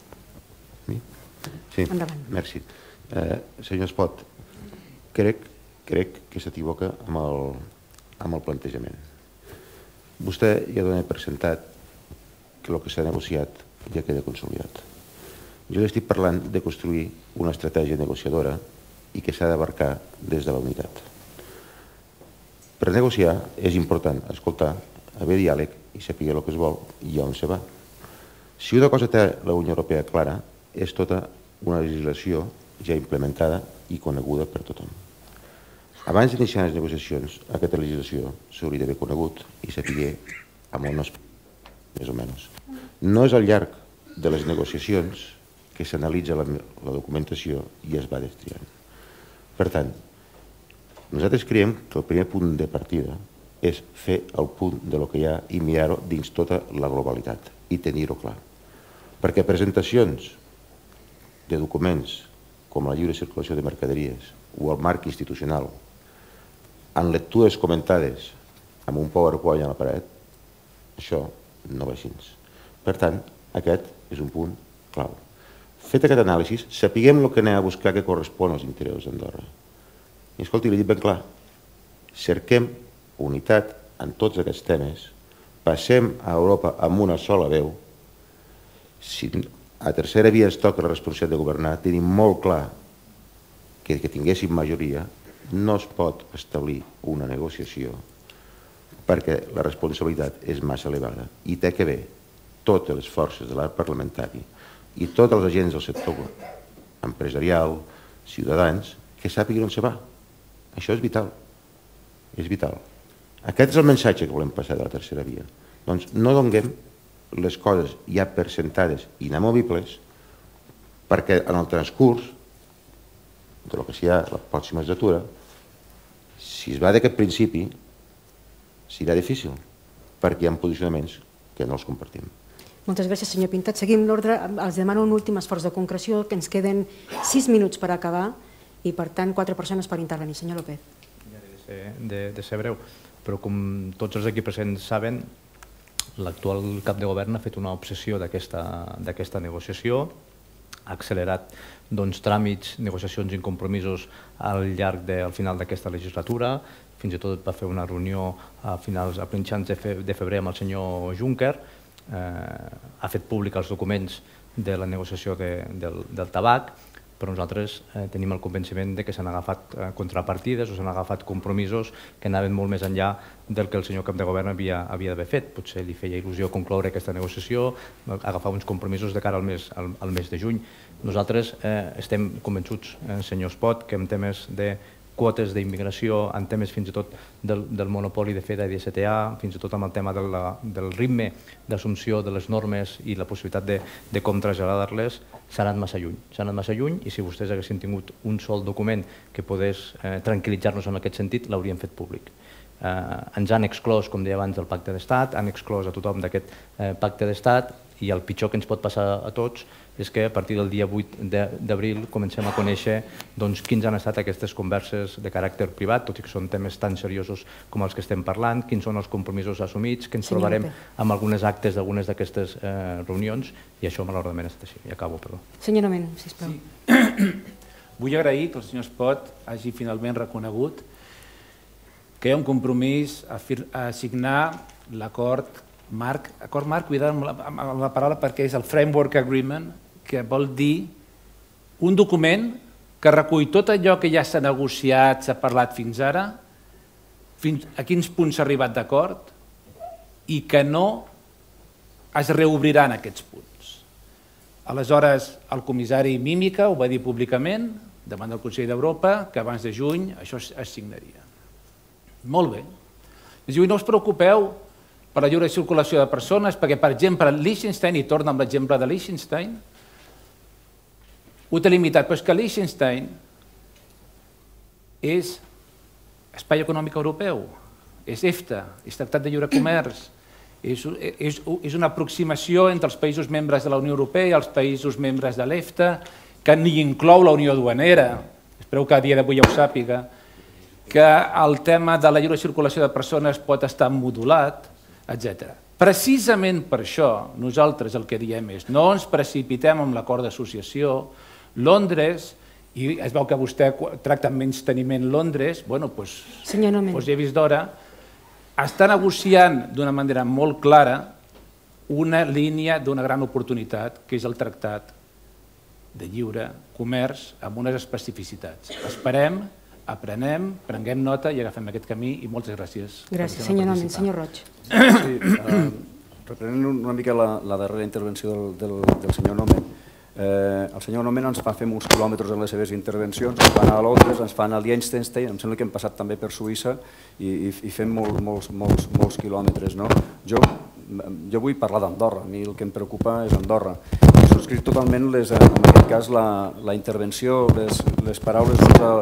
Sí, merci. Senyor Espot, crec que s'equivoca amb el plantejament. Vostè ja dona per sentat que el que s'ha negociat ja queda consolidat. Jo estic parlant de construir una estratègia negociadora i que s'ha d'abarcar des de la unitat. Per negociar és important escoltar, haver diàleg i saber el que es vol i on se va. Si una cosa té la Unió Europea clara és tota una legislació ja implementada i coneguda per tothom. Abans d'iniciar les negociacions, aquesta legislació s'hauria d'haver conegut i saber amb on es més o menys. No és al llarg de les negociacions que s'analitza la documentació i es va destriant. Per tant, nosaltres creiem que el primer punt de partida és fer el punt de lo que hi ha i mirar-ho dins tota la globalitat i tenir-ho clar. Perquè presentacions de documents com la lliure circulació de mercaderies o el marc institucional en lectures comentades amb un PowerPoint a la paret, això no va així. Per tant, aquest és un punt clau. Fet aquest anàlisi, sapiguem el que anem a buscar que correspon als interessos d'Andorra. I escolti, li dic ben clar, cerquem unitat en tots aquests temes, passem a Europa amb una sola veu. Si a tercera via ens toca la responsabilitat de governar, tenim molt clar que tinguéssim majoria, no es pot establir una negociació perquè la responsabilitat és massa elevada i té que haver totes les forces de l'arc parlamentari i tots els agents del sector empresarial, ciutadans, que sàpiguen on se va. Això és vital. És vital. Aquest és el missatge que volem passar de la tercera via. Doncs no donem les coses ja per sentades inamovibles perquè en el transcurs de lo que serà la pròxima legislatura, si es va d'aquest principi, serà difícil, perquè hi ha posicionaments que no els compartim. Moltes gràcies, senyor Pintat. Seguim l'ordre. Els demano un últim esforç de concreció, que ens queden 6 minuts per acabar i, per tant, 4 persones per intervenir. Senyor López. De ser breu, però com tots els aquí presents saben, l'actual cap de govern ha fet una obsessió d'aquesta negociació, ha accelerat tràmits, negociacions i compromisos al llarg del final d'aquesta legislatura, fins i tot va fer una reunió a mitjans de febrer amb el senyor Juncker, ha fet públic els documents de la negociació del tabac, però nosaltres tenim el convenciment que s'han agafat contrapartides o s'han agafat compromisos que anaven molt més enllà del que el senyor cap de govern havia d'haver fet. Potser li feia il·lusió concloure aquesta negociació, agafar uns compromisos de cara al mes de juny. Nosaltres estem convençuts, senyor Espot, que en temes de quotes d'immigració, en temes fins i tot del monopoli de FEDA i de STA, fins i tot amb el tema del ritme d'assumpció de les normes i la possibilitat de com traslladar-les, s'ha anat massa lluny. S'ha anat massa lluny i si vostès haguessin tingut un sol document que pogués tranquil·litzar-nos en aquest sentit, l'haurien fet públic. Ens han exclòs, com deia abans, del pacte d'estat, han exclòs a tothom d'aquest pacte d'estat i el pitjor que ens pot passar a tots és que a partir del dia 8 d'abril comencem a conèixer quins han estat aquestes converses de caràcter privat, tot i que són temes tan seriosos com els que estem parlant, quins són els compromisos assumits, que ens trobarem amb algunes actes d'algunes d'aquestes reunions, i això malauradament ha estat així. I acabo, perdó. Senyor Nomen, sisplau. Vull agrair que el senyor Espot hagi finalment reconegut que hi ha un compromís a signar l'acord marc. Acord marc, cuidado amb la paraula perquè és el Framework Agreement, que vol dir un document que recull tot allò que ja s'ha negociat, s'ha parlat fins ara, fins a quins punts s'ha arribat d'acord i que no es reobriran aquests punts. Aleshores, el comissari Mímica ho va dir públicament davant del Consell d'Europa que abans de juny això es signaria. Molt bé. Ens diu, no us preocupeu per la lliure circulació de persones, perquè, per exemple, Liechtenstein, i torna amb l'exemple de Liechtenstein, ho té limitat, però és que Liechtenstein és Espai Econòmic Europeu, és EFTA, és Tractat de Lliure Comerç, és una aproximació entre els països membres de la Unió Europea i els països membres de l'EFTA, que ni inclou la Unió Duanera, espero que a dia d'avui ja ho sàpiga, que el tema de la lliure circulació de persones pot estar modulat, etc. Precisament per això nosaltres el que diem és no ens precipitem amb l'acord d'associació. Londres, i es veu que vostè tracta amb menys teniment Londres, doncs ja he vist d'hora, està negociant d'una manera molt clara una línia d'una gran oportunitat, que és el Tractat de Lliure Comerç amb unes especificitats. Esperem, aprenem, prenguem nota i agafem aquest camí i moltes gràcies. Gràcies, senyor Nomen. Senyor Roig. Sí, reprenent una mica la darrera intervenció del senyor Nomen, El senyor Nomen ens fa fer uns quilòmetres en les seves intervencions, ens fa anar a Londres, ens fa anar a Liechtenstein, em sembla que hem passat també per Suïssa i fem molts quilòmetres. Jo vull parlar d'Andorra, a mi el que em preocupa és Andorra. I subscric totalment, en aquest cas, la intervenció, les paraules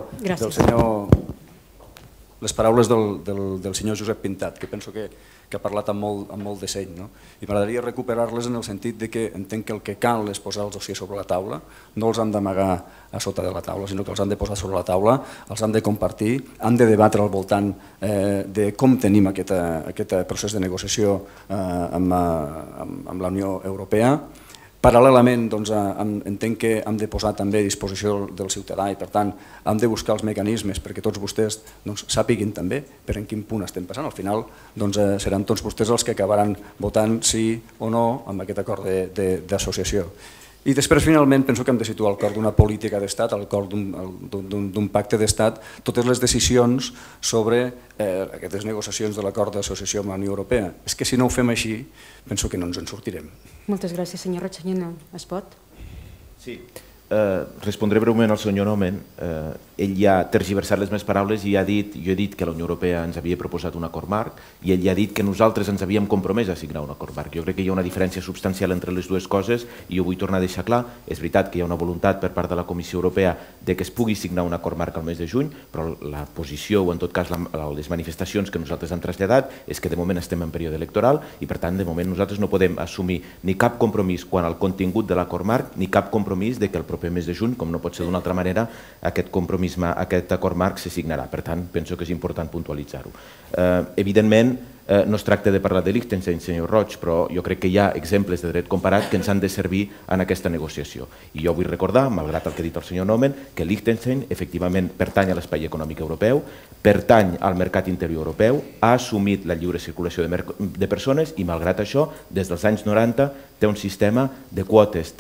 del senyor Josep Pintat, que penso que ha parlat amb molt de seny. I m'agradaria recuperar-les en el sentit que entenc que el que cal és posar els dossiers sobre la taula, no els han d'amagar a sota de la taula, sinó que els han de posar sobre la taula, els han de compartir, han de debatre al voltant de com tenim aquest procés de negociació amb la Unió Europea. Paral·lelament, entenc que hem de posar també a disposició del ciutadà i, per tant, hem de buscar els mecanismes perquè tots vostès sàpiguin també per en quin punt estem passant. Al final seran tots vostès els que acabaran votant sí o no amb aquest acord d'associació. I després, finalment, penso que hem de situar al cor d'una política d'estat, al cor d'un pacte d'estat, totes les decisions sobre aquestes negociacions de l'acord d'associació amb la Unió Europea. És que si no ho fem així, penso que no ens en sortirem. Moltes gràcies, senyor Ratxanyena. Es pot? Sí. Respondré breument al senyor Nomen. Ell ja ha tergiversat les meves paraules i jo he dit que la Unió Europea ens havia proposat un acord marc i ell ja ha dit que nosaltres ens havíem compromès a signar un acord marc. Jo crec que hi ha una diferència substancial entre les dues coses i ho vull tornar a deixar clar. És veritat que hi ha una voluntat per part de la Comissió Europea de que es pugui signar un acord marc al mes de juny, però la posició o en tot cas les manifestacions que nosaltres hem traslladat és que de moment estem en període electoral i per tant de moment nosaltres no podem assumir ni cap compromís quant al contingut de l'acord marc ni cap compromís de que el proper mes de juny, com no pot ser d'una altra manera, aquest acord marc se signarà. Per tant, penso que és important puntualitzar-ho. Evidentment, no es tracta de parlar de Liechtenstein, senyor Roig, però jo crec que hi ha exemples de dret comparat que ens han de servir en aquesta negociació. I jo vull recordar, malgrat el que ha dit el senyor Nomen, que Liechtenstein efectivament pertany a l'espai econòmic europeu, pertany al mercat interior europeu, ha assumit la lliure circulació de persones i, malgrat això, des dels anys 90 té un sistema de quotes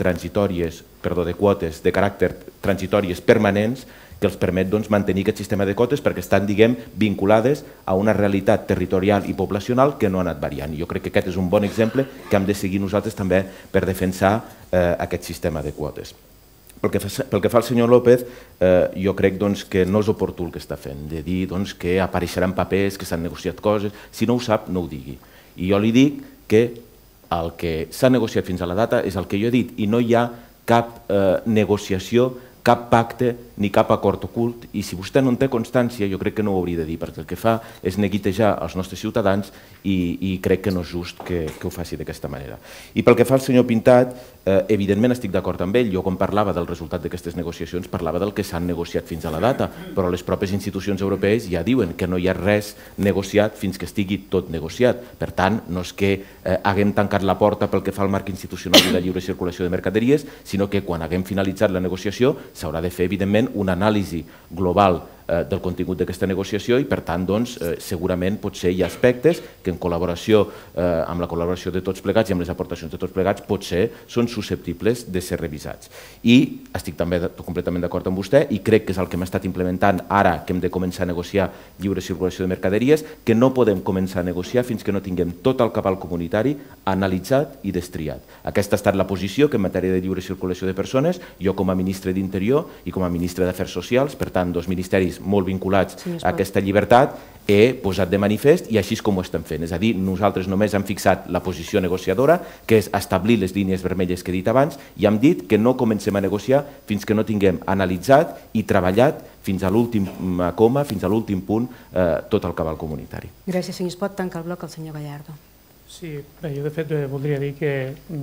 de caràcter transitòries permanents que els permet mantenir aquest sistema de quotes perquè estan, vinculades a una realitat territorial i poblacional que no ha anat variant. Jo crec que aquest és un bon exemple que hem de seguir nosaltres també per defensar aquest sistema de quotes. Pel que fa al senyor López, jo crec que no és oportú el que està fent, de dir que apareixeran papers, que s'han negociat coses. Si no ho sap, no ho digui. I jo li dic que el que s'ha negociat fins a la data és el que jo he dit i no hi ha cap negociació, cap pacte ni cap acord ocult i si vostè no en té constància jo crec que no ho hauria de dir perquè el que fa és neguitejar els nostres ciutadans i crec que no és just que ho faci d'aquesta manera. I pel que fa al senyor Pintat, evidentment estic d'acord amb ell, jo quan parlava del resultat d'aquestes negociacions parlava del que s'han negociat fins a la data, però les pròpies institucions europees ja diuen que no hi ha res negociat fins que estigui tot negociat. Per tant, no és que haguem tancat la porta pel que fa al marc institucional i la lliure circulació de mercaderies, sinó que quan haguem finalitzat la negociació s'haurà de fer, evidentment, una anàlisi global del contingut d'aquesta negociació i, per tant, segurament potser hi ha aspectes que amb la col·laboració de tots plegats i amb les aportacions de tots plegats potser són susceptibles de ser revisats. I estic també completament d'acord amb vostè i crec que és el que hem estat implementant ara que hem de començar a negociar lliure circulació de mercaderies, que no podem començar a negociar fins que no tinguem tot el cabal comunitari analitzat i destriat. Aquesta ha estat la posició que en matèria de lliure circulació de persones, jo com a ministre d'Interior i com a ministre d'Afers Socials, per tant, dos ministeris molt vinculats a aquesta llibertat, he posat de manifest i així és com ho estem fent. És a dir, nosaltres només hem fixat la posició negociadora, que és establir les línies vermelles que he dit abans, i hem dit que no comencem a negociar fins que no tinguem analitzat i treballat fins a l'últim coma, fins a l'últim punt, tot el cabal comunitari. Gràcies, senyor. Es pot tancar el bloc el senyor Gallardo. Sí, bé, jo de fet voldria dir que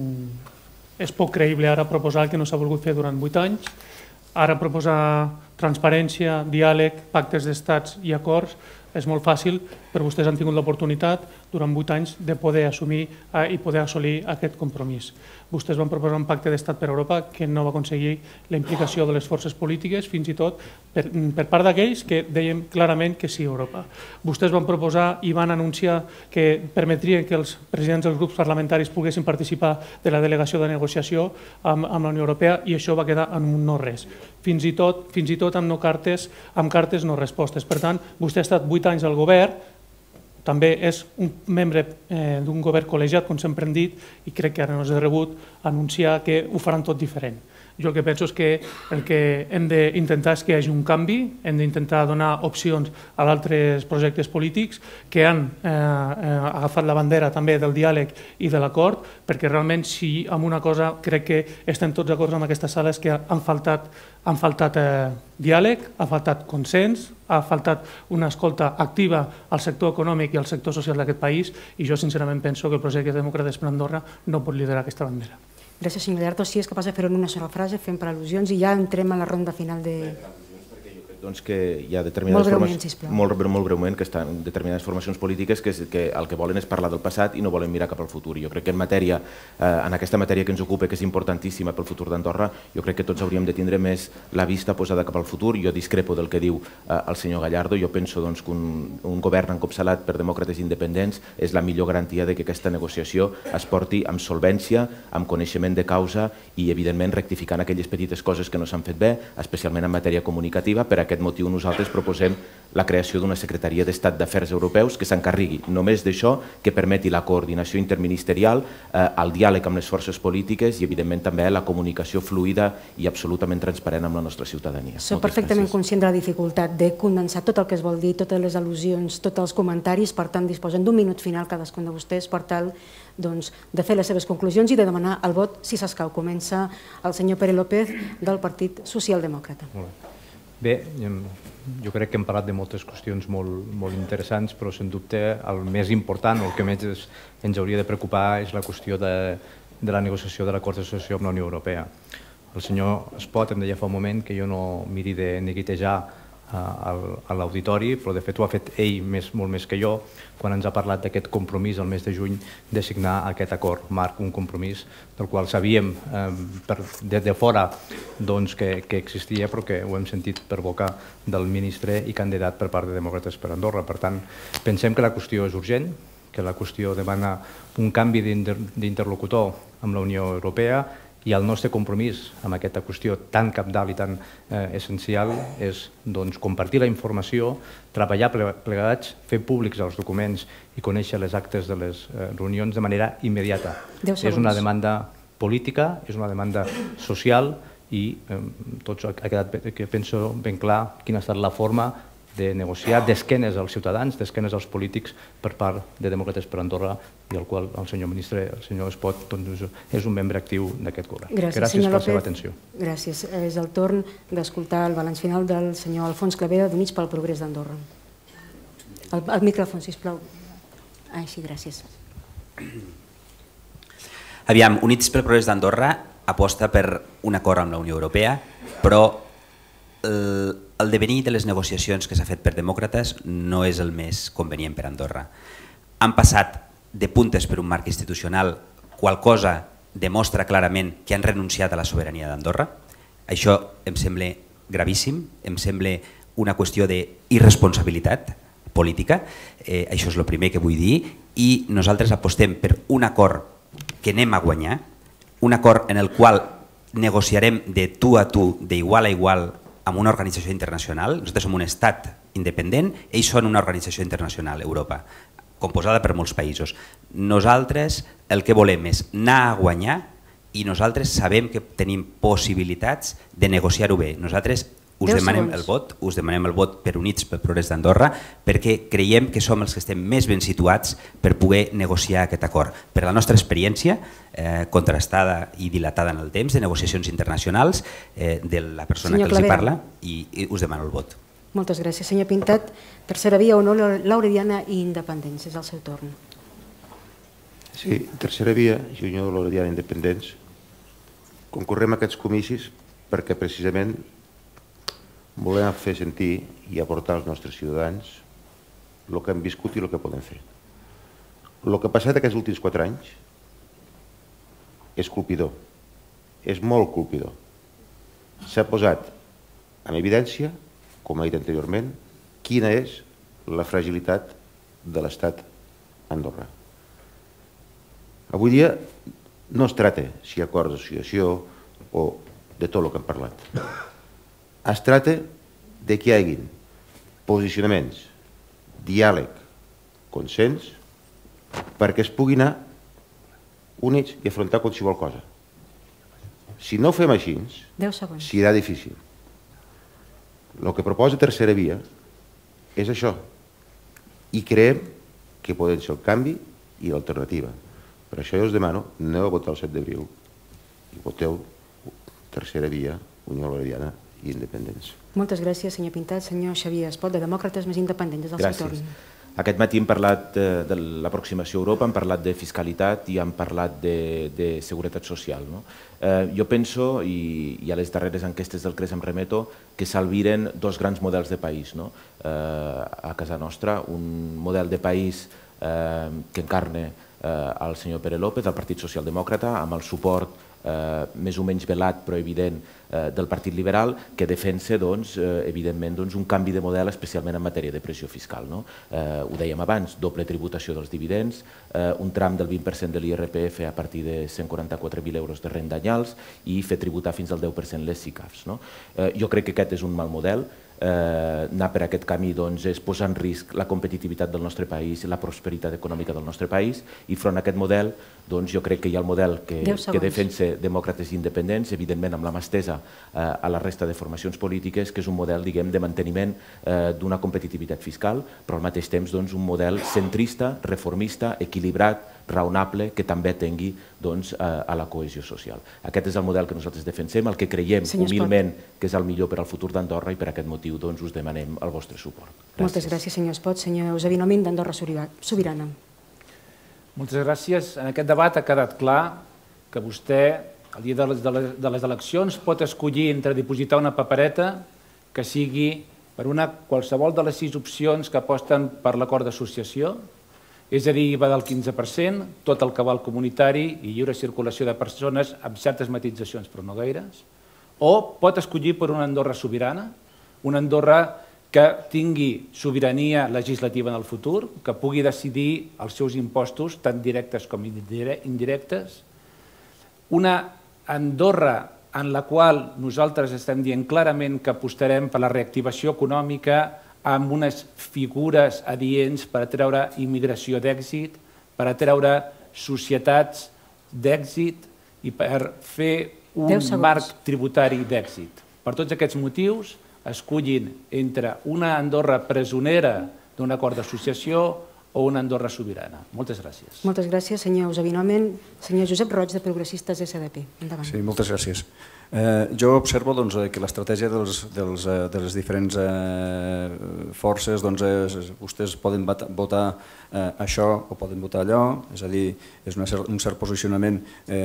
és poc creïble ara proposar el que no s'ha volgut fer durant 8 anys. Ara proposar transparència, diàleg, pactes d'estats i acords és molt fàcil, però vostès han tingut l'oportunitat durant 8 anys de poder assumir i poder assolir aquest compromís. Vostès van proposar un pacte d'estat per Europa que no va aconseguir la implicació de les forces polítiques, fins i tot per part d'aquells que deien clarament que sí a Europa. Vostès van proposar i van anunciar que permetrien que els presidents dels grups parlamentaris poguessin participar de la delegació de negociació amb la Unió Europea i això va quedar en un no res. Fins i tot amb cartes no respostes. Per tant, vostè ha estat 8 anys al govern, també és un membre d'un govern col·legiat, com sempre hem dit, i crec que ara no és de rebut anunciar que ho faran tot diferent. Jo el que penso és que el que hem d'intentar és que hi hagi un canvi, hem d'intentar donar opcions a altres projectes polítics que han agafat la bandera també del diàleg i de l'acord, perquè realment si amb una cosa crec que estem tots d'acord en aquesta sala és que han faltat diàleg, ha faltat consens, ha faltat una escolta activa al sector econòmic i al sector social d'aquest país i jo sincerament penso que el projecte Demòcrates per Andorra no pot liderar aquesta bandera. Gràcies, senyor Gallardo. Si és capaç de fer-ho en una sola frase, fem per al·lusions i ja entrem a la ronda final de... Doncs que hi ha determinades molt breument, sisplau. Molt breument, que estan determinades formacions polítiques que el que volen és parlar del passat i no volen mirar cap al futur. Jo crec que en aquesta matèria que ens ocupa, que és importantíssima pel futur d'Andorra, jo crec que tots hauríem de tindre més la vista posada cap al futur. Jo discrepo del que diu el senyor Gallardo. Jo penso que un govern encapçalat per demòcrates independents és la millor garantia que aquesta negociació es porti amb solvència, amb coneixement de causa i, evidentment, rectificant aquelles petites coses que no s'han fet bé, especialment en matèria comunicativa. Per aquest motiu nosaltres proposem la creació d'una secretaria d'Estat d'Afers Europeus que s'encarregui només d'això, que permeti la coordinació interministerial, el diàleg amb les forces polítiques i, evidentment, també la comunicació fluida i absolutament transparent amb la nostra ciutadania. Soc perfectament conscient de la dificultat de condensar tot el que es vol dir, totes les al·lusions, tots els comentaris, per tant, disposen d'un minut final cadascun de vostès per tal de fer les seves conclusions i de demanar el vot, si s'escau. Comença el senyor Pere López del Partit Socialdemòcrata. Bé, jo crec que hem parlat de moltes qüestions molt interessants, però sens dubte el més important o el que més ens hauria de preocupar és la qüestió de la negociació de l'acord d'associació amb la Unió Europea. El senyor Espot em deia fa un moment que jo no miri de neguitejar a l'auditori, però de fet ho ha fet ell molt més que jo quan ens ha parlat d'aquest compromís el mes de juny de signar aquest acord marc, un compromís del qual sabíem des de fora que existia, però que ho hem sentit per boca del ministre i candidat per part de Demòcrates per Andorra. Per tant, pensem que la qüestió és urgent, que la qüestió demana un canvi d'interlocutor amb la Unió Europea i el nostre compromís amb aquesta qüestió tan cabdal i tan essencial és compartir la informació, treballar plegats, fer públics els documents i conèixer les actes de les reunions de manera immediata. És una demanda política, és una demanda social i tots ha quedat, penso, ben clar quina ha estat la forma de negociar d'esquenes als ciutadans, d'esquenes als polítics per part de Demòcrates per Andorra i el qual el senyor ministre, el senyor Espot, és un membre actiu d'aquest govern. Gràcies per la seva atenció. Gràcies. És el torn d'escoltar el balanç final del senyor Alfons Clavera d'Units pel Progrés d'Andorra. El micròfon, sisplau. Així, gràcies. Aviam, Units pel Progrés d'Andorra aposta per un acord amb la Unió Europea, però el devenir de les negociacions que s'ha fet per demòcrates no és el més convenient per Andorra. Han passat de puntes per un marc institucional, qual cosa demostra clarament que han renunciat a la sobirania d'Andorra. Això em sembla gravíssim, em sembla una qüestió d'irresponsabilitat política, això és el primer que vull dir, i nosaltres apostem per un acord que anem a guanyar, un acord en el qual negociarem de tu a tu, d'igual a igual, amb una organització internacional. Nosaltres som un estat independent, ells són una organització internacional, Europa, composada per molts països. Nosaltres el que volem és anar a guanyar i nosaltres sabem que tenim possibilitats de negociar-ho bé. Nosaltres us demanem el vot per Units pel Progrés d'Andorra perquè creiem que som els que estem més ben situats per poder negociar aquest acord. Per la nostra experiència contrastada i dilatada en el temps de negociacions internacionals de la persona que els hi parla, i us demano el vot. Moltes gràcies. Senyor Pintat, tercera via o no, Laurediana i Independents, és el seu torn. Sí, tercera via i Unió de Laurediana i Independents. Concorrem a aquests comicis perquè precisament volem fer sentir i aportar als nostres ciutadans el que hem viscut i el que podem fer. El que ha passat aquests últims 4 anys és colpidor, és molt colpidor. S'ha posat en evidència, com he dit anteriorment, quina és la fragilitat de l'estat Andorra. Avui dia no es tracta si hi ha acords d'associació o de tot el que hem parlat. Es tracta que hi hagi posicionaments, diàleg, consens, perquè es pugui anar units i afrontar qualsevol cosa. Si no ho fem així, 10 segons. serà difícil. El que proposa Tercera Via és això. I creiem que poden ser el canvi i l'alternativa. Per això jo us demano, aneu a votar el 7 d'abril i voteu Tercera Via, Unió Valeriana i Independents. Moltes gràcies, senyor Pintat. Senyor Xavier Espot, de Demòcrates Més Independents, del seu torn. Aquest matí hem parlat de l'aproximació a Europa, hem parlat de fiscalitat i hem parlat de seguretat social. Jo penso, i a les darreres enquestes del CRES em remeto, que s'albiren dos grans models de país a casa nostra. Un model de país que encarna el senyor Pere López, del Partit Socialdemòcrata, amb el suport més o menys velat però evident del Partit Liberal, que defensa evidentment un canvi de model especialment en matèria de pressió fiscal. Ho dèiem abans, doble tributació dels dividends, un tram del 20% de l'IRPF a partir de 144.000 euros de renda anyals i fer tributar fins al 10% les SICAFs. Jo crec que aquest és un mal model. Anar per aquest camí és posar en risc la competitivitat del nostre país, la prosperitat econòmica del nostre país, i front a aquest model jo crec que hi ha el model que defensa Demòcrates i Independents, evidentment amb la mà estesa a la resta de formacions polítiques, que és un model de manteniment d'una competitivitat fiscal, però al mateix temps un model centrista, reformista, equilibrat, raonable, que també tingui a la cohesió social. Aquest és el model que nosaltres defensem, el que creiem humilment que és el millor per al futur d'Andorra, i per aquest motiu us demanem el vostre suport. Moltes gràcies, senyor Espot. Senyor Eusebi Nomin, d'Andorra Sobirana. Moltes gràcies. En aquest debat ha quedat clar que vostè, el dia de les eleccions, pot escollir entre dipositar una papereta que sigui per una qualsevol de les 6 opcions que aposten per l'acord d'associació, és a dir, IVA del 15%, tot el cabal comunitari i lliure circulació de persones amb certes matitzacions, però no gaires, o pot escollir per una Andorra sobirana, una Andorra que tingui sobirania legislativa en el futur, que pugui decidir els seus impostos, tant directes com indirectes, una Andorra en la qual nosaltres estem dient clarament que apostarem per la reactivació econòmica amb unes figures adients per atreure immigració d'èxit, per atreure societats d'èxit i per fer un marc tributari d'èxit. Per tots aquests motius, escollin entre una Andorra presonera d'un acord d'associació o una Andorra sobirana. Moltes gràcies. Moltes gràcies, senyor Eusebi Nomin. Senyor Josep Roig, de Progressistes SDP. Endavant. Sí, moltes gràcies. Jo observo que l'estratègia de les diferents forces, vostès poden votar això o poden votar allò, és a dir, és un cert posicionament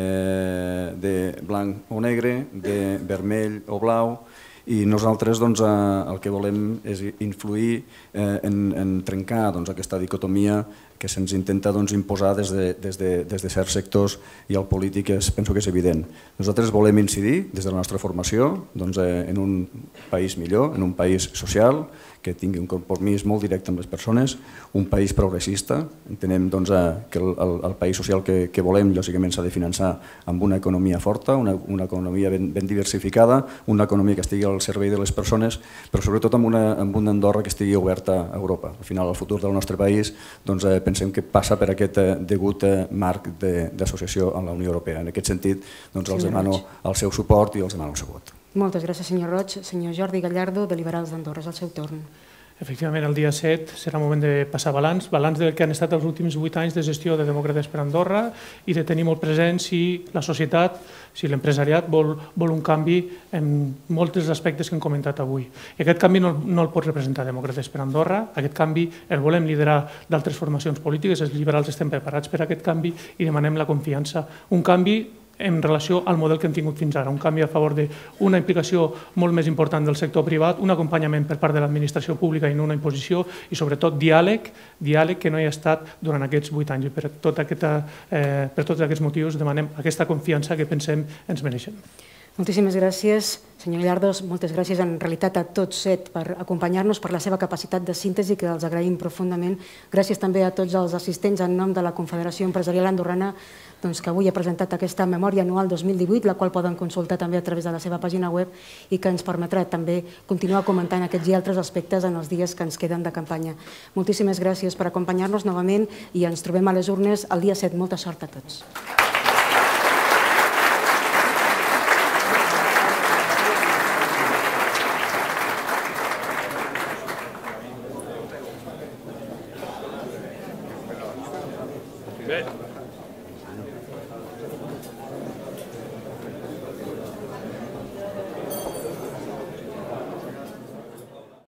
de blanc o negre, de vermell o blau, i nosaltres el que volem és influir en trencar aquesta dicotomia que se'ns intenta imposar des de certs sectors, i el polític penso que és evident. Nosaltres volem incidir des de la nostra formació en un país millor, en un país social, que tingui un compromís molt directe amb les persones, un país progressista. Entenem que el país social que volem lògicament s'ha de finançar amb una economia forta, una economia ben diversificada, una economia que estigui al servei de les persones, però sobretot amb una Andorra que estigui oberta a Europa. Al final, el futur del nostre país pensem que passa per aquest degut marc d'associació amb la Unió Europea. En aquest sentit, els demano el seu suport i els demano el seu vot. Moltes gràcies, senyor Roig. Senyor Jordi Gallardo, de Liberals d'Andorra, és el seu torn. Efectivament, el dia 7 serà moment de passar balanç del que han estat els últims 8 anys de gestió de Demòcrates per Andorra i de tenir molt present si la societat, si l'empresariat vol un canvi en molts aspectes que hem comentat avui. I aquest canvi no el pot representar Demòcrates per Andorra, aquest canvi el volem liderar d'altres formacions polítiques, els liberals estem preparats per a aquest canvi i demanem la confiança. Un canvi en relació al model que hem tingut fins ara, un canvi a favor d'una implicació molt més important del sector privat, un acompanyament per part de l'administració pública i no una imposició, i sobretot diàleg que no hi ha estat durant aquests 8 anys. I per tots aquests motius demanem aquesta confiança que pensem ens mereixem. Moltíssimes gràcies, senyor Gallardo. Moltes gràcies en realitat a tots 7 per acompanyar-nos, per la seva capacitat de síntesi, que els agraïm profundament. Gràcies també a tots els assistents en nom de la Confederació Empresarial Andorrana, que avui ha presentat aquesta memòria anual 2018, la qual poden consultar també a través de la seva pàgina web i que ens permetrà també continuar comentant aquests i altres aspectes en els dies que ens queden de campanya. Moltíssimes gràcies per acompanyar-nos novament i ens trobem a les urnes el dia 7. Molta sort a tots. Bé.